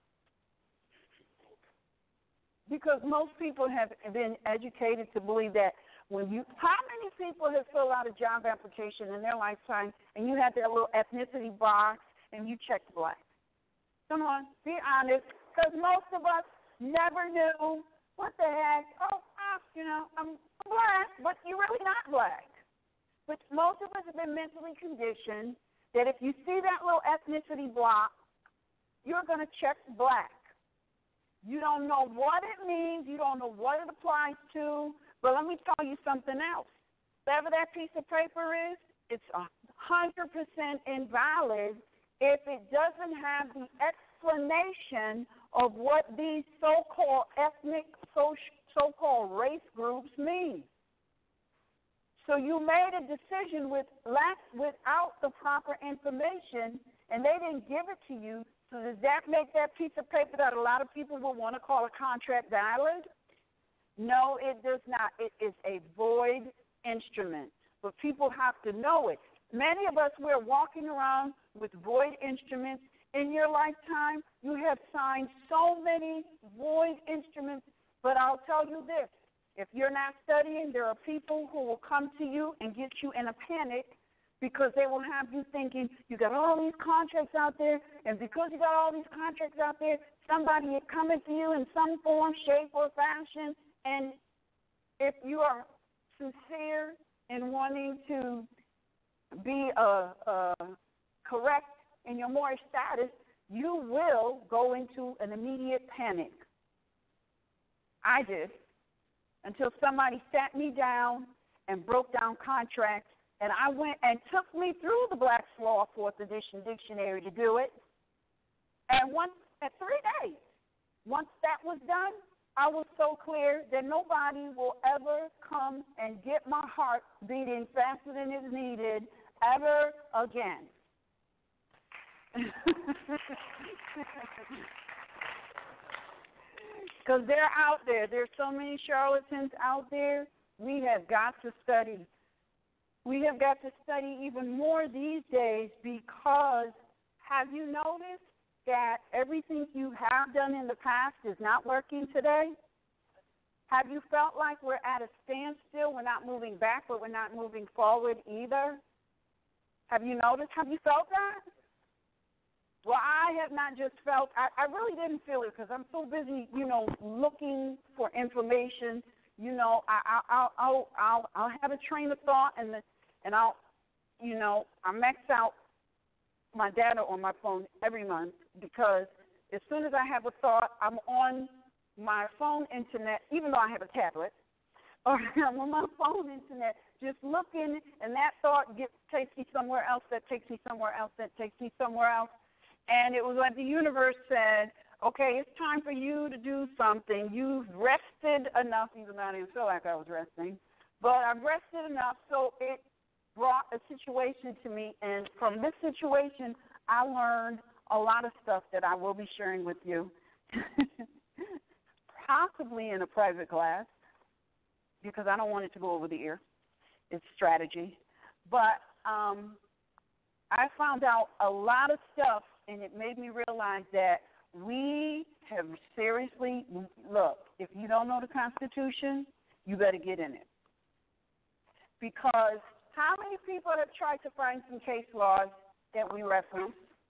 Speaker 7: Because most people have been educated to believe that when you, how many people have filled out a job application in their lifetime and you had that little ethnicity box and you checked black? Come on, be honest, because most of us never knew what the heck. Oh, ah, you know, I'm black, but you're really not black. But most of us have been mentally conditioned that if you see that little ethnicity block, you're going to check black. You don't know what it means. You don't know what it applies to. But let me tell you something else. Whatever that piece of paper is, it's one hundred percent invalid if it doesn't have the explanation of what these so-called ethnic, so-called race groups mean. So you made a decision with less, without the proper information, and they didn't give it to you. So does that make that piece of paper that a lot of people will want to call a contract valid? No, it does not. It is a void instrument, but people have to know it. Many of us, we're walking around with void instruments. In your lifetime, you have signed so many void instruments, but I'll tell you this. If you're not studying, there are people who will come to you and get you in a panic because they will have you thinking you got all these contracts out there, and because you got all these contracts out there, somebody is coming to you in some form, shape, or fashion, and if you are sincere in wanting to be uh, uh, correct in your Moorish status, you will go into an immediate panic. I did. Until somebody sat me down and broke down contracts, and I went and took me through the Black's Law fourth edition dictionary to do it. And once, at three days, once that was done, I was so clear that nobody will ever come and get my heart beating faster than is needed ever again. Because they're out there. There's so many charlatans out there. We have got to study. We have got to study even more these days because have you noticed that everything you have done in the past is not working today? Have you felt like we're at a standstill? We're not moving back, but we're not moving forward either? Have you noticed? Have you felt that? Well, I have not just felt, I, I really didn't feel it because I'm so busy, you know, looking for information. You know, I, I, I'll, I'll, I'll, I'll have a train of thought and, the, and I'll, you know, I max out my data on my phone every month because as soon as I have a thought, I'm on my phone internet, even though I have a tablet, or I'm on my phone internet just looking, and that thought gets, takes me somewhere else, that takes me somewhere else, that takes me somewhere else. And it was like the universe said, okay, it's time for you to do something. You've rested enough, even though I didn't feel like I was resting. But I've rested enough, so it brought a situation to me. And from this situation, I learned a lot of stuff that I will be sharing with you, possibly in a private class, because I don't want it to go over the ear. It's strategy. But um, I found out a lot of stuff, and it made me realize that we have seriously, look, if you don't know the Constitution, you better get in it. Because how many people have tried to find some case laws that we reference?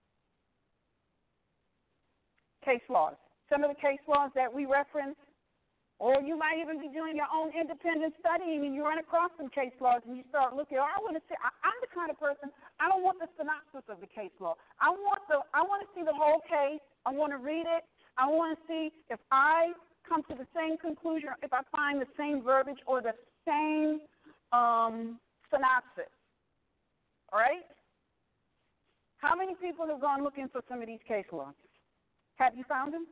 Speaker 7: Case laws. Some of the case laws that we reference, or you might even be doing your own independent studying and you run across some case laws and you start looking. Oh, I want to see. I, I'm the kind of person, I don't want the synopsis of the case law. I want the. I want to see the whole case. I want to read it. I want to see if I come to the same conclusion, if I find the same verbiage or the same um, synopsis. All right? How many people have gone looking for some of these case laws? Have you found them?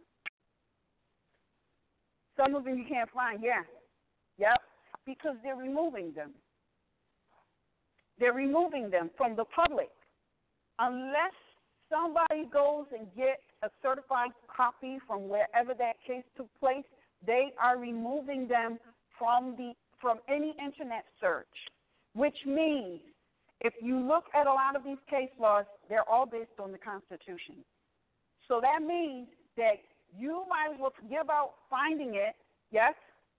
Speaker 7: Some of them you can't find, yeah. Yep, because they're removing them. They're removing them from the public. Unless somebody goes and gets a certified copy from wherever that case took place, they are removing them from the from any internet search, which means if you look at a lot of these case laws, they're all based on the Constitution. So that means that you might as well forget about finding it, yes?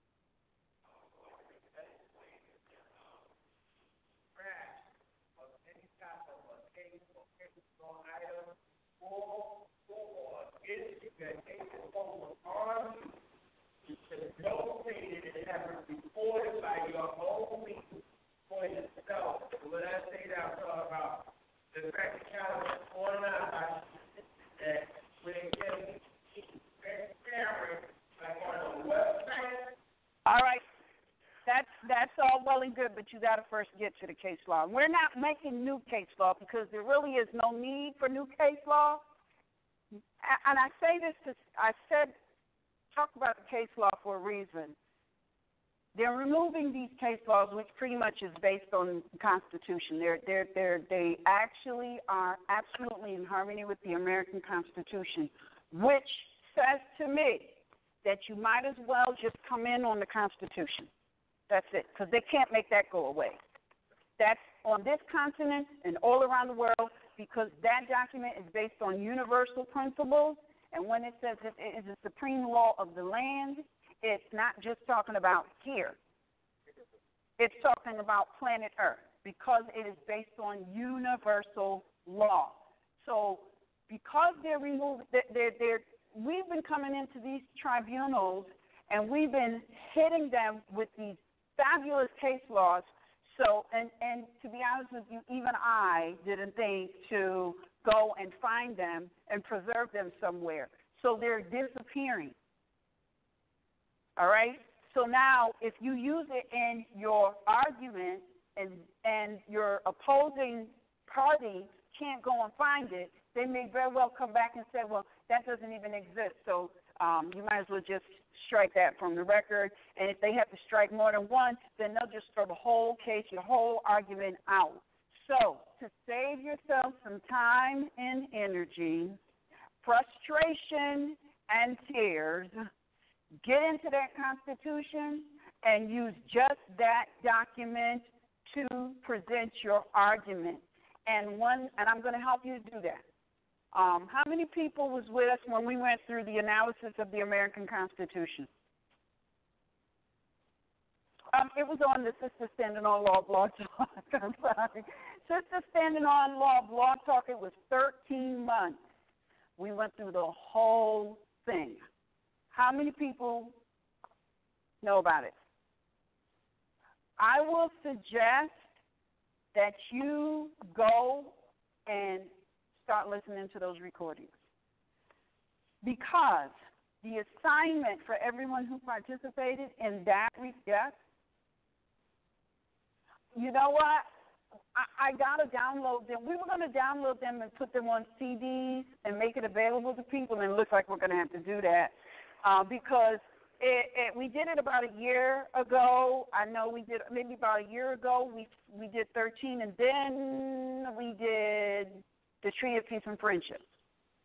Speaker 3: Reported by your own for yourself. When I say that, I'm talking about the fact that California, that when it gets transparent, like on the website.
Speaker 7: All right. That's that's all well and good, but you got to first get to the case law. We're not making new case law because there really is no need for new case law. And I say this to, I said, talk about the case law for a reason. They're removing these case laws, which pretty much is based on the Constitution. They're, they're, they're, they actually are absolutely in harmony with the American Constitution, which says to me that you might as well just come in on the Constitution. That's it, because they can't make that go away. That's on this continent and all around the world because that document is based on universal principles, and when it says it is the supreme law of the land, it's not just talking about here. It's talking about planet Earth because it is based on universal law. So because they're removed, they're, they're, we've been coming into these tribunals and we've been hitting them with these fabulous case laws. So, and, and to be honest with you, even I didn't think to go and find them and preserve them somewhere. So they're disappearing. All right? So now if you use it in your argument and, and your opposing party can't go and find it, they may very well come back and say, well, that doesn't even exist. So um, you might as well just strike that from the record. And if they have to strike more than one, then they'll just throw the whole case, your whole argument out. So to save yourself some time and energy, frustration and tears, get into that Constitution and use just that document to present your argument. And one, and I'm going to help you do that. Um, how many people was with us when we went through the analysis of the American Constitution? Um, it was on the Sister Standing on Law Blog Talk. I'm sorry. Sister Standing on Law Blog Talk, it was thirteen months. We went through the whole thing. How many people know about it? I will suggest that you go and start listening to those recordings. Because the assignment for everyone who participated in that regard, you know what? I, I got to download them. We were going to download them and put them on C Ds and make it available to people, and it looks like we're going to have to do that uh, because it, it, we did it about a year ago. I know we did maybe about a year ago. We we did thirteen, and then we did the Tree of Peace and Friendship.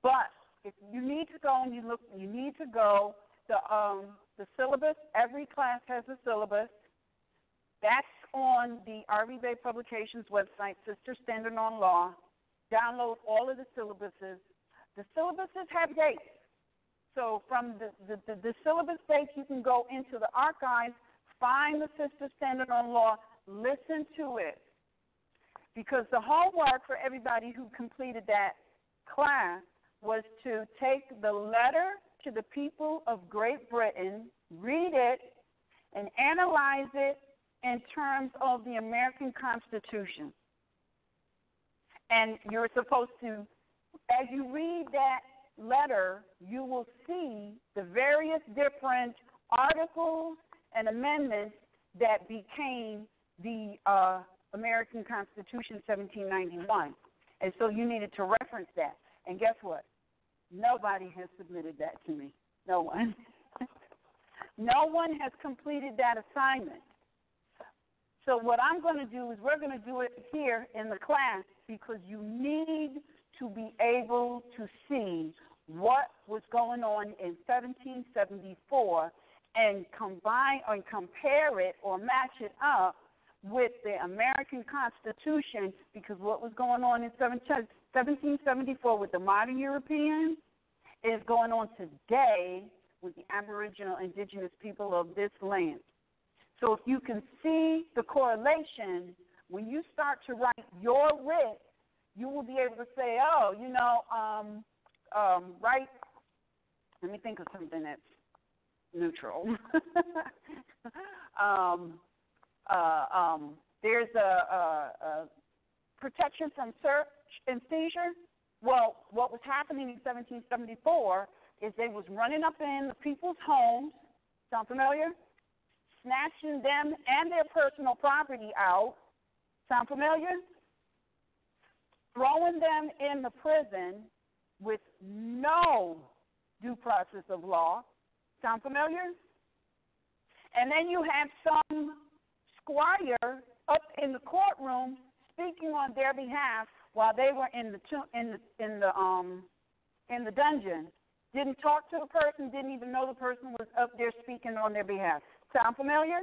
Speaker 7: But if you need to go and you look, you need to go. The um the syllabus. Every class has a syllabus. That's on the RVBey Publications website, Sister Standard on Law. Download all of the syllabuses. The syllabuses have dates. So from the, the, the, the syllabus dates, you can go into the archives, find the Sister Standard on Law, listen to it. Because the homework for everybody who completed that class was to take the letter to the people of Great Britain, read it, and analyze it in terms of the American Constitution. And you're supposed to, as you read that letter, you will see the various different articles and amendments that became the uh, American Constitution seventeen ninety-one. And so you needed to reference that. And guess what? Nobody has submitted that to me. No one. No one has completed that assignment. So what I'm going to do is we're going to do it here in the class because you need to be able to see what was going on in seventeen seventy-four and combine or compare it or match it up with the American Constitution, because what was going on in seventeen seventy-four with the modern Europeans is going on today with the Aboriginal indigenous people of this land. So if you can see the correlation, when you start to write your writ, you will be able to say, oh, you know, um, um, right, let me think of something that's neutral. um, uh, um, there's a, a, a protection from search and seizure. Well, what was happening in seventeen seventy-four is they was running up in the people's homes, sound familiar? Snatching them and their personal property out, sound familiar? Throwing them in the prison with no due process of law, sound familiar? And then you have some squire up in the courtroom speaking on their behalf while they were in the in the in the um in the dungeon. Didn't talk to the person, didn't even know the person was up there speaking on their behalf. Sound familiar?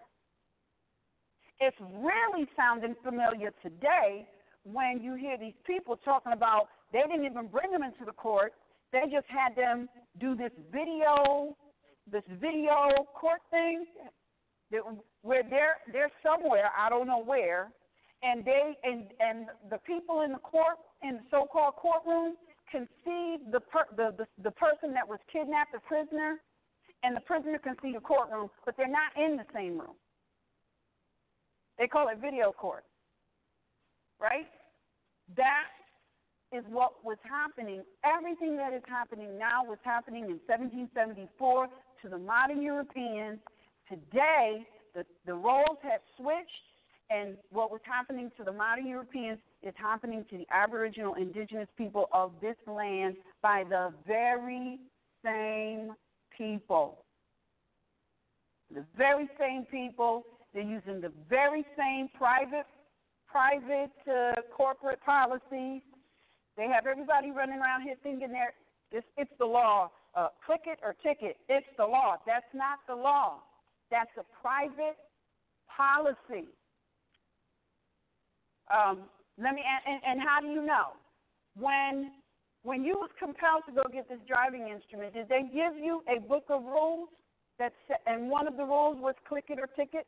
Speaker 7: It's really sounding familiar today when you hear these people talking about they didn't even bring them into the court. They just had them do this video, this video court thing where they're they're somewhere, I don't know where, and they and and the people in the court in the so-called courtroom can see the, per, the the the person that was kidnapped, the prisoner, and the prisoner can see the courtroom, but they're not in the same room. They call it video court, right? That is what was happening. Everything that is happening now was happening in seventeen seventy-four to the modern Europeans. Today, the, the roles have switched, and what was happening to the modern Europeans is happening to the Aboriginal indigenous people of this land by the very same people. The very same people. They're using the very same private, private uh, corporate policies. They have everybody running around here thinking they're, it's, it's the law. Uh, click it or ticket. It's the law. That's not the law. That's a private policy. Um, let me and, and how do you know? When when you was compelled to go get this driving instrument, did they give you a book of rules? That's and one of the rules was click it or ticket.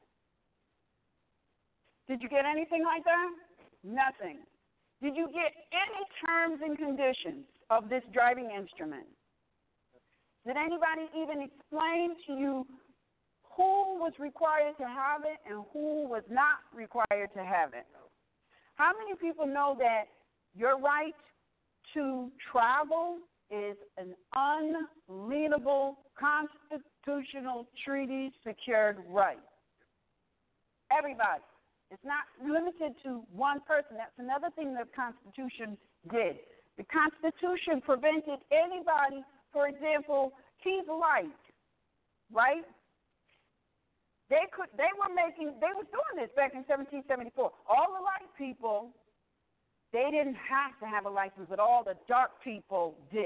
Speaker 7: Did you get anything like that? Nothing. Did you get any terms and conditions of this driving instrument? Did anybody even explain to you who was required to have it and who was not required to have it? How many people know that your right to travel is an unalienable constitutional treaty secured right? Everybody. It's not limited to one person. That's another thing the Constitution did. The Constitution prevented anybody, for example, Keith Light, right? They could. They were making. They were doing this back in seventeen seventy-four. All the light people They didn't have to have a license, but all the dark people did.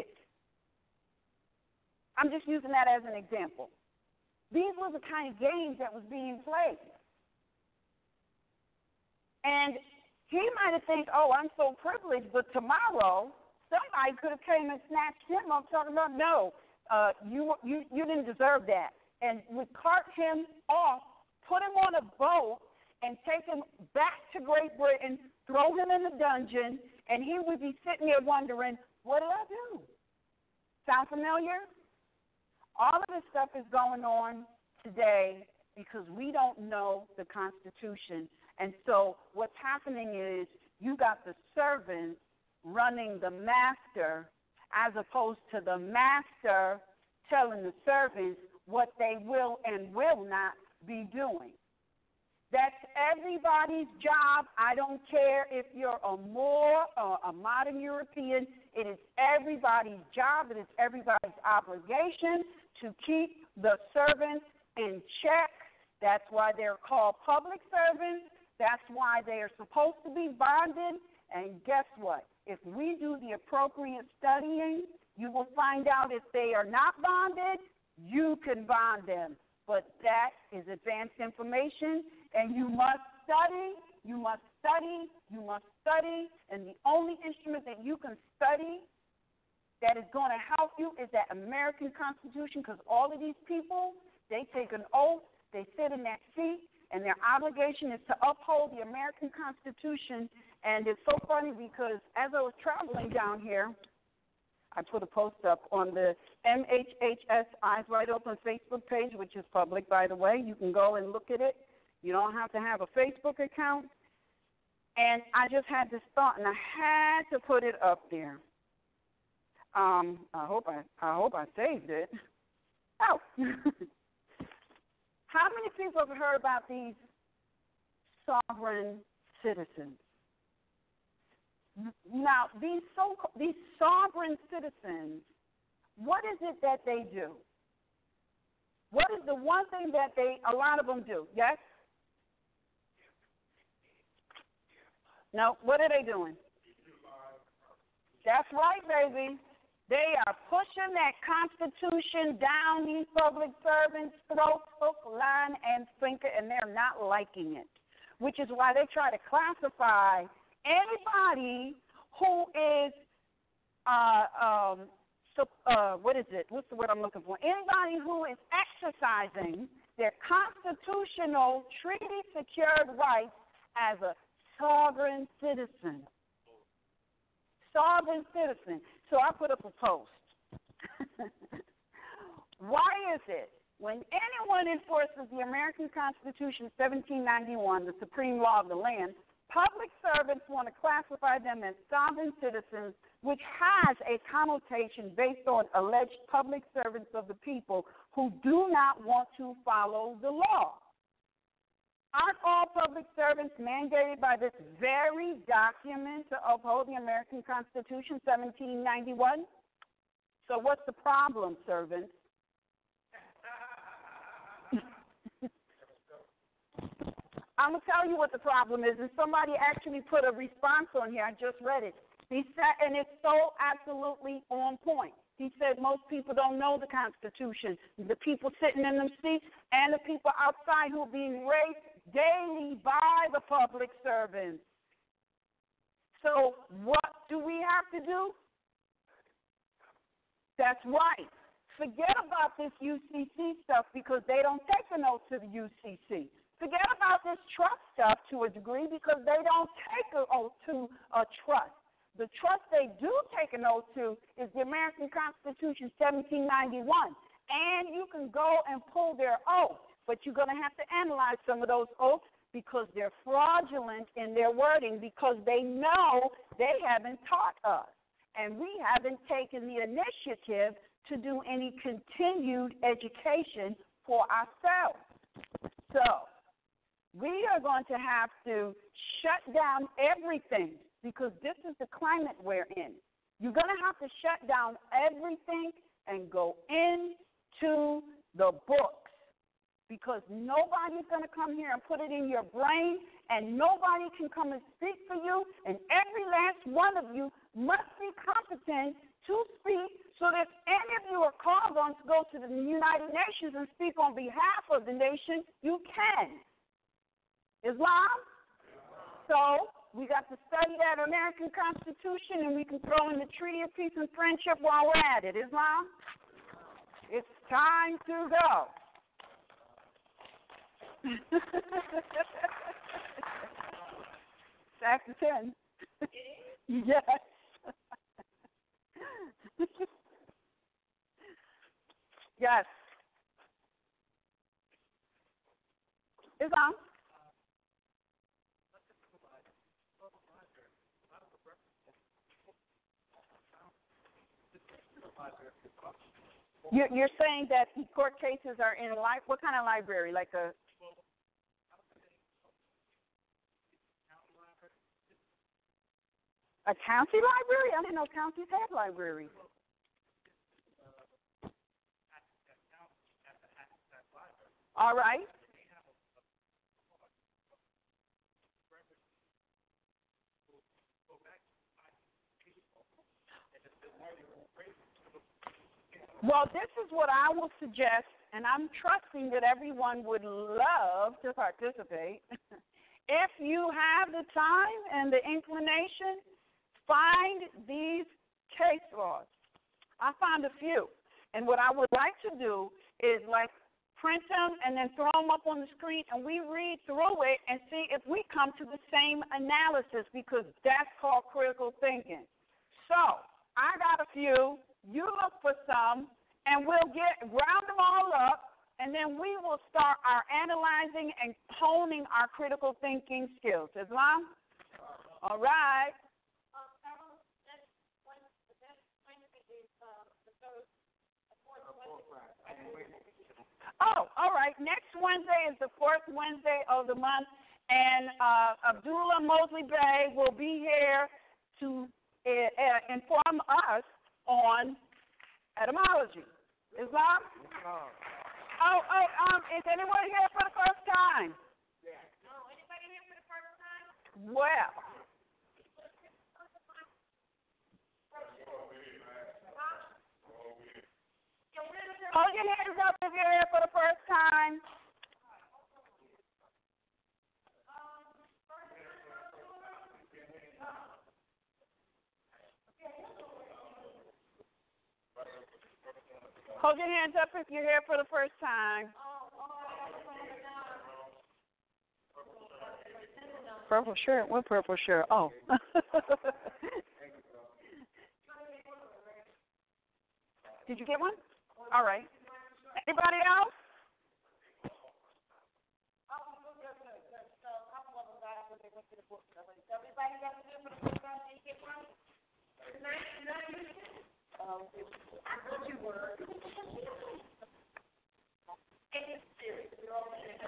Speaker 7: I'm just using that as an example. These were the kind of games that was being played. And he might have think, oh, I'm so privileged, but tomorrow somebody could have came and snatched him up talking about, no, uh, you, you, you didn't deserve that. And would cart him off, put him on a boat, and take him back to Great Britain, throw him in the dungeon, and he would be sitting there wondering, what did I do? Sound familiar? All of this stuff is going on today because we don't know the Constitution. And so what's happening is you got the servants running the master as opposed to the master telling the servants what they will and will not be doing. That's everybody's job. I don't care if you're a Moor or a modern European. It is everybody's job. It is everybody's obligation to keep the servants in check. That's why they're called public servants. That's why they are supposed to be bonded. And guess what? If we do the appropriate studying, you will find out if they are not bonded, you can bond them. But that is advanced information, and you must study, you must study, you must study, and the only instrument that you can study that is going to help you is that American Constitution, because all of these people, they take an oath, they sit in that seat, and their obligation is to uphold the American Constitution. And it's so funny because as I was traveling down here, I put a post up on the M H H S Eyes Wide Open Facebook page, which is public, by the way. You can go and look at it. You don't have to have a Facebook account. And I just had this thought, and I had to put it up there. Um, I hope I, I hope I saved it. Oh. How many people have heard about these sovereign citizens? Now, these so these sovereign citizens, what is it that they do? What is the one thing that they, a lot of them do? Yes? No, what are they doing? That's right, baby. They are pushing that Constitution down these public servants' throats, hook, line, and sinker, and they're not liking it, which is why they try to classify anybody who is, uh, um, so, uh, what is it? What's the word I'm looking for? Anybody who is exercising their constitutional treaty-secured rights as a sovereign citizen. Sovereign citizen. So I put up a post. Why is it when anyone enforces the American Constitution seventeen ninety-one, the supreme law of the land, public servants want to classify them as sovereign citizens, which has a connotation based on alleged public servants of the people who do not want to follow the law? Aren't all public servants mandated by this very document to uphold the American Constitution, seventeen ninety-one? So what's the problem, servants? I'm going to tell you what the problem is, and somebody actually put a response on here. I just read it. He said, and it's so absolutely on point. He said most people don't know the Constitution. The people sitting in them seats and the people outside who are being raped daily by the public servants. So what do we have to do? That's right. Forget about this U C C stuff because they don't take an oath to the U C C. Forget about this trust stuff to a degree because they don't take an oath to a trust. The trust they do take an oath to is the American Constitution seventeen ninety-one. And you can go and pull their oath, but you're going to have to analyze some of those oaths because they're fraudulent in their wording because they know they haven't taught us. And we haven't taken the initiative to do any continued education for ourselves. So we are going to have to shut down everything because this is the climate we're in. You're going to have to shut down everything and go into the books. because nobody's going to come here and put it in your brain, and nobody can come and speak for you, and every last one of you must be competent to speak so that if any of you are called on to go to the United Nations and speak on behalf of the nation, you can. Islam? So we got to study that American Constitution, and we can throw in the Treaty of Peace and Friendship while we're at it. Islam? It's time to go. It's after ten. Yes. Yes. Islam. You're, you're saying that the court cases are in li- what kind of library? Like a a county library? I didn't know counties had libraries. All right. Well, this is what I will suggest, and I'm trusting that everyone would love to participate. If you have the time and the inclination, find these case laws. I found a few, and what I would like to do is like print them and then throw them up on the screen, and we read through it and see if we come to the same analysis, because that's called critical thinking. So I got a few. You look for some, and we'll get round them all up, and then we will start our analyzing and honing our critical thinking skills. Islam? All right. Oh, all right. Next Wednesday is the fourth Wednesday of the month, and uh, Abdullah Mosley Bey will be here to uh, uh, inform us on etymology. Islam? Oh, oh, um, is anyone here for the first time? Yeah. No, anybody here for the first time? Well. Hold your hands up if you're here for the first time. Hold your hands up if you're here for the first time. Purple shirt? What purple shirt? Oh. Did you get one? All right. Anybody else? Um, I thought you were. And it's serious. You're all in.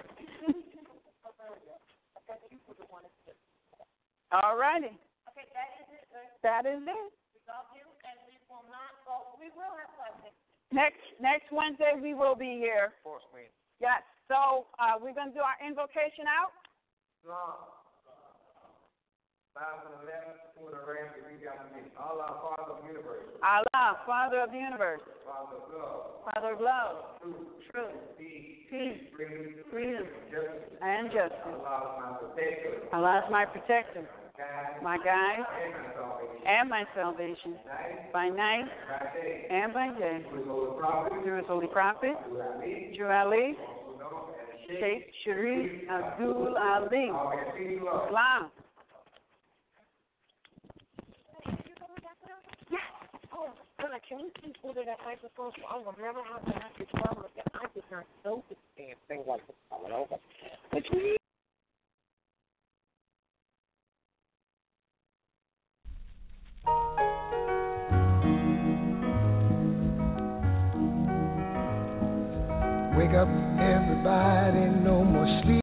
Speaker 7: I thought you were the one to do. All righty. Okay, that is it. That is it. We love you, and we will not go. We will have something. Next next Wednesday we will be here.
Speaker 5: Force me.
Speaker 7: Yes. So uh, we're gonna do our invocation out.
Speaker 5: Islam. Five and eleven, two and a ram, we got me. Allah, Father of the universe.
Speaker 7: Allah, Father of the universe.
Speaker 5: Father of love.
Speaker 7: Father of love.
Speaker 5: Truth.
Speaker 7: Truth.
Speaker 5: Peace.
Speaker 7: Peace.
Speaker 5: Freedom.
Speaker 7: Freedom.
Speaker 5: Justice.
Speaker 7: And justice.
Speaker 5: Allah is my protector.
Speaker 7: Allah is my protector.
Speaker 5: Guide.
Speaker 7: My guide.
Speaker 5: And my salvation.
Speaker 7: And my salvation.
Speaker 5: Night.
Speaker 7: By night.
Speaker 5: By day.
Speaker 7: And by day.
Speaker 5: Through his holy prophet.
Speaker 7: Through his holy prophet.
Speaker 5: Through Ali.
Speaker 7: Through Ali.
Speaker 5: Also known as
Speaker 7: Sheikh Sharif Abdul Ali.
Speaker 5: All we have seen love.
Speaker 7: Islam.
Speaker 2: Can you please order that microphone? So I will never have to have this problem again. I did not know this damn thing wasn't coming over. But you
Speaker 8: wake up, everybody, no more sleep.